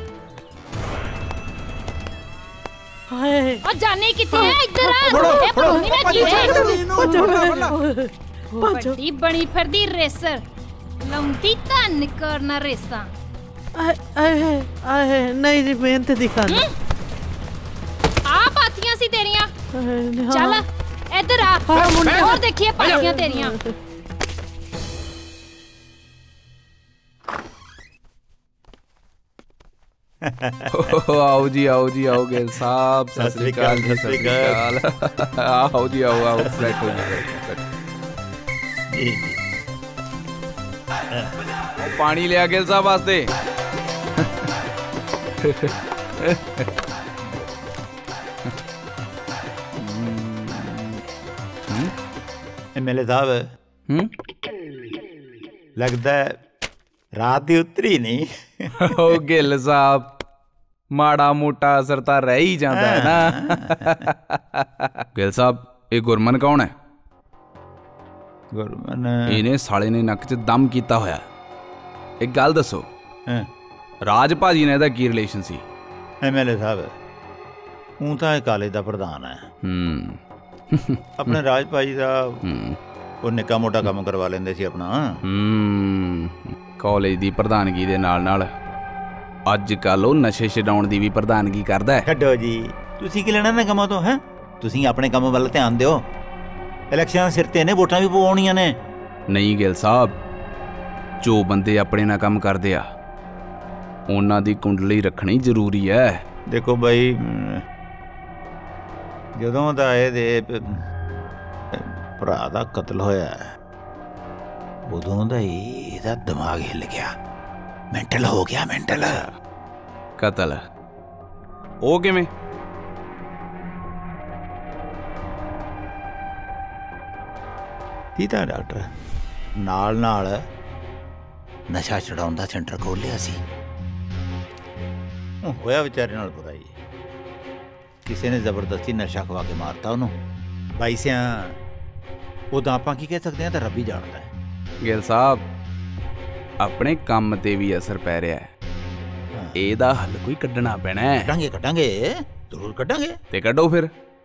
और जाने किथे है? इधर आ। ए परोनी ने की है? वड्डी बनी फिरदी रेसर लंबी तन करना रेसा। नहीं जी मेहनत दिखाना। आ पाथियां सी तेरियां। चल इधर आ और देखिए पाथियां तेरियां। आओ जी आओ गेल साहब। सत श्री अकाल जी, सत श्री अकाल। आओ जी आओ फ्लैट हो जी। पानी लिया गेल साहब वास्ते। एमएलए साहब लगता है रात ही उतरी नहीं। ओ गिल साहब माड़ा मोटा असर तो रह ही जाता है ना। गिल साहब ये गुरमन कौन है? गुरमन इन्हें साले ने नक च दम किया होया। एक गल दसो राज भाजी ने की रिलेशन सी? एमएलए साहब हूँ तो कॉलेज का प्रधान है। अपने राज भाजी का वो निक्का मोटा काम करवा लेंदे सी अपना। कॉलेज की प्रधानगी दे नाल नाल अज कल वो नशे छडाउण दी भी प्रधानगी करदा है। छड्डो जी तुसीं की लेना ना कामां तो है। तुसीं अपने काम वल ध्यान दिओ। इलैक्शन सिर ते ने वोटां भी पवाउणियां ने। नहीं गिल साहब जो बंदे अपने ना काम करदे आ उन्हां दी कुंडली रखनी जरूरी है। देखो भाई जदों दा इहदे भरा दा कतल होया उदों दा ही इहदा दिमाग हिल गया। मेंटल हो गया मेंटल। कतल ओ किवें? कीता डॉक्टर नाल नाल नशा छड़ाउण दा सेंटर खोल लिया सी। होया बेचारे नाल बुरा ही किसी ने जबरदस्ती नशा खवा के मारता उन्होंने। भाई सिया उदा आपां की कह सकते हैं तो रब ही जानता है। गिल साहब अपने काम ते भी असर पै रहा है। एदा हल कोई कड्ढना पैना है। कड्ढांगे जरूर कड्ढांगे। ते कड्ढो फिर।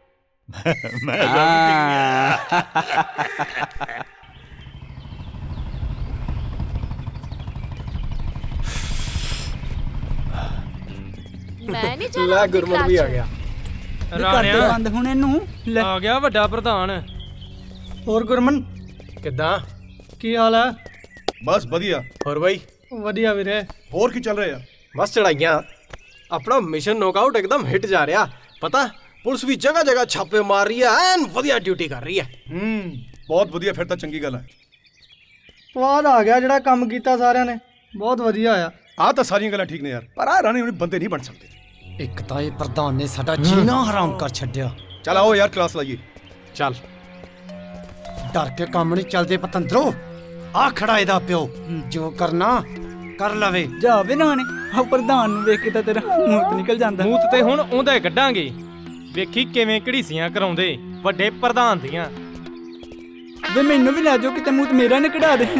मैं नहीं चला गुरमन भी आ गया। बंद हुणे नू आ गया वड्डा प्रधान। और गुरमन किद्दां की हाल है? बस बढ़िया। और भाई बढ़िया वीरे। और की चल रहा है? बस चढ़ाइयां। अपना मिशन नॉकआउट एकदम हिट जा रहा। पता पुलिस भी जगह जगह छापे मार रही है। एन वधिया ड्यूटी कर रही है। बहुत बढ़िया फिर तो चंगी गल है। स्वाद आ गया जिहड़ा काम कीता सारिਆਂ ने। बहुत बढ़िया आया। आ तो सारियां गल्लां ठीक ने यार पर आ राणे हुणे बंदे नहीं बन सकते। एक तो ये प्रधान ने साडा जीना हराम कर छड्डिया। चल आओ यार क्लास लाइए। चल डर के काम नहीं चलते पतंदरो। आ खड़ा एदा प्यो जो करना कर लवे। जावे ना ने आ प्रधान नु देख के तो तेरा मूत निकल जांदा। मूत ते हुण ओंदा कड्डांगे। वेखी किवें घड़ीसियां कराउंदे वड्डे प्रधान दियां। वे मैनू भी ले जाओ किते मूत मेरा ने कढ़ा दे।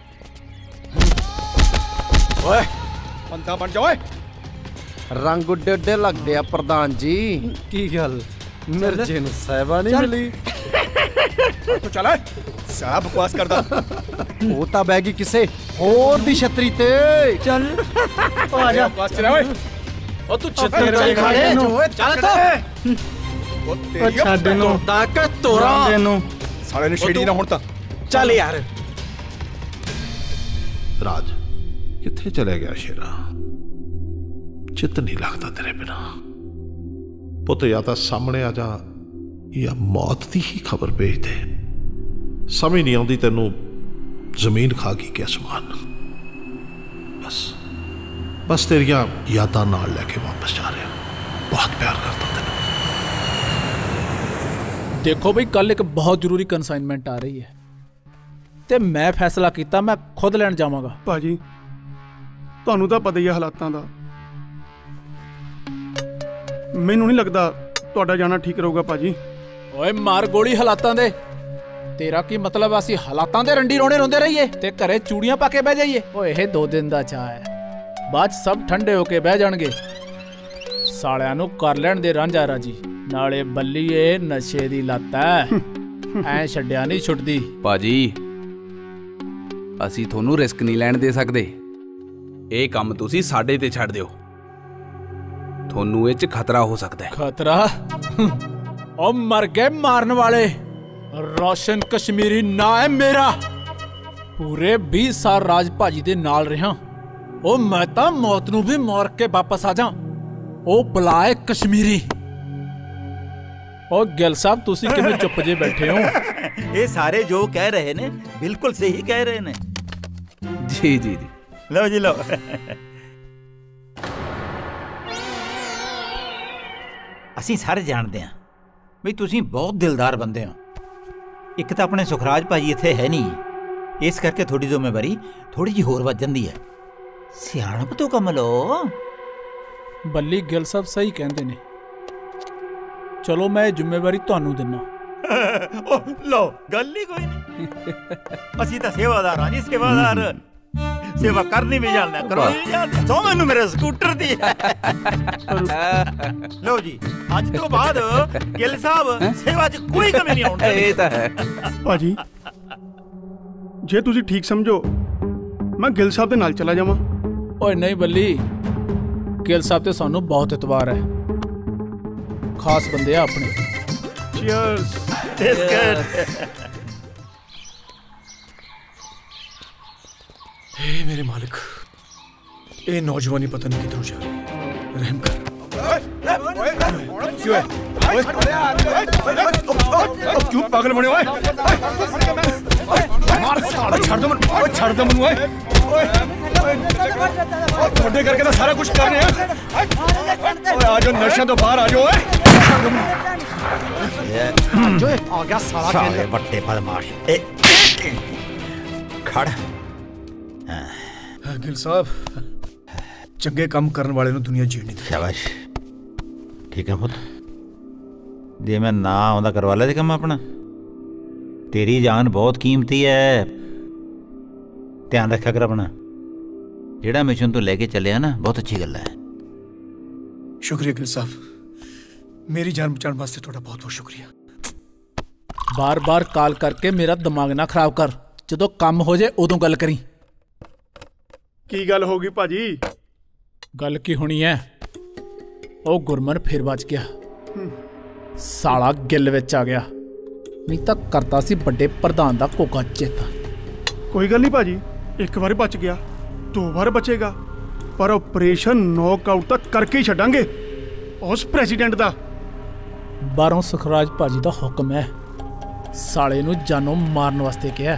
ओए बंदा बन जा। ओए रंग उड्डे उड्डे लगदे आ प्रधान जी। की गल मिर्जे नु साहिबा नहीं मिली? तो चल साहब बकवास करदा। वो ता बैगी किसे होर दी छतरी ते। चल आ जा बकवास चला। ओए ओ तू छतरी ते खड़े चल तो ओ छाड़ नो ताक तोरा साले ने छेड़ी ना हुण ता। चल यार राज किथे चले गया शेरा? चित नहीं लगता तेरे बिना। पुत या तो सामने आ जा या मौत की ही खबर भेज दे। समझ नहीं आती तेनू जमीन खा गई कि आसमान। बस बस तेरिया यादां नाल लेके वापस जा रहे। बहुत प्यार करता तेनू। देखो भाई कल एक बहुत जरूरी कंसाइनमेंट आ रही है। ਤੇ ਮੈਂ ਫੈਸਲਾ ਕੀਤਾ ਮੈਂ ਖੁਦ ਲੈਣ ਜਾਵਾਂਗਾ। ਭਾਜੀ ਤੁਹਾਨੂੰ ਤਾਂ ਪਤਾ ਹੀ ਹੈ ਹਾਲਾਤਾਂ ਦਾ, ਮੈਨੂੰ ਨਹੀਂ ਲੱਗਦਾ ਤੁਹਾਡਾ ਜਾਣਾ ਠੀਕ ਰਹੂਗਾ ਭਾਜੀ। ਓਏ ਮਾਰ ਗੋਲੀ ਹਾਲਾਤਾਂ ਦੇ। ਤੇਰਾ ਕੀ ਮਤਲਬ ਅਸੀਂ ਹਾਲਾਤਾਂ ਦੇ ਰੰਡੀ ਰੋਣੇ ਰੋਂਦੇ ਰਹੀਏ ਤੇ ਘਰੇ ਚੂੜੀਆਂ ਪਾ ਕੇ ਬਹਿ ਜਾਈਏ? ਓਏ ਇਹ 2 ਦਿਨ ਦਾ ਚਾਹ ਹੈ, ਬਾਅਦ ਸਭ ਠੰਡੇ ਹੋ ਕੇ ਬਹਿ ਜਾਣਗੇ। ਸਾਲਿਆਂ ਨੂੰ ਕਰ ਲੈਣ ਦੇ ਰਾਂਝਾ ਰਾਜੀ। ਨਾਲੇ ਬੱਲੀਏ ਨਸ਼ੇ ਦੀ ਲੱਤ ਐ, ਐ ਛੱਡਿਆ ਨਹੀਂ ਛੁੱਟਦੀ। ਭਾਜੀ ਅਸੀਂ ਤੁਹਾਨੂੰ ਰਿਸਕ ਨਹੀਂ ਲੈਣ ਦੇ ਸਕਦੇ, ਇਹ ਕੰਮ ਤੁਸੀਂ ਸਾਡੇ ਤੇ ਛੱਡ ਦਿਓ, ਤੁਹਾਨੂੰ ਇਹ 'ਚ ਖਤਰਾ ਹੋ ਸਕਦਾ ਹੈ। ਖਤਰਾ? ਉਹ ਮਰ ਗਏ ਮਾਰਨ ਵਾਲੇ। ਰੋਸ਼ਨ ਕਸ਼ਮੀਰੀ ਨਾ ਹੈ ਮੇਰਾ। ਪੂਰੇ 20 ਸਾਲ ਰਾਜ ਭਾਜੀ ਦੇ ਨਾਲ ਰਿਹਾ। ਉਹ ਮੈਂ ਤਾਂ ਮੌਤ ਨੂੰ ਵੀ ਮਾਰ ਕੇ ਵਾਪਸ ਆ ਜਾ। ਉਹ ਬੁਲਾਏ ਕਸ਼ਮੀਰੀ। ਉਹ ਗਿੱਲ ਸਾਹਿਬ ਤੁਸੀਂ ਕਿਵੇਂ ਚੁੱਪ ਜੇ ਬੈਠੇ ਹੋ? ਇਹ ਸਾਰੇ ਜੋ ਕਹਿ ਰਹੇ ਨੇ ਬਿਲਕੁਲ ਸਹੀ ਕਹਿ ਰਹੇ ਨੇ। ਜੀ ਜੀ ਜੀ ਲਓ ਜੀ ਲਓ। ਅਸੀਂ ਸਾਰੇ ਜਾਣਦੇ ਹਾਂ ਵੀ ਤੁਸੀਂ ਬਹੁਤ ਦਿਲਦਾਰ ਬੰਦੇ ਹੋ। ਇੱਕ ਤਾਂ ਆਪਣੇ ਸੁਖਰਾਜ ਭਾਜੀ ਇੱਥੇ ਹੈ ਨਹੀਂ, ਇਸ ਕਰਕੇ ਤੁਹਾਡੀ ਜ਼ਿੰਮੇਵਾਰੀ ਥੋੜੀ ਜਿਹੀ ਹੋਰ ਵੱਧ ਜਾਂਦੀ ਹੈ। ਸਿਆਣਪ ਤੋਂ ਕੰਮ ਲਓ। ਬੱਲੀ ਗਿੱਲ ਸਾਹਿਬ ਸਹੀ ਕਹਿੰਦੇ ਨੇ। ਚਲੋ ਮੈਂ ਇਹ ਜ਼ਿੰਮੇਵਾਰੀ ਤੁਹਾਨੂੰ ਦਿੰਨਾ। ਲਓ ਗੱਲ ਹੀ ਕੋਈ ਨਹੀਂ। ਅਸੀਂ ਤਾਂ ਸੇਵਾਦਾਰ ਹਾਂ ਜੀ, ਸੇਵਾਦਾਰ। ਸੇਵਾ ਕਰਨੀ ਵੀ ਜਾਣਦਾ, ਕਰਨੀ ਵੀ ਜਾਣਦਾ। ਸੋ ਮੈਨੂੰ ਮੇਰੇ ਸਕੂਟਰ ਦੀ। ਲਓ ਜੀ ਅੱਜ ਤੋਂ ਬਾਅਦ ਗਿੱਲ ਸਾਹਿਬ ਸੇਵਾ 'ਚ ਕੋਈ ਕਮੀ ਨਹੀਂ ਆਉਣੀ। ਇਹ ਤਾਂ ਹੈ ਭਾਜੀ, ਜੇ ਤੁਸੀਂ ਠੀਕ ਸਮਝੋ ਮੈਂ ਗਿੱਲ ਸਾਹਿਬ ਦੇ ਨਾਲ ਚਲਾ ਜਾਵਾਂ। ਓਏ ਨਹੀਂ ਬੱਲੀ, ਗਿੱਲ ਸਾਹਿਬ ਤੇ ਸਾਨੂੰ ਬਹੁਤ ਇਤਬਾਰ ਹੈ, ਖਾਸ ਬੰਦੇ ਆ ਆਪਣੇ। ਚੀਅਰਸ। हे मेरे मालिक, ये नौजवानी पता नहीं किधर जा रही है, रहम कर। क्यों है? क्यों पागल बने हुए? छड़ दो मनु, छड़ दो मनु। थोड़े करके तो सारा कुछ कर रहे हैं। आ जाओ नशा तो बाहर आ जाओ। आ गया साला बट्टे बदमाश। खड़। ਗਿੱਲ ਸਾਹਿਬ, ਚੰਗੇ ਕੰਮ ਕਰਨ ਵਾਲੇ ਨੂੰ ਦੁਨੀਆ ਜੀਣ ਨਹੀਂ ਦਿੰਦੀ। ਸ਼ਾਬਾਸ਼, ਠੀਕ ਹੈ ਪੁੱਤ। ਜੇ ਮੈਂ ਨਾ ਆਉਂਦਾ ਕਰਵਾ ਲੈ ਤੇ ਕੰਮ ਆਪਣਾ। ਤੇਰੀ ਜਾਨ ਬਹੁਤ ਕੀਮਤੀ ਹੈ, ਧਿਆਨ ਰੱਖਿਆ ਕਰ ਆਪਣਾ। ਜਿਹੜਾ ਮਿਸ਼ਨ ਤੋਂ ਲੈ ਕੇ ਚੱਲਿਆ ਨਾ, ਬਹੁਤ ਅੱਛੀ ਗੱਲ ਹੈ। ਸ਼ੁਕਰੀਆ ਗਿੱਲ ਸਾਹਿਬ, ਮੇਰੀ ਜਾਨ ਬਚਾਉਣ ਵਾਸਤੇ ਤੁਹਾਡਾ ਬਹੁਤ ਬਹੁਤ ਸ਼ੁਕਰੀਆ। ਬਾਰ-ਬਾਰ ਕਾਲ ਕਰਕੇ ਮੇਰਾ ਦਿਮਾਗ ਨਾ ਖਰਾਬ ਕਰ। ਜਦੋਂ ਕੰਮ ਹੋ ਜਾਏ ਉਦੋਂ ਗੱਲ ਕਰੀ। ਕੀ ਗੱਲ ਹੋ ਗਈ ਭਾਜੀ? ਗੱਲ ਕੀ ਹੋਣੀ ਹੈ? ਉਹ ਗੁਰਮਨ ਫਿਰ ਬਚ ਗਿਆ। ਸਾਲਾ ਗਿੱਲ ਵਿੱਚ ਆ ਗਿਆ, ਨਹੀਂ ਤਾਂ ਕਰਤਾ ਸੀ ਵੱਡੇ ਪ੍ਰਧਾਨ ਦਾ ਕੋਕਾ ਚੇਤਾ। ਕੋਈ ਗੱਲ ਨਹੀਂ ਭਾਜੀ, ਇੱਕ ਵਾਰ ਬਚ ਗਿਆ 2 ਵਾਰ ਬਚੇਗਾ, ਪਰ ਆਪਰੇਸ਼ਨ ਨੌਕਆਊਟ ਤੱਕ ਕਰਕੇ ਹੀ ਛੱਡਾਂਗੇ ਉਸ ਪ੍ਰੈਜ਼ੀਡੈਂਟ ਦਾ। ਬਾਹਰੋਂ ਸੁਖਰਾਜ ਭਾਜੀ ਦਾ ਹੁਕਮ ਹੈ, ਸਾਲੇ ਨੂੰ ਜਾਨੋਂ ਮਾਰਨ ਵਾਸਤੇ ਕਿਹਾ।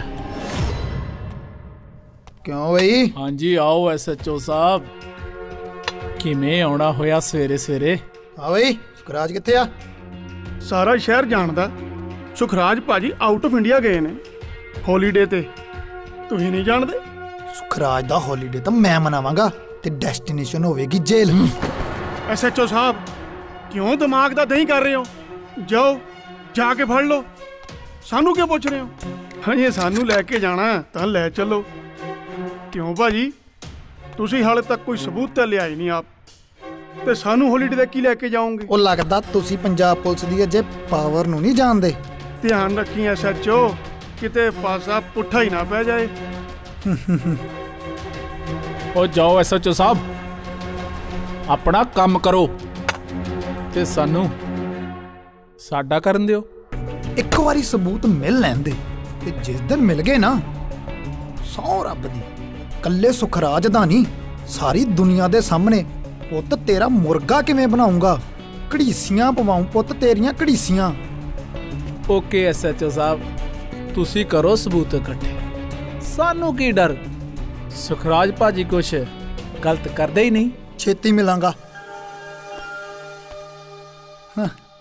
ਕਿਉਂ ਬਈ? ਹਾਂਜੀ ਆਓ ਐਸਐਚਓ ਸਾਹਿਬ। ਕਿਵੇਂ ਆਉਣਾ ਹੋਇਆ ਸਵੇਰੇ ਸਵੇਰੇ? ਆ ਬਈ, ਸੁਖਰਾਜ ਕਿੱਥੇ ਆ? ਸਾਰਾ ਸ਼ਹਿਰ ਜਾਣਦਾ ਸੁਖਰਾਜ ਭਾਜੀ ਆਊਟ ਆਫ ਇੰਡੀਆ ਗਏ ਨੇ ਹੌਲੀਡੇ ਤੇ। ਤੁਸੀਂ ਨਹੀਂ ਜਾਣਦੇ? ਸੁਖਰਾਜ ਦਾ ਹੌਲੀਡੇ ਤਾਂ ਮੈਂ ਮਨਾਵਾਂਗਾ ਤੇ ਡੈਸਟੀਨੇਸ਼ਨ ਹੋਵੇਗੀ ਜੇਲ੍ਹ। ਐਸਐਚਓ ਸਾਹਿਬ, ਕਿਉਂ ਦਿਮਾਗ ਦਾ ਦਹੀਂ ਕਰ ਰਹੇ ਹੋ? ਜਾਓ ਜਾ ਕੇ ਫੜ ਲਓ, ਸਾਨੂੰ ਕਿਉਂ ਪੁੱਛ ਰਹੇ ਹੋ? ਹਾਂਜੀ ਸਾਨੂੰ ਲੈ ਕੇ ਜਾਣਾ ਤਾਂ ਲੈ ਚੱਲੋ। ਕਿਉਂ ਭਾਜੀ, ਤੁਸੀਂ ਹਾਲੇ ਤੱਕ ਕੋਈ ਸਬੂਤ ਤਾਂ ਲਿਆਏ ਨਹੀਂ ਆਪ, ਤੇ ਸਾਨੂੰ ਹੌਲੀਡੇ ਤੇ ਕੀ ਲੈ ਕੇ ਜਾਓਗੇ? ਉਹ ਲੱਗਦਾ ਤੁਸੀਂ ਪੰਜਾਬ ਪੁਲਿਸ ਦੀ ਅਜੇ ਪਾਵਰ ਨੂੰ ਨਹੀਂ ਜਾਣਦੇ। ਧਿਆਨ ਰੱਖੀ ਐਸਐਚਓ, ਕਿਤੇ ਪਾਸਾ ਪੁੱਠਾ ਹੀ ਨਾ ਪੈ ਜਾਏ। ਉਹ ਜਾਓ ਐਸਐਚਓ ਸਾਹਿਬ, ਆਪਣਾ ਕੰਮ ਕਰੋ ਤੇ ਸਾਨੂੰ ਸਾਡਾ ਕਰਨ ਦਿਓ। ਇੱਕ ਵਾਰੀ ਸਬੂਤ ਮਿਲ ਲੈਂਦੇ, ਤੇ ਜਿਸ ਦਿਨ ਮਿਲ ਗਏ ਨਾ, ਸੌ ਰੱਬ ਦੀ, ਕੱਲੇ ਸੁਖਰਾਜ ਦਾ ਨਹੀਂ ਸਾਰੀ ਦੁਨੀਆ ਦੇ ਸਾਹਮਣੇ ਪੁੱਤ ਤੇਰਾ ਮੁਰਗਾ ਕਿਵੇਂ ਬਣਾਉਂਗਾ, ਘੜੀਸੀਆਂ ਪਵਾਉਂ ਪੁੱਤ ਤੇਰੀਆਂ ਘੜੀਸੀਆਂ। ਓਕੇ ਐਸਐਚਓ ਸਾਹਿਬ, ਤੁਸੀਂ ਕਰੋ ਸਬੂਤ ਇਕੱਠੇ, ਸਾਨੂੰ ਕੀ ਡਰ। ਸੁਖਰਾਜ ਭਾਜੀ ਕੁਛ ਗਲਤ ਕਰਦੇ ਹੀ ਨਹੀਂ। ਛੇਤੀ ਮਿਲਾਂਗਾ,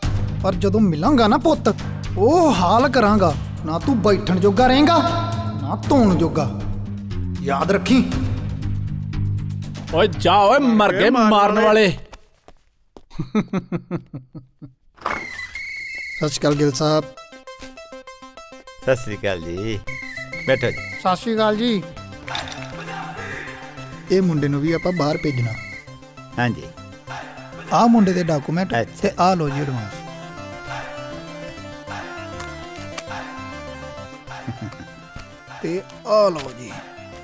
ਪਰ ਜਦੋਂ ਮਿਲਾਂਗਾ ਨਾ ਪੁੱਤ, ਉਹ ਹਾਲ ਕਰਾਂਗਾ, ਨਾ ਤੂੰ ਬੈਠਣ ਜੋਗਾ ਰਹੇਂਗਾ ਨਾ ਵਾਂ ਧੋਣ ਜੋਗਾ। ਯਾਦ ਰੱਖੀ। ਓਏ ਜਾ ਓਏ ਮਰ ਗਏ ਮਾਰਨ ਵਾਲੇ। ਸਤਿ ਸ਼੍ਰੀ ਅਕਾਲ ਗਿੱਲ ਸਾਹਿਬ। ਸਤਿ ਸ਼੍ਰੀ ਅਕਾਲ ਜੀ, ਬੈਠੋ ਜੀ। ਸਤਿ ਸ਼੍ਰੀ ਅਕਾਲ ਜੀ। ਇਹ ਮੁੰਡੇ ਨੂੰ ਵੀ ਆਪਾਂ ਬਾਹਰ ਭੇਜਣਾ। ਹਾਂਜੀ। ਆਹ ਮੁੰਡੇ ਦੇ ਡਾਕੂਮੈਂਟ ਤੇ ਆਹ ਲੋ ਜੀ ਐਡਵਾਂਸ। ਤੇ ਆਹ ਲੋ ਜੀ,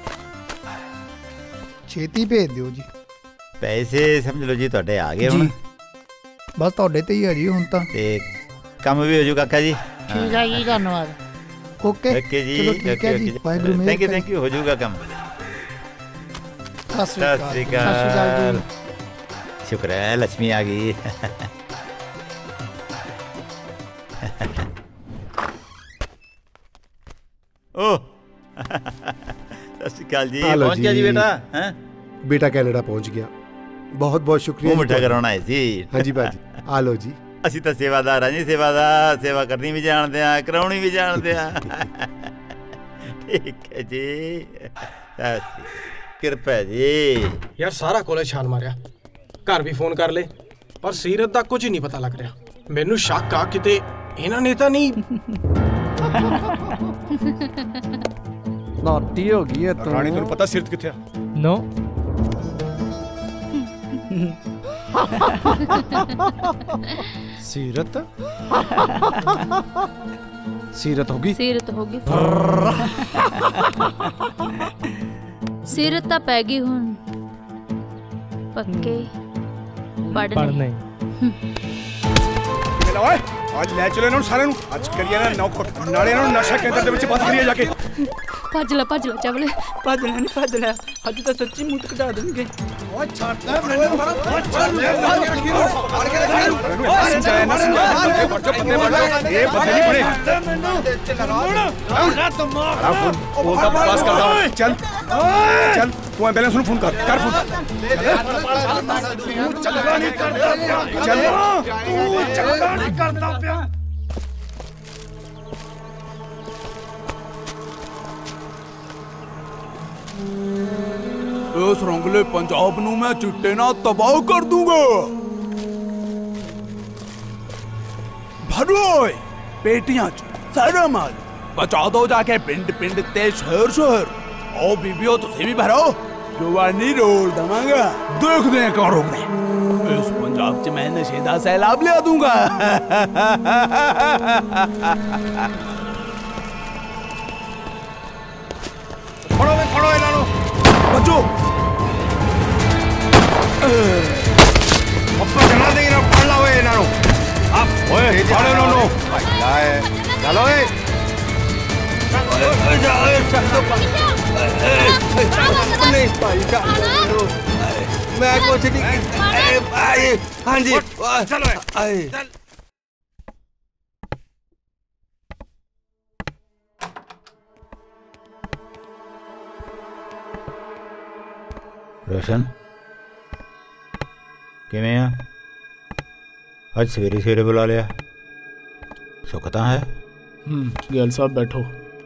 ਛੇਤੀ ਭੇਜ ਦਿਓ ਜੀ। ਪੈਸੇ ਸਮਝ ਲਓ ਜੀ ਤੁਹਾਡੇ ਆ ਗਏ ਹੁਣ। ਬਸ ਤੁਹਾਡੇ ਤੇ ਹੀ ਆ ਜੀ ਹੁਣ ਤਾਂ। ਤੇ ਕੰਮ ਵੀ ਹੋ ਜੂ ਕਾਕਾ ਜੀ। ਠੀਕ ਹੈ ਜੀ, ਧੰਨਵਾਦ। ਓਕੇ ਓਕੇ ਜੀ, ਚਲੋ ਠੀਕ ਹੈ ਜੀ, ਵਾਹਿਗੁਰੂ ਮਿਹਰ ਕਰੇ। ਥੈਂਕ ਯੂ, ਹੋ ਜਾਊਗਾ ਕੰਮ। ਸਤਿ ਸ਼੍ਰੀ ਅਕਾਲ। ਸਤਿ ਸ਼੍ਰੀ ਅਕਾਲ ਜੀ। ਸ਼ੁਕਰ ਹੈ ਲక్ష్ਮੀ ਆ ਗਈ। ਓ ਸਤਿ ਸ਼੍ਰੀ ਅਕਾਲ ਜੀ। ਪਹੁੰਚ ਗਿਆ ਜੀ ਬੇਟਾ? ਹੈ बेटा कनाडा पहुंच गया। बहुत बहुत शुक्रिया। मुंह मिठा कराना है जी। हाँ जी भाजी, आ लो जी। ਅਸੀਂ ਤਾਂ ਸੇਵਾਦਾਰ ਹਾਂ ਜੀ, ਸੇਵਾਦਾਰ। ਸੇਵਾ ਕਰਨੀ ਵੀ ਜਾਣਦੇ ਆ, ਕਰਾਉਣੀ ਵੀ ਜਾਣਦੇ ਆ। ਠੀਕ ਹੈ ਜੀ, ਕਿਰਪਾ ਜੀ। ਯਾਰ ਸਾਰਾ ਕਾਲਜ ਛਾਨ ਮਾਰਿਆ, ਘਰ ਵੀ ਫੋਨ ਕਰ ਲੇ, ਪਰ ਸੀਰਤ ਦਾ ਕੁਝ ਨਹੀਂ ਪਤਾ ਲੱਗ ਰਿਹਾ। ਮੈਨੂੰ ਸ਼ੱਕ ਆ ਕਿਤੇ ਇਹਨਾਂ ਨੇ ਤਾਂ ਨਹੀਂ। ਨਾਟੀ ਹੋ ਗਈ ਹੈ ਤੂੰ। ਰਾਣੀ ਤੈਨੂੰ ਪਤਾ ਸੀਰਤ ਕਿੱਥੇ ਆ? ਨੋ। सीरत सीरत होगी। सीरत होगी। सीरत ਤਾਂ ਪੈ ਗਈ ਹੁਣ ਪੱਕੇ ਪੜਨੇ। ਲੈ ਓਏ ਅੱਜ ਲੈ ਚਲੋ ਇਹਨਾਂ ਨੂੰ ਸਾਰਿਆਂ ਨੂੰ। ਅੱਜ ਕਰੀਏ ਨਾ ਨੌਕਟ, ਨਾਲੇ ਇਹਨਾਂ ਨੂੰ ਨਸ਼ਾ ਕੇਂਦਰ ਦੇ ਵਿੱਚ ਬੰਦ ਕਰੀਏ ਜਾ ਕੇ। ਭੱਜ ਲੈ ਚਵਲੇ। ਭੱਜ ਲੈ ਨਹੀਂ ਭੱਜ ਲੈ, ਅੱਜ ਤਾਂ ਸੱਚੀ ਮੂੰਹ ਕਢਾ ਦੇਣਗੇ। ਓਏ ਛੱਡ ਲੈ ਮੈਨੂੰ। ਓਏ ਚੱਲ ਲੈ ਫੜ ਕੇ ਲੈ ਇਹਨੂੰ। ਸਮਝਾਇਆ ਨਾ ਸਮਝਾਇਆ। ਇਹ ਬੱਚੇ ਬੰਦੇ ਨਹੀਂ ਬਣੇ। ਉਹ ਤਾਂ ਪਾਸ ਕਰਦਾ। ਚੱਲ ਚੱਲ ਤੂੰ ਐਂਬੂਲੈਂਸ ਨੂੰ ਫੋਨ ਕਰ ਫੋਨ। ਚੱਲਣਾ ਨਹੀਂ ਕਰਦਾ ਪਿਆ। ਚੱਲ ਤੂੰ ਚੱਲਣਾ ਨਹੀਂ ਕਰਦਾ ਪਿਆ। ਇਸ ਰੰਗਲੇ ਪੰਜਾਬ ਨੂੰ ਮੈਂ ਚਿੱਟੇ ਨਾਲ ਤਬਾਹ ਕਰ ਦੂੰਗਾ। ਭਰੋਏ ਪੇਟੀਆਂ ਚ ਸਾਰਾ ਮਾਲ ਬਚਾ ਦੋ ਜਾ ਕੇ ਪਿੰਡ ਪਿੰਡ ਤੇ ਸ਼ਹਿਰ ਸ਼ਹਿਰ। ਆਓ ਬੀਬੀਓ ਤੁਸੀਂ ਵੀ ਭਰੋ, ਜਵਾਨੀ ਰੋਲ ਦਵਾਂਗਾ। ਦੇਖਦੇ ਹਾਂ ਕੌਣ ਰੋਕਦੇ। ਇਸ ਪੰਜਾਬ ਚ ਮੈਂ ਨਸ਼ੇ ਦਾ ਸੈਲਾਬ ਲਿਆ ਦੂੰਗਾ। ਫੜੋ ਇਹਨਾਂ ਨੂੰ। ਬੱਜੋ ਆਪਾਂ ਜਨਾ ਦੇ ਨਾ ਫੜ ਲਾ ਓਏ ਇਹਨਾਂ ਨੂੰ। ਆਪ ਓਏ ਫੜ ਇਹਨਾਂ ਨੂੰ। ਲਾਏ ਚਲ ਓਏ। ਓਏ ਜਾ ਓਏ ਚੱਲ ਨਹੀਂ ਭਾਈ ਜਾ। ਮੈਂ ਕੁਛ ਨਹੀਂ ਕੀਤਾ ਭਾਈ। ਹਾਂਜੀ ਚਲ ਓਏ ਚੱਲ। रोशन किवें आ? आज सवेरे सवेरे बुला लिया, सुखता है? ਗਿੱਲ ਸਾਹਿਬ ਬੈਠੋ।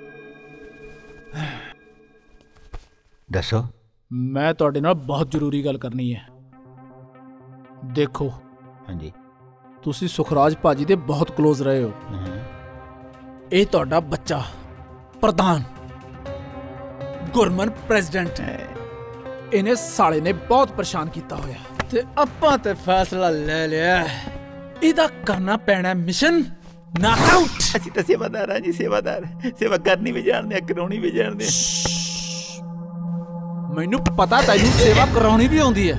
दसो। ਮੈਂ ਤੁਹਾਡੇ ਨਾਲ ਬਹੁਤ ਜ਼ਰੂਰੀ ਗੱਲ ਕਰਨੀ ਹੈ। ਦੇਖੋ। ਹਾਂਜੀ। ਤੁਸੀਂ ਸੁਖਰਾਜ ਭਾਜੀ ਦੇ ਬਹੁਤ ਕਲੋਜ਼ ਰਹੇ ਹੋ। ਇਹ ਤੁਹਾਡਾ ਬੱਚਾ ਪ੍ਰਧਾਨ ਗੁਰਮਨ ਪ੍ਰੈਜ਼ੀਡੈਂਟ, ਇਹਨੇ ਸਾਲੇ ਨੇ ਬਹੁਤ ਪਰੇਸ਼ਾਨ ਕੀਤਾ ਹੋਇਆ ਤੇ ਆਪਾਂ ਤੇ ਫੈਸਲਾ ਲੈ ਲਿਆ, ਇਹਦਾ ਕਰਨਾ ਪੈਣਾ ਮਿਸ਼ਨ ਨਾਕਆਊਟ। ਅਸੀਂ ਤਾਂ ਸੇਵਾਦਾਰ ਹਾਂ ਜੀ, ਸੇਵਾਦਾਰ। ਸੇਵਾ ਕਰਨੀ ਵੀ ਜਾਣਦੇ ਆ, ਕਰਾਉਣੀ ਵੀ ਜਾਣਦੇ ਆ। ਮੈਨੂੰ ਪਤਾ ਤੈਨੂੰ ਸੇਵਾ ਕਰਾਉਣੀ ਵੀ ਆਉਂਦੀ ਹੈ।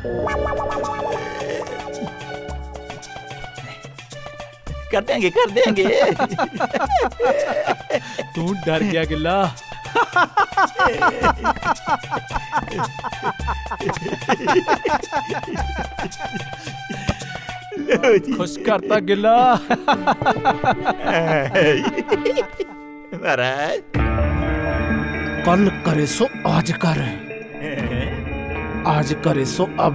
ਕਰ ਦੇਂਗੇ। ਤੂੰ ਡਰ ਗਿਆ ਗਿੱਲਾ। खुश करता गिला। महाराज कल करे सो आज कर, आज करे सो अब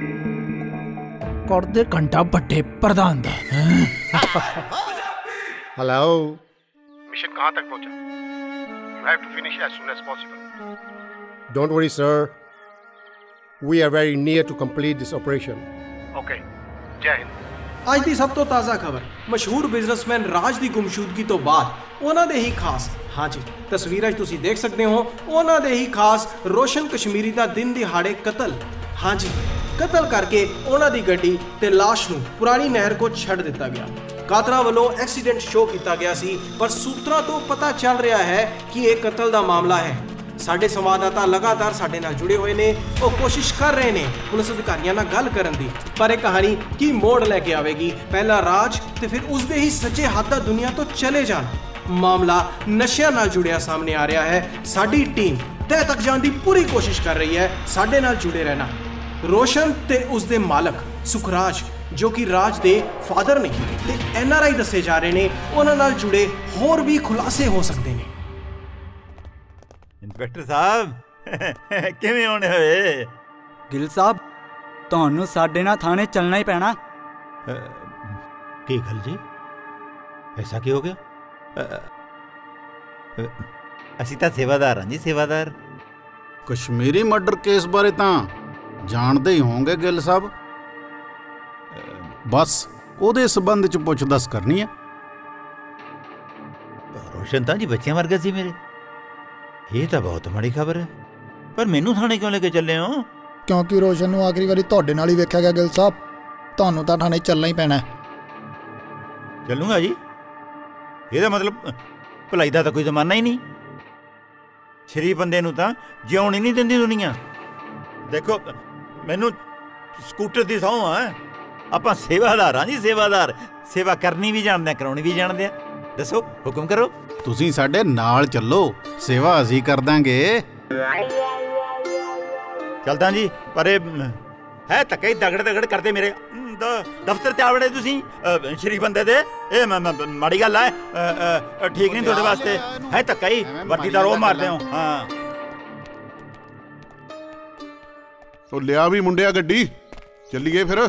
कर दे घंटा बड़े प्रधान दा। हेलो, मिशन कहाँ तक पहुंचा? You have to finish as soon as possible. Don't worry, sir. We are very near to complete this operation. Okay. Jai Hind. ਅੱਜ ਦੀ ਸਭ ਤੋਂ ਤਾਜ਼ਾ ਖਬਰ ਮਸ਼ਹੂਰ ਬਿਜ਼ਨਸਮੈਨ ਰਾਜ ਦੀ ਗੁੰਮਸ਼ੁਦਗੀ ਤੋਂ ਬਾਅਦ ਉਹਨਾਂ ਦੇ ਹੀ ਖਾਸ ਹਾਂਜੀ ਤਸਵੀਰਾਂ 'ਚ ਤੁਸੀਂ ਦੇਖ ਸਕਦੇ ਹੋ ਉਹਨਾਂ ਦੇ ਹੀ ਖਾਸ ਰੋਸ਼ਨ ਕਸ਼ਮੀਰੀ ਦਾ ਦਿਨ ਦਿਹਾੜੇ ਕਤਲ ਹਾਂਜੀ ਕਤਲ ਕਰਕੇ ਉਹਨਾਂ ਦੀ ਗੱਡੀ ਤੇ ਲਾਸ਼ ਨੂੰ ਪੁਰਾਣੀ ਨਹਿਰ ਕੋ ਛੱਡ ਦਿੱਤਾ ਗਿਆ ਕਾਤਲਾਂ ਵੱਲੋਂ ਐਕਸੀਡੈਂਟ ਸ਼ੋਅ ਕੀਤਾ ਗਿਆ ਸੀ ਪਰ ਸੂਤਰਾਂ ਤੋਂ ਪਤਾ ਚੱਲ ਰਿਹਾ ਹੈ ਕਿ ਇਹ ਕਤਲ ਦਾ ਮਾਮਲਾ ਹੈ ਸਾਡੇ ਸੰਵਾਦਦਾਤਾ ਲਗਾਤਾਰ ਸਾਡੇ ਨਾਲ ਜੁੜੇ ਹੋਏ ਨੇ ਉਹ ਕੋਸ਼ਿਸ਼ ਕਰ ਰਹੇ ਨੇ ਪੁਲਿਸ ਅਧਿਕਾਰੀਆਂ ਨਾਲ ਗੱਲ ਕਰਨ ਦੀ ਪਰ ਇਹ ਕਹਾਣੀ ਕੀ ਮੋੜ ਲੈ ਕੇ ਆਵੇਗੀ ਪਹਿਲਾ ਰਾਜ ਤੇ ਫਿਰ ਉਸਦੇ ਹੀ ਸੱਚੇ ਹੱਥ ਦਾ ਦੁਨੀਆ ਤੋਂ ਚਲੇ ਜਾਣਾ ਮਾਮਲਾ ਨਸ਼ਿਆਂ ਨਾਲ ਜੁੜਿਆ ਸਾਹਮਣੇ ਆ ਰਿਹਾ ਹੈ ਸਾਡੀ ਟੀਮ ਤਹਿ ਤੱਕ ਜਾਣ ਦੀ ਪੂਰੀ ਕੋਸ਼ਿਸ਼ ਕਰ ਰਹੀ ਹੈ ਸਾਡੇ ਨਾਲ ਜੁੜੇ ਰਹਿਣਾ ਰੋਸ਼ਨ ਤੇ ਉਸਦੇ ਮਾਲਕ ਸੁਖਰਾਜ ਜੋ ਕਿ ਰਾਜ ਦੇ ਫਾਦਰ ਨੇ ਤੇ NRI ਦੱਸੇ ਜਾ ਰਹੇ ਨੇ ਉਹਨਾਂ ਨਾਲ ਜੁੜੇ ਹੋਰ ਵੀ ਖੁਲਾਸੇ ਹੋ ਸਕਦੇ ਨੇ ਇੰਸਪੈਕਟਰ ਸਾਹਿਬ ਕਿਵੇਂ ਹੋਣੇ ਹੋਏ ਗਿੱਲ ਸਾਹਿਬ ਤੁਹਾਨੂੰ ਸਾਡੇ ਨਾਲ ਥਾਣੇ ਚੱਲਣਾ ਹੀ ਪੈਣਾ ਕੀ ਗੱਲ ਜੀ ਐਸਾ ਕੀ ਹੋ ਗਿਆ ਅਸੀਂ ਤਾਂ ਸੇਵਾਦਾਰ ਹਾਂ ਜੀ ਸੇਵਾਦਾਰ ਕਸ਼ਮੀਰੀ ਮਰਡਰ ਕੇਸ ਬਾਰੇ ਤਾਂ ਜਾਣਦੇ ਹੀ ਹੋਵੋਗੇ ਗਿੱਲ ਸਾਹਿਬ ਬਸ ਉਹਦੇ ਸਬੰਧ ਚ ਪੁੱਛ-ਦੱਸ ਕਰਨੀ ਹੈ ਰੋਸ਼ਨ ਤਾਂ ਜੀ ਬੱਚਿਆਂ ਵਰਗਾ ਸੀ ਮੇਰੇ ਇਹ ਤਾਂ ਬਹੁਤ ਮਾੜੀ ਖਬਰ ਹੈ ਪਰ ਮੈਨੂੰ ਥਾਣੇ ਕਿਉਂ ਲੈ ਕੇ ਚੱਲੇ ਹੋ ਕਿਉਂਕਿ ਰੋਸ਼ਨ ਨੂੰ ਆਖਰੀ ਵਾਰੀ ਤੁਹਾਡੇ ਨਾਲ ਹੀ ਵੇਖਿਆ ਗਿਆ ਗਿੱਲ ਸਾਹਿਬ ਤੁਹਾਨੂੰ ਤਾਂ ਥਾਣੇ ਚੱਲਣਾ ਹੀ ਪੈਣਾ ਚੱਲੂਗਾ ਜੀ ਇਹਦਾ ਮਤਲਬ ਭਲਾਈ ਦਾ ਤਾਂ ਕੋਈ ਜ਼ਮਾਨਾ ਹੀ ਨਹੀਂ ਸ਼ਰੀਫ ਬੰਦੇ ਨੂੰ ਤਾਂ ਜਿਉਣ ਹੀ ਨਹੀਂ ਦਿੰਦੀ ਦੁਨੀਆ ਦੇਖੋ ਮੈਨੂੰ ਸਕੂਟਰ ਦੀ ਸਹੁੰ ਆ ਆਪਾਂ ਸੇਵਾਦਾਰ ਹਾਂ ਜੀ ਸੇਵਾਦਾਰ ਸੇਵਾ ਕਰਨੀ ਵੀ ਜਾਣਦੇ ਆ ਕਰਾਉਣੀ ਵੀ ਜਾਣਦੇ ਆ ਦੱਸੋ ਹੁਕਮ ਕਰੋ ਤੁਸੀਂ ਸਾਡੇ ਨਾਲ ਚੱਲੋ ਸੇਵਾ ਅਸੀਂ ਕਰ ਦਾਂਗੇ ਚੱਲਦਾ ਜੀ ਪਰ ਇਹ ਹੈ ਧੱਕਾ ਹੀ ਦਗੜ ਕਰਦੇ ਮੇਰੇ ਦਫ਼ਤਰ ਚ ਆਵੜੇ ਤੁਸੀਂ ਸ਼ਰੀਫ ਬੰਦੇ ਦੇ ਇਹ ਮਾੜੀ ਗੱਲ ਹੈ ਠੀਕ ਨਹੀਂ ਤੁਹਾਡੇ ਵਾਸਤੇ ਹੈ ਧੱਕਾ ਹੀ ਵਰਦੀ ਦਾ ਰੋਹ ਮਾਰਦੇ ਹੋ ਹਾਂ ਉਹ ਲਿਆ ਵੀ ਮੁੰਡਿਆ ਗੱਡੀ ਚੱਲੀਏ ਫਿਰ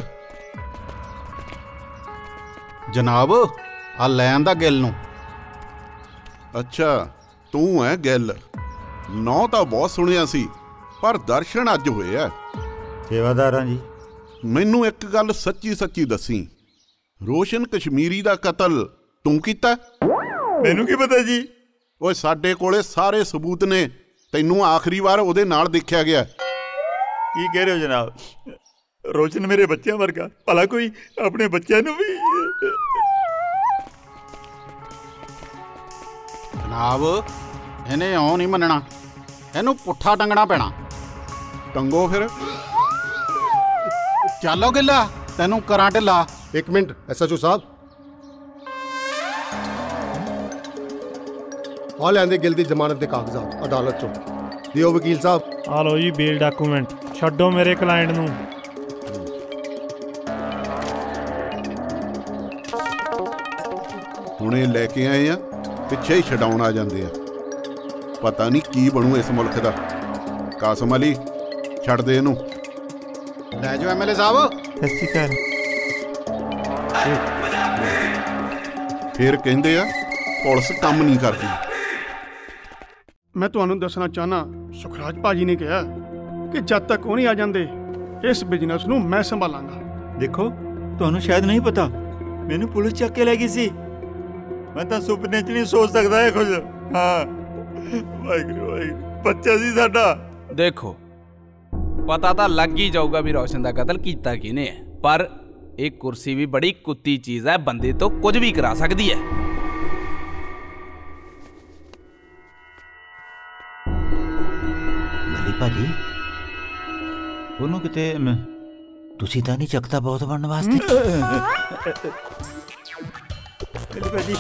ਜਨਾਬ ਆ ਲੈਣ ਦਾ ਗਿੱਲ ਨੂੰ ਅੱਛਾ ਤੂੰ ਹੈ ਗਿੱਲ ਨਾਂ ਤਾਂ ਬਹੁਤ ਸੁਣਿਆ ਸੀ ਪਰ ਦਰਸ਼ਨ ਅੱਜ ਹੋਏ ਆ ਸੇਵਾਦਾਰਾਂ ਜੀ ਮੈਨੂੰ ਇੱਕ ਗੱਲ ਸੱਚੀ ਦੱਸੀ ਰੋਸ਼ਨ ਕਸ਼ਮੀਰੀ ਦਾ ਕਤਲ ਤੂੰ ਕੀਤਾ ਮੈਨੂੰ ਕੀ ਪਤਾ ਜੀ ਓਏ ਸਾਡੇ ਕੋਲੇ ਸਾਰੇ ਸਬੂਤ ਨੇ ਤੈਨੂੰ ਆਖਰੀ ਵਾਰ ਉਹਦੇ ਨਾਲ ਦੇਖਿਆ ਗਿਆ ਕੀ ਕਹਿ ਰਹੇ ਹੋ ਜਨਾਬ ਰੋਸ਼ਨ ਮੇਰੇ ਬੱਚਿਆਂ ਵਰਗਾ ਭਲਾ ਕੋਈ ਆਪਣੇ ਬੱਚਿਆਂ ਨੂੰ ਵੀ ਜਨਾਬ ਇਹਨੇ ਇਉਂ ਨਹੀਂ ਮੰਨਣਾ ਇਹਨੂੰ ਪੁੱਠਾ ਟੰਗਣਾ ਪੈਣਾ ਟੰਗੋ ਫਿਰ ਚੱਲੋ ਗਿੱਲਾ ਤੈਨੂੰ ਕਰਾਂ ਢਿੱਲਾ ਇੱਕ ਮਿੰਟ SHO ਸਾਹਿਬ ਆ ਲੈਂਦੇ ਗਿੱਲ ਦੀ ਜ਼ਮਾਨਤ ਦੇ ਕਾਗਜ਼ਾਤ ਅਦਾਲਤ ਚੋਂ ਦਿਓ ਵਕੀਲ ਸਾਹਿਬ ਆ ਲਓ ਜੀ ਬੇਲ ਡਾਕੂਮੈਂਟ ਛੱਡੋ ਮੇਰੇ ਕਲਾਇੰਟ ਨੂੰ ਹੁਣੇ ਲੈ ਕੇ ਆਏ ਆ ਪਿੱਛੇ ਹੀ ਛਡਾਉਣ ਆ ਜਾਂਦੇ ਆ ਪਤਾ ਨਹੀਂ ਕੀ ਬਣੂ ਇਸ ਮੁਲਕ ਦਾ ਕਾਸਮ ਅਲੀ ਛੱਡ ਦੇ ਇਹਨੂੰ ਲੈ ਜਾਓ MLA ਸਾਹਿਬ ਸਤਿ ਸ਼੍ਰੀ ਅਕਾਲ ਫਿਰ ਕਹਿੰਦੇ ਆ ਪੁਲਿਸ ਕੰਮ ਨਹੀਂ ਕਰਦੀ ਮੈਂ ਤੁਹਾਨੂੰ ਦੱਸਣਾ ਚਾਹਨਾ ਸੁਖਰਾਜ ਭਾਜੀ ਨੇ ਕਿਹਾ ਕਿ ਜਦ ਤੱਕ ਉਹ ਨਹੀਂ ਆ ਜਾਂਦੇ ਇਸ ਬਿਜ਼ਨਸ ਨੂੰ ਮੈਂ ਸੰਭਾਲਾਂਗਾ ਦੇਖੋ ਤੁਹਾਨੂੰ ਸ਼ਾਇਦ ਨਹੀਂ ਪਤਾ ਮੈਨੂੰ ਪੁਲਿਸ ਚੱਕ ਕੇ ਲੈ ਗਈ ਸੀ ਮੈਂ ਤਾਂ ਸੁਪਨੇ 'ਚ ਨਹੀਂ ਸੋਚ ਸਕਦਾ ਇਹ ਕੁਝ ਹਾਂ ਵਾਹਿਗੁਰੂ ਬੱਚਾ ਸੀ ਸਾਡਾ ਦੇਖੋ ਪਤਾ ਤਾਂ ਲੱਗ ਹੀ ਜਾਊਗਾ ਵੀ ਰੋਸ਼ਨ ਦਾ ਕਤਲ ਕੀਤਾ ਕਿਹਨੇ ਹੈ ਪਰ ਇਹ ਕੁਰਸੀ ਵੀ ਬੜੀ ਕੁੱਤੀ ਚੀਜ਼ ਹੈ ਬੰਦੇ ਤੋਂ ਕੁਝ ਵੀ ਕਰਾ ਸਕਦੀ ਹੈ ਮਲੀ ਭਾਜੀ ਉਹਨੂੰ ਕਿਤੇ ਤੁਸੀਂ ਤਾਂ ਨਹੀਂ ਚੱਕਦਾ ਬਹੁਤ ਬਣਨ ਵਾਸਤੇ ਮਲੀ ਭਾਜੀ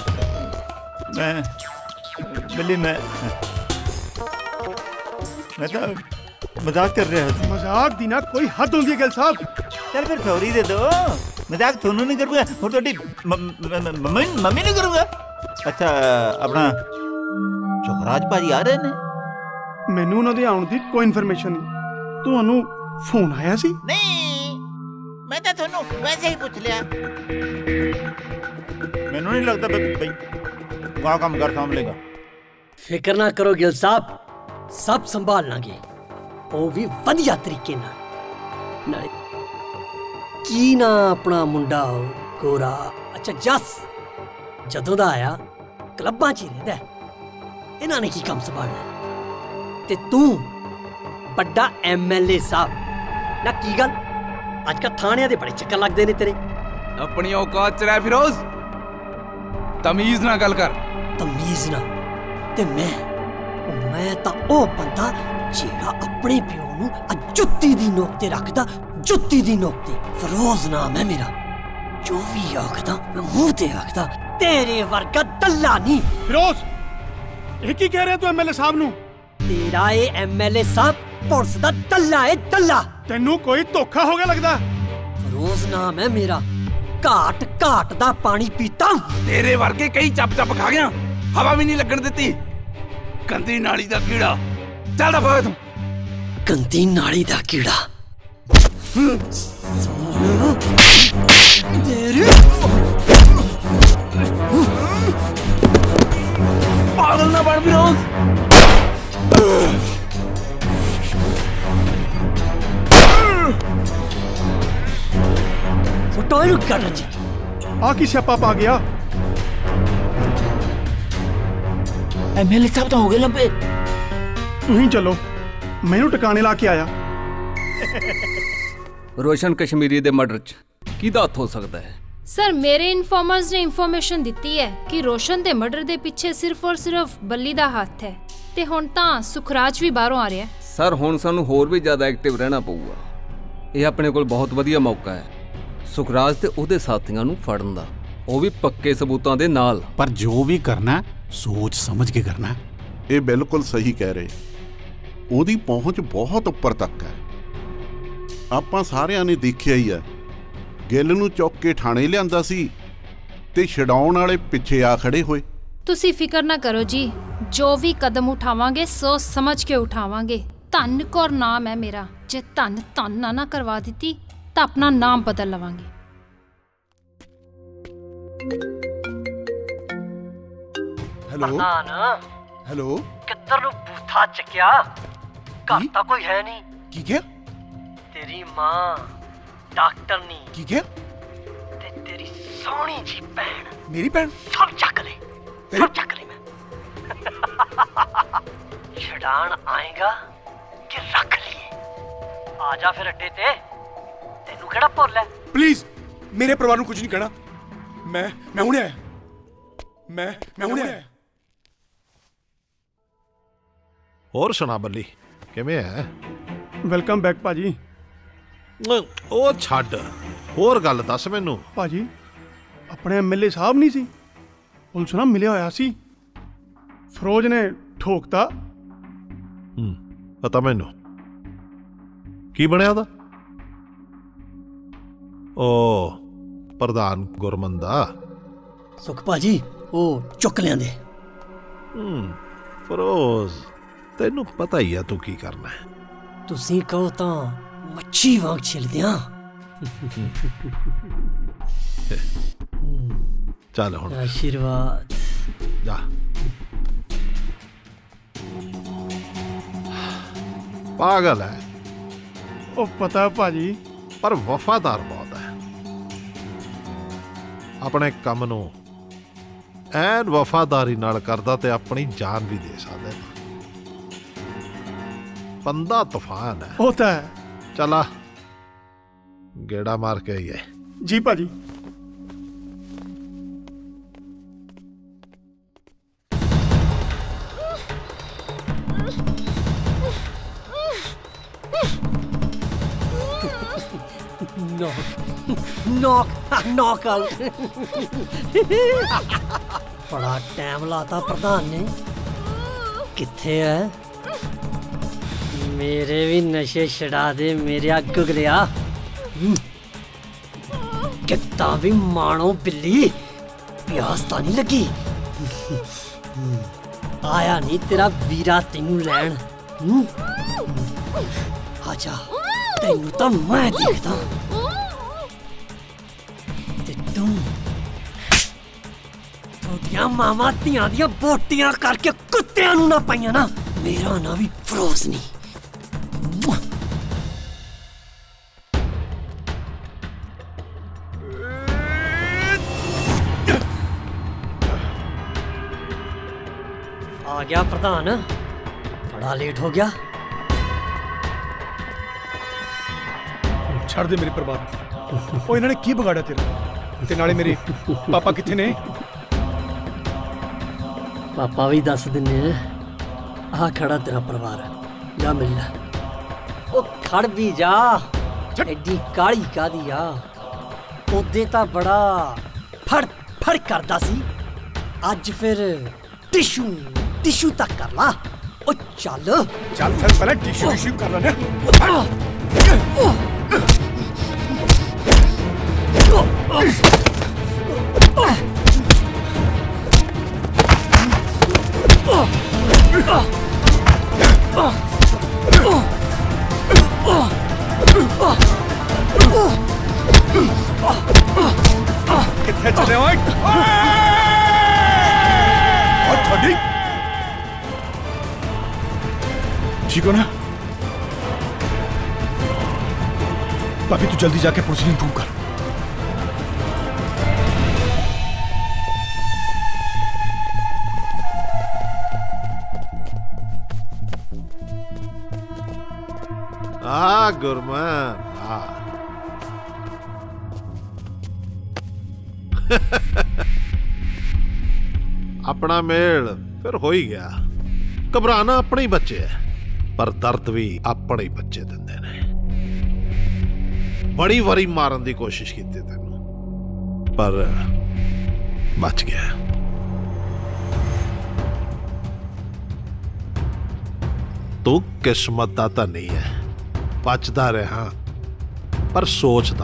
ਮੈਂ ਤਾਂ ਮਜ਼ਾਕ ਕਰ ਰਿਹਾ ਸੀ ਮਜ਼ਾਕ ਦੀ ਨਾ ਕੋਈ ਹੱਦ ਹੁੰਦੀ ਹੈ ਗਿੱਲ ਸਾਹਿਬ ਚੱਲ ਫਿਰ ਸੌਰੀ ਦੇ ਦੋ ਮਜ਼ਾਕ ਤੁਹਾਨੂੰ ਨਹੀਂ ਕਰੂੰਗਾ ਹੋਰ ਤੁਹਾਡੀ ਮੰਮੀ ਨਹੀਂ ਕਰੂੰਗਾ ਅੱਛਾ ਆਪਣਾ ਸੁਖਰਾਜ ਭਾਜੀ ਆ ਰਹੇ ਨੇ ਮੈਨੂੰ ਉਹਨਾਂ ਦੇ ਆਉਣ ਦੀ ਕੋਈ ਇਨਫੋਰਮੇਸ਼ਨ ਨਹੀਂ ਤੁਹਾਨੂੰ ਫੋਨ ਆਇਆ ਸੀ ਨਹੀਂ ਮੈਂ ਤਾਂ ਤੁਹਾਨੂੰ ਵੈਸੇ ਹੀ ਪੁੱਛ ਲਿਆ ਮੈਨੂੰ ਨਹੀਂ ਲੱਗਦਾ ਬਈ ਵਾਹ ਕੰਮ ਕਰ ਸਾਂਭਲੇਗਾ ਫਿਕਰ ਨਾ ਕਰੋ ਗਿਲ ਸਾਹਿਬ, ਸਭ ਸੰਭਾਲ ਲਾਂਗੇ, ਉਹ ਵੀ ਵਧੀਆ ਤਰੀਕੇ ਨਾਲ। ਨਾਲੇ ਕੀ ਨਾ ਆਪਣਾ ਮੁੰਡਾ ਗੋਰਾ, ਅੱਛਾ ਜਸ, ਜਦੋਂ ਦਾ ਆਇਆ ਕਲੱਬਾਂ 'ਚ ਹੀ ਰਹਿੰਦਾ, ਇਹਨਾਂ ਨੇ ਕੀ ਕੰਮ ਸੰਭਾਲਣਾ। ਤੇ ਤੂੰ ਵੱਡਾ MLA ਸਾਹਿਬ, ਨਾ ਕੀ ਗੱਲ ਅੱਜ ਕੱਲ੍ਹ ਥਾਣਿਆਂ ਦੇ ਬੜੇ ਚੱਕਰ ਲੱਗਦੇ ਨੇ ਤੇਰੇ। ਆਪਣੀ ਔਕਾਤ 'ਚ ਰਹਿ ਫਿਰੋਜ਼, ਤਮੀਜ਼ ਨਾਲ ਗੱਲ ਕਰ। ਤਮੀਜ਼ ਨਾਲ? ਤੇ ਮੈਂ ਤਾਂ ਉਹ ਬੰਦਾ ਜਿਹੜਾ ਆਪਣੇ ਪਿਓ ਨੂੰ ਜੁੱਤੀ ਦੀ ਨੋਕ ਤੇ ਰੱਖਦਾ, ਜੁੱਤੀ ਦੀ ਨੋਕ ਤੇ। ਫਿਰੋਜ਼ ਨਾਮ ਹੈ ਮੇਰਾ, ਜੋ ਵੀ ਆਖਦਾ ਮੈਂ ਮੂੰਹ ਤੇ ਆਖਦਾ, ਤੇਰੇ ਵਰਗਾ ਦੱਲਾ ਨਹੀਂ। ਫਿਰੋਜ਼, ਇਹ ਕੀ ਕਹਿ ਰਿਹਾ ਤੂੰ MLA ਸਾਹਿਬ ਨੂੰ? ਤੇਰਾ ਇਹ MLA ਸਾਹਿਬ ਪੁਲਿਸ ਦਾ ਦੱਲਾ ਹੈ, ਦੱਲਾ। ਤੈਨੂੰ ਕੋਈ ਧੋਖਾ ਹੋ ਗਿਆ ਲੱਗਦਾ। ਫਿਰੋਜ਼ ਨਾਮ ਹੈ ਮੇਰਾ, ਘਾਟ ਘਾਟ ਦਾ ਪਾਣੀ ਪੀਤਾ। ਤੇਰੇ ਵਰਗੇ ਕਈ ਚੱਪ ਖਾ ਗਿਆ, ਹਵਾ ਵੀ ਨਹੀਂ ਲੱਗਣ ਦਿੱਤੀ। ਗੰਦੀ ਨਾਲੀ ਦਾ ਕੀੜਾ, ਚੱਲ ਦਫਾ ਹੋ ਤੂੰ। ਗੰਦੀ ਨਾਲੀ ਦਾ ਕੀੜਾ ਤੇਰੇ ਪਾਗਲ ਨਾ ਬਣ ਫਿਰੋਜ਼। ਸੁੱਟੋ ਇਹਨੂੰ ਕੱਢ ਜੀ। ਆ ਕੀ ਸਿਆਪਾ ਪਾ ਗਿਆ? MLA ਸਾਹਿਬ ਤਾਂ ਹੋ ਗਏ ਲੰਬੇ। ਤੁਸੀਂ ਚਲੋ, ਮੈਨੂੰ ਟਿਕਾਣੇ ਲਾ ਕੇ ਆਇਆ। ਰੋਸ਼ਨ ਕਸ਼ਮੀਰੀ ਦੇ ਮਰਡਰ 'ਚ ਕਿਹਦਾ ਹੱਥ ਹੋ ਸਕਦਾ ਹੈ? ਸਰ, ਮੇਰੇ ਇਨਫੋਰਮਰਸ ਨੇ ਇਨਫੋਰਮੇਸ਼ਨ ਦਿੱਤੀ ਹੈ ਕਿ ਰੋਸ਼ਨ ਦੇ ਮਰਡਰ ਦੇ ਪਿੱਛੇ ਸਿਰਫ ਔਰ ਸਿਰਫ ਬੱਲੀ ਦਾ ਹੱਥ ਹੈ, ਤੇ ਹੁਣ ਤਾਂ ਸੁਖਰਾਜ ਵੀ ਬਾਹਰੋਂ ਆ ਰਿਹਾ। ਸਰ, ਹੁਣ ਸਾਨੂੰ ਹੋਰ ਵੀ ਜ਼ਿਆਦਾ ਐਕਟਿਵ ਰਹਿਣਾ ਪਊਗਾ। ਇਹ ਆਪਣੇ ਕੋਲ ਬਹੁਤ ਵਧੀਆ ਮੌਕਾ ਹੈ ਸੁਖਰਾਜ ਤੇ ਉਹਦੇ ਸਾਥੀਆਂ ਨੂੰ ਫੜਨ ਦਾ, ਉਹ ਵੀ ਪੱਕੇ ਸਬੂਤਾਂ ਦੇ ਨਾਲ। ਪਰ ਜੋ ਵੀ ਕਰਨਾ ਸੋਚ ਸਮਝ ਕੇ ਕਰਨਾ। ਇਹ ਬਿਲਕੁਲ ਸਹੀ ਕਹਿ ਰਹੇ, ਉਹਦੀ ਪਹੁੰਚ ਬਹੁਤ ਉੱਪਰ ਤੱਕ ਹੈ। ਆਪਾਂ ਸਾਰਿਆਂ ਨੇ ਦੇਖਿਆ ਹੀ ਹੈ, ਗਿੱਲ ਨੂੰ ਚੁੱਕ ਕੇ ਥਾਣੇ ਲਿਆਂਦਾ ਸੀ ਤੇ ਛਡਾਉਣ ਵਾਲੇ ਪਿੱਛੇ ਆ ਖੜੇ ਹੋਏ। ਤੁਸੀਂ ਫਿਕਰ ਨਾ ਕਰੋ ਜੀ, ਜੋ ਵੀ ਕਦਮ ਉਠਾਵਾਂਗੇ ਸੋਚ ਸਮਝ ਕੇ ਉਠਾਵਾਂਗੇ। ਧੰਨ ਕੌਰ ਨਾਮ ਹੈ ਮੇਰਾ, ਜੇ ਧੰਨ ਨਾ ਕਰਵਾ ਦਿੱਤੀ ਤਾਂ ਆਪਣਾ ਨਾਮ ਬਦਲ ਲਵਾਂਗੇ। ਹੈਲੋ ਹੈਲੋ, ਕਿੱਧਰ ਨੂੰ ਬੂਥਾ ਚੱਕਿਆ? ਘਰ ਤਾਂ ਕੋਈ ਹੈ ਨਹੀਂ। ਕੀ ਕਿਹਾ? ਤੇਰੀ ਮਾਂ ਡਾਕਟਰ ਨਹੀਂ। ਕੀ ਕਿਹਾ? ਤੇ ਤੇਰੀ ਸੋਹਣੀ ਜੀ ਭੈਣ। ਮੇਰੀ ਭੈਣ? ਸਭ ਚੱਕ ਲੈ, ਸਭ ਚੱਕ ਲੈ। ਮੈਂ ਛਡਾਣ ਆਏਗਾ ਕਿ ਰੱਖ ਲਈਏ? ਆ ਜਾ ਫਿਰ ਅੱਡੇ ਤੇ, ਤੈਨੂੰ ਕਿਹੜਾ ਭੁੱਲ ਹੈ? ਪਲੀਜ਼ ਮੇਰੇ ਪਰਿਵਾਰ ਨੂੰ ਕੁਝ ਨਹੀਂ ਕਹਿਣਾ। ਮੈਂ ਹੁਣੇ ਆਇਆ, ਮੈਂ ਹੁਣੇ ਆਇਆ। ਹੋਰ ਸੁਣਾ ਬੱਲੀ, ਕਿਵੇਂ ਹੈ? ਵੈਲਕਮ ਬੈਕ ਭਾਜੀ। ਉਹ ਛੱਡ, ਹੋਰ ਗੱਲ ਦੱਸ ਮੈਨੂੰ। ਭਾਜੀ, ਆਪਣੇ MLA ਸਾਹਿਬ ਨਹੀਂ ਸੀ, ਪੁਲਿਸ ਨਾਲ ਮਿਲਿਆ ਹੋਇਆ ਸੀ। ਫਿਰੋਜ਼ ਨੇ ਠੋਕਤਾ। ਪਤਾ ਮੈਨੂੰ ਕੀ ਬਣਿਆ ਉਹਦਾ? ਉਹ ਪ੍ਰਧਾਨ ਗੁਰਮਨ ਦਾ। ਸੁਖ ਭਾਜੀ, ਉਹ ਚੁੱਕ ਲਿਆਂਦੇ। ਫਿਰੋਜ਼, ਤੈਨੂੰ ਪਤਾ ਹੀ ਆ ਤੂੰ ਕੀ ਕਰਨਾ ਹੈ। ਤੁਸੀਂ ਕਹੋ ਤਾਂ ਮੱਛੀ ਵਾਂਗ ਛਿਲਦਿਆਂ। ਚੱਲ ਹੁਣ ਆਸ਼ੀਰਵਾਦ ਜਾ। ਪਾਗਲ ਹੈ ਉਹ, ਪਤਾ ਭਾਜੀ, ਪਰ ਵਫਾਦਾਰ ਬਹੁਤ ਹੈ। ਆਪਣੇ ਕੰਮ ਨੂੰ ਐਨ ਵਫਾਦਾਰੀ ਨਾਲ ਕਰਦਾ ਤੇ ਆਪਣੀ ਜਾਨ ਵੀ ਦੇ ਸਕਦਾ। ਬੰਦਾ ਤੂਫਾਨ ਹੈ। ਉਹ ਤਾਂ ਹੈ। ਚਲਾ ਗੇੜਾ ਮਾਰ ਕੇ ਆਈਏ। ਜੀ ਭਾਜੀ। ਨੌਕ ਆਊਟ। ਬੜਾ ਟਾਈਮ ਲਾਤਾ ਪ੍ਰਧਾਨ ਨੇ। ਕਿੱਥੇ ਹੈ? ਮੇਰੇ ਵੀ ਨਸ਼ੇ ਛਡਾ ਦੇ ਮੇਰਿਆ ਗੁਗਲਿਆ। ਕਿੱਦਾਂ ਵੀ ਮਾਣੋ ਬਿੱਲੀ, ਪਿਆਸ ਤਾਂ ਨਹੀਂ ਲੱਗੀ? ਆਇਆ ਨਹੀਂ ਤੇਰਾ ਵੀਰਾ ਤੈਨੂੰ ਲੈਣ। ਆਜਾ, ਤੈਨੂੰ ਤਾਂ ਮੈਂ ਦੇਖਦਾ। ਤੇ ਤੂੰ ਸਾਡੀਆਂ ਮਾਵਾਂ ਧੀਆਂ ਦੀਆਂ ਬੋਟੀਆਂ ਕਰਕੇ ਕੁੱਤਿਆਂ ਨੂੰ ਨਾ ਪਾਈਆਂ ਨਾ, ਮੇਰਾ ਨਾਂ ਵੀ ਫਰੋਜ਼ ਨਹੀਂ। आ गया प्रधान, बड़ा लेट हो गया। ਛੱਡ ਦੇ ਮੇਰੀ ਪਰਵਾਹ। ਉਹ ਇਹਨਾਂ ਨੇ ਕੀ ਵਿਗਾੜਿਆ ਤੇਰਾ? ਤੇ ਨਾਲੇ ਮੇਰੇ ਪਾਪਾ ਕਿੱਥੇ ਨੇ? पापा भी दस दिने आ खड़ा तेरा परिवार, जा मिल ले। ओ खड़ भी जा, एडी काली कादी आ। ओदे ता बड़ा फड़ फड़ करदा सी, अज फिर टिशू टिशू तक कर ला। ओ चल चल फिर पहले टिशू टिशू कर लेने। कितने चले हो? थोड़ी ठीक हो ना? पापी तू जल्दी जाके पुलिस को इन्फॉर्म कर। गुरमान अपना मेल फिर हो ही गया। घबराना अपने ही बच्चे है, पर दर्द भी अपने ही बच्चे दिंदे ने। बड़ी वारी मारन की कोशिश की तेनू, पर बच गया। तू किस्मत दा तां नहीं है, बचदा रहा, पर सोचदा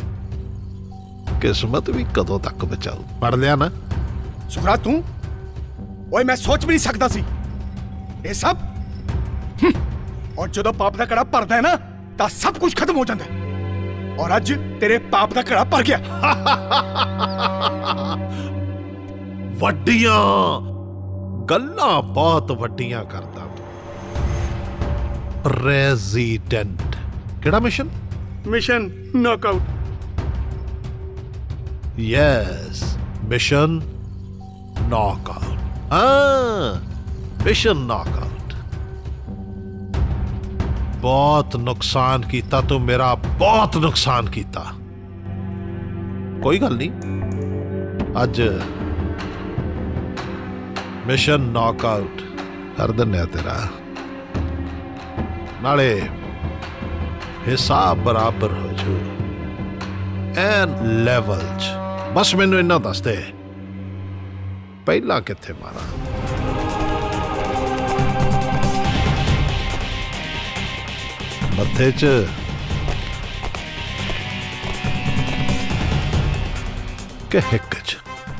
किस्मत भी कदों तक बचाऊ। पढ़ लिया ना सुखराज तू? ओए मैं सोच भी नहीं सकता सी ये सब। और जो पाप का कड़ा भरदा है ना, तो सब कुछ खत्म हो जाता है। और अज तेरे पाप का कड़ा भर गया। वड्डियां गल्लां बहुत वड्डियां करदा। रेजिडेंट केड़ा mission? Mission knockout. Yes, mission knockout. हाँ, मिशन नॉकआउट। बहुत नुकसान कीता तू मेरा, बहुत नुकसान कीता। कोई गल नहीं, अज मिशन नॉकआउट कर दिन्ने तेरा, नाले हिसाब बराबर हो जू एन लेवल च। बस मैनू इन्ना दस दे, पहला कित्थे मारा? मत्थे च के हिक च?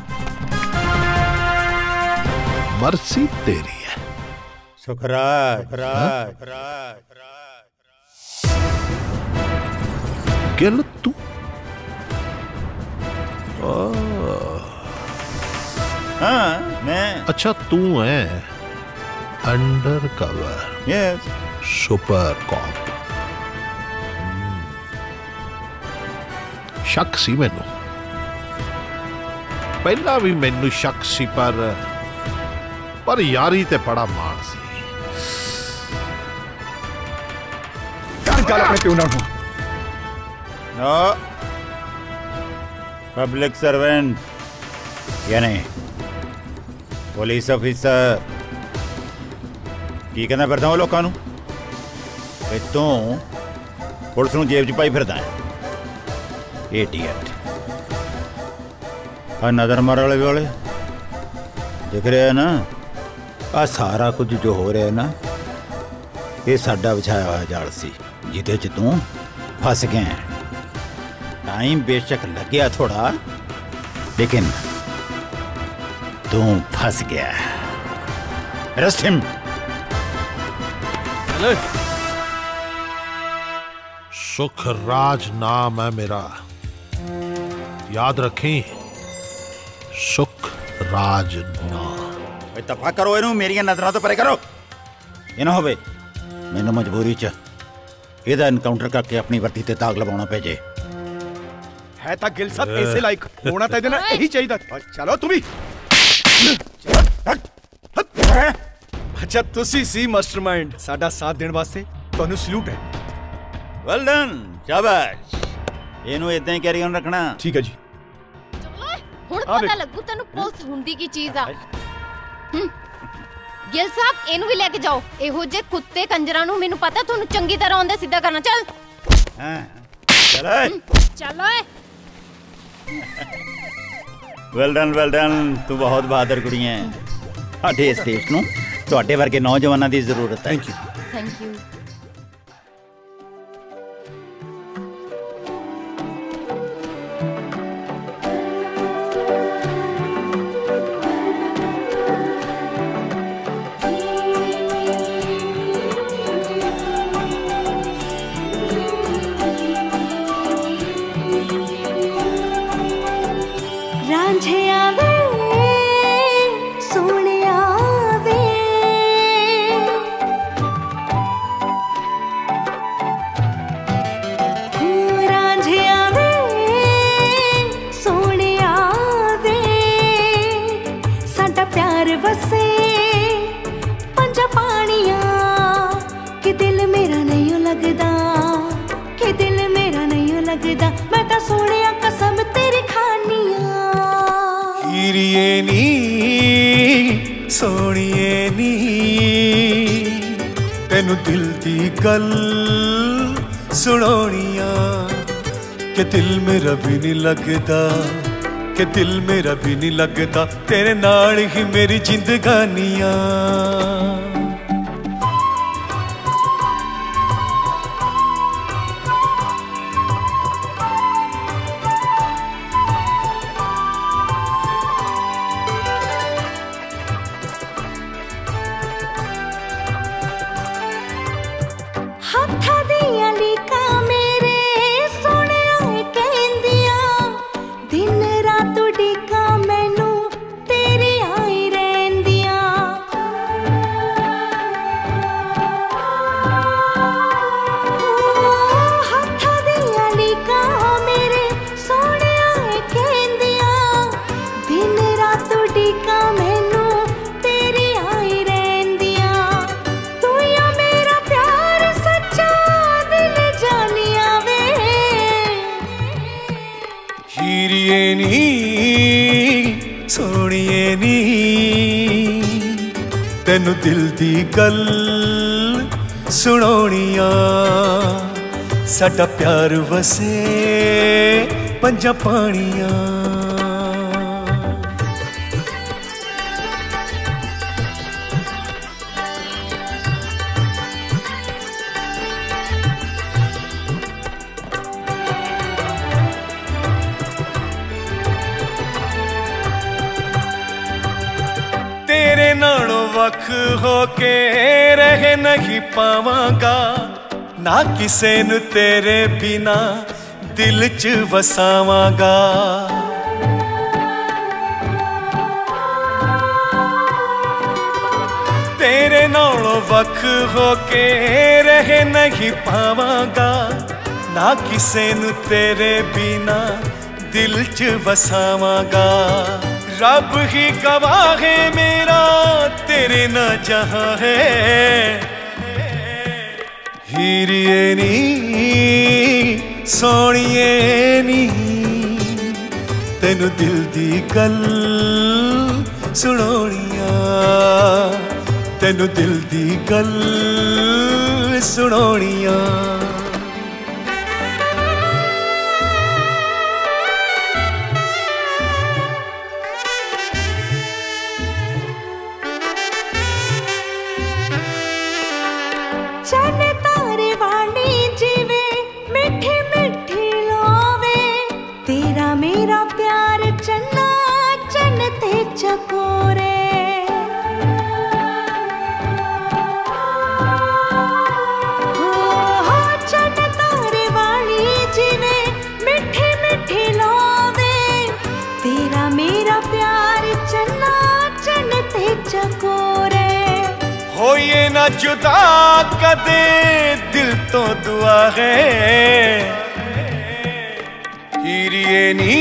मर्सी तेरी है। सुखराज गिल तू? हाँ मैं। अच्छा तू है under cover? Yes. Super cop. शक सी मैनू, पहला भी मैनू शक सी, पर यारी ते बड़ा माण सी। गल अपने प्यो नाल हो। नो पब्लिक सर्वेंट यानी पुलिस ऑफिसर की कहना फिरदा लोगों नूं कि तू पुलिस नूं जेब च पाई फिरदा है। एटीएट आ नजर मार वाले दिख रहे है ना, आ सारा कुछ जो हो रहा है ना, ये साडा बिछाया हुआ जाल सी जिदे च तू फस गया है। टाइम बेशक लग्या थोड़ा, लेकिन तू फंस गया। Arrest him. सुखराज नाम है मेरा, याद रखें। सुख राज ना। दफा करो इनू, मेरी नजरों तो परे करो। ये ना होवे मैनू मजबूरी च ਇਹਦਾ एनकाउंटर करके अपनी वर्दी ते दाग लवाना पे जे। है ता गिल साहब ऐसे लाइक होना ता इधर यही चाहिए। चलो तुम भी। अच्छा तुसी सी मास्टरमाइंड साडा साथ देने वास्ते ਤੁਹਾਨੂੰ सल्यूट है। वेल डन, शाबाश। ਇਹਨੂੰ ਇਦਾਂ ਹੀ ਕੈਰੀ ਔਨ ਰੱਖਣਾ। ठीक है जी। ਹੁਣ ਪਤਾ ਲੱਗੂ ਤੈਨੂੰ ਪੁਲਿਸ ਹੁੰਦੀ ਕੀ ਚੀਜ਼ ਆ। ਗਿਲ ਸਾਹਿਬ ਇਹਨੂੰ ਵੀ ਲੈ ਕੇ ਜਾਓ। ਇਹੋ ਜੇ ਕੁੱਤੇ ਕੰਜਰਾਂ ਨੂੰ ਮੈਨੂੰ ਪਤਾ ਤੁਹਾਨੂੰ ਚੰਗੀ ਤਰ੍ਹਾਂ ਆਉਂਦਾ ਸਿੱਧਾ ਕਰਨਾ। ਚੱਲ चलो। वेल डन तू बहुत बहादुर कुड़ी है। साडे इस देश नूं तुहाडे वर्गे नौजवानों की जरूरत है। Thank you. तेनू दिल दी गल सुनानिया कि दिल मेरा भी नहीं लगता, कि दिल मेरा भी नहीं लगता, तेरे नाल ही मेरी जिंदगानियां। तेनू दिल दी गल सुनानिया, साडा प्यार वसे पंजा पानिया। तेरे नालों वख होके रह नहीं पावांगा, ना किसे नू तेरे बिना दिल च वसावांगा। तेरे नालों वख होके रह नहीं पावांगा, ना किसे नू तेरे बिना दिल च वसावांगा। रब ही गवाह है मेरा तेरे ना जहां है, हीरिए नी सोनिए नी, तेनू दिल दी गल सुनानिया, तेनू दिल दी गल सुनानिया। चन तारे वाली जीवे मिठी मिठी लोवे, तेरा मेरा प्यार चन्ना चन ते चकोरे। हो चन तारे वाली जीवे मिठी मिठी लोवे, तेरा मेरा प्यार चन्ना जुदा कदे दिल तो दुआ है हीरिए नी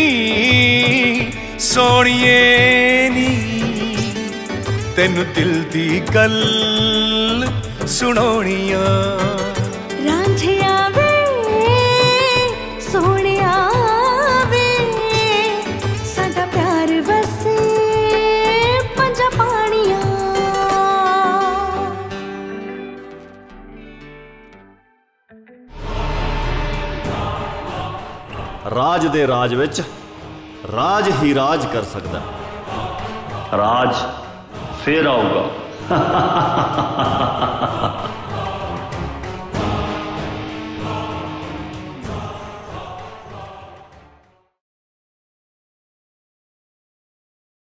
सोनिए नी तेनू दिल दी गल सुनोनिया रांझिया वे सोनिया वे साडा प्यार वसे पंजा पानिया राज दे राज विच राज ही राज कर सकदा राज फिर आऊगा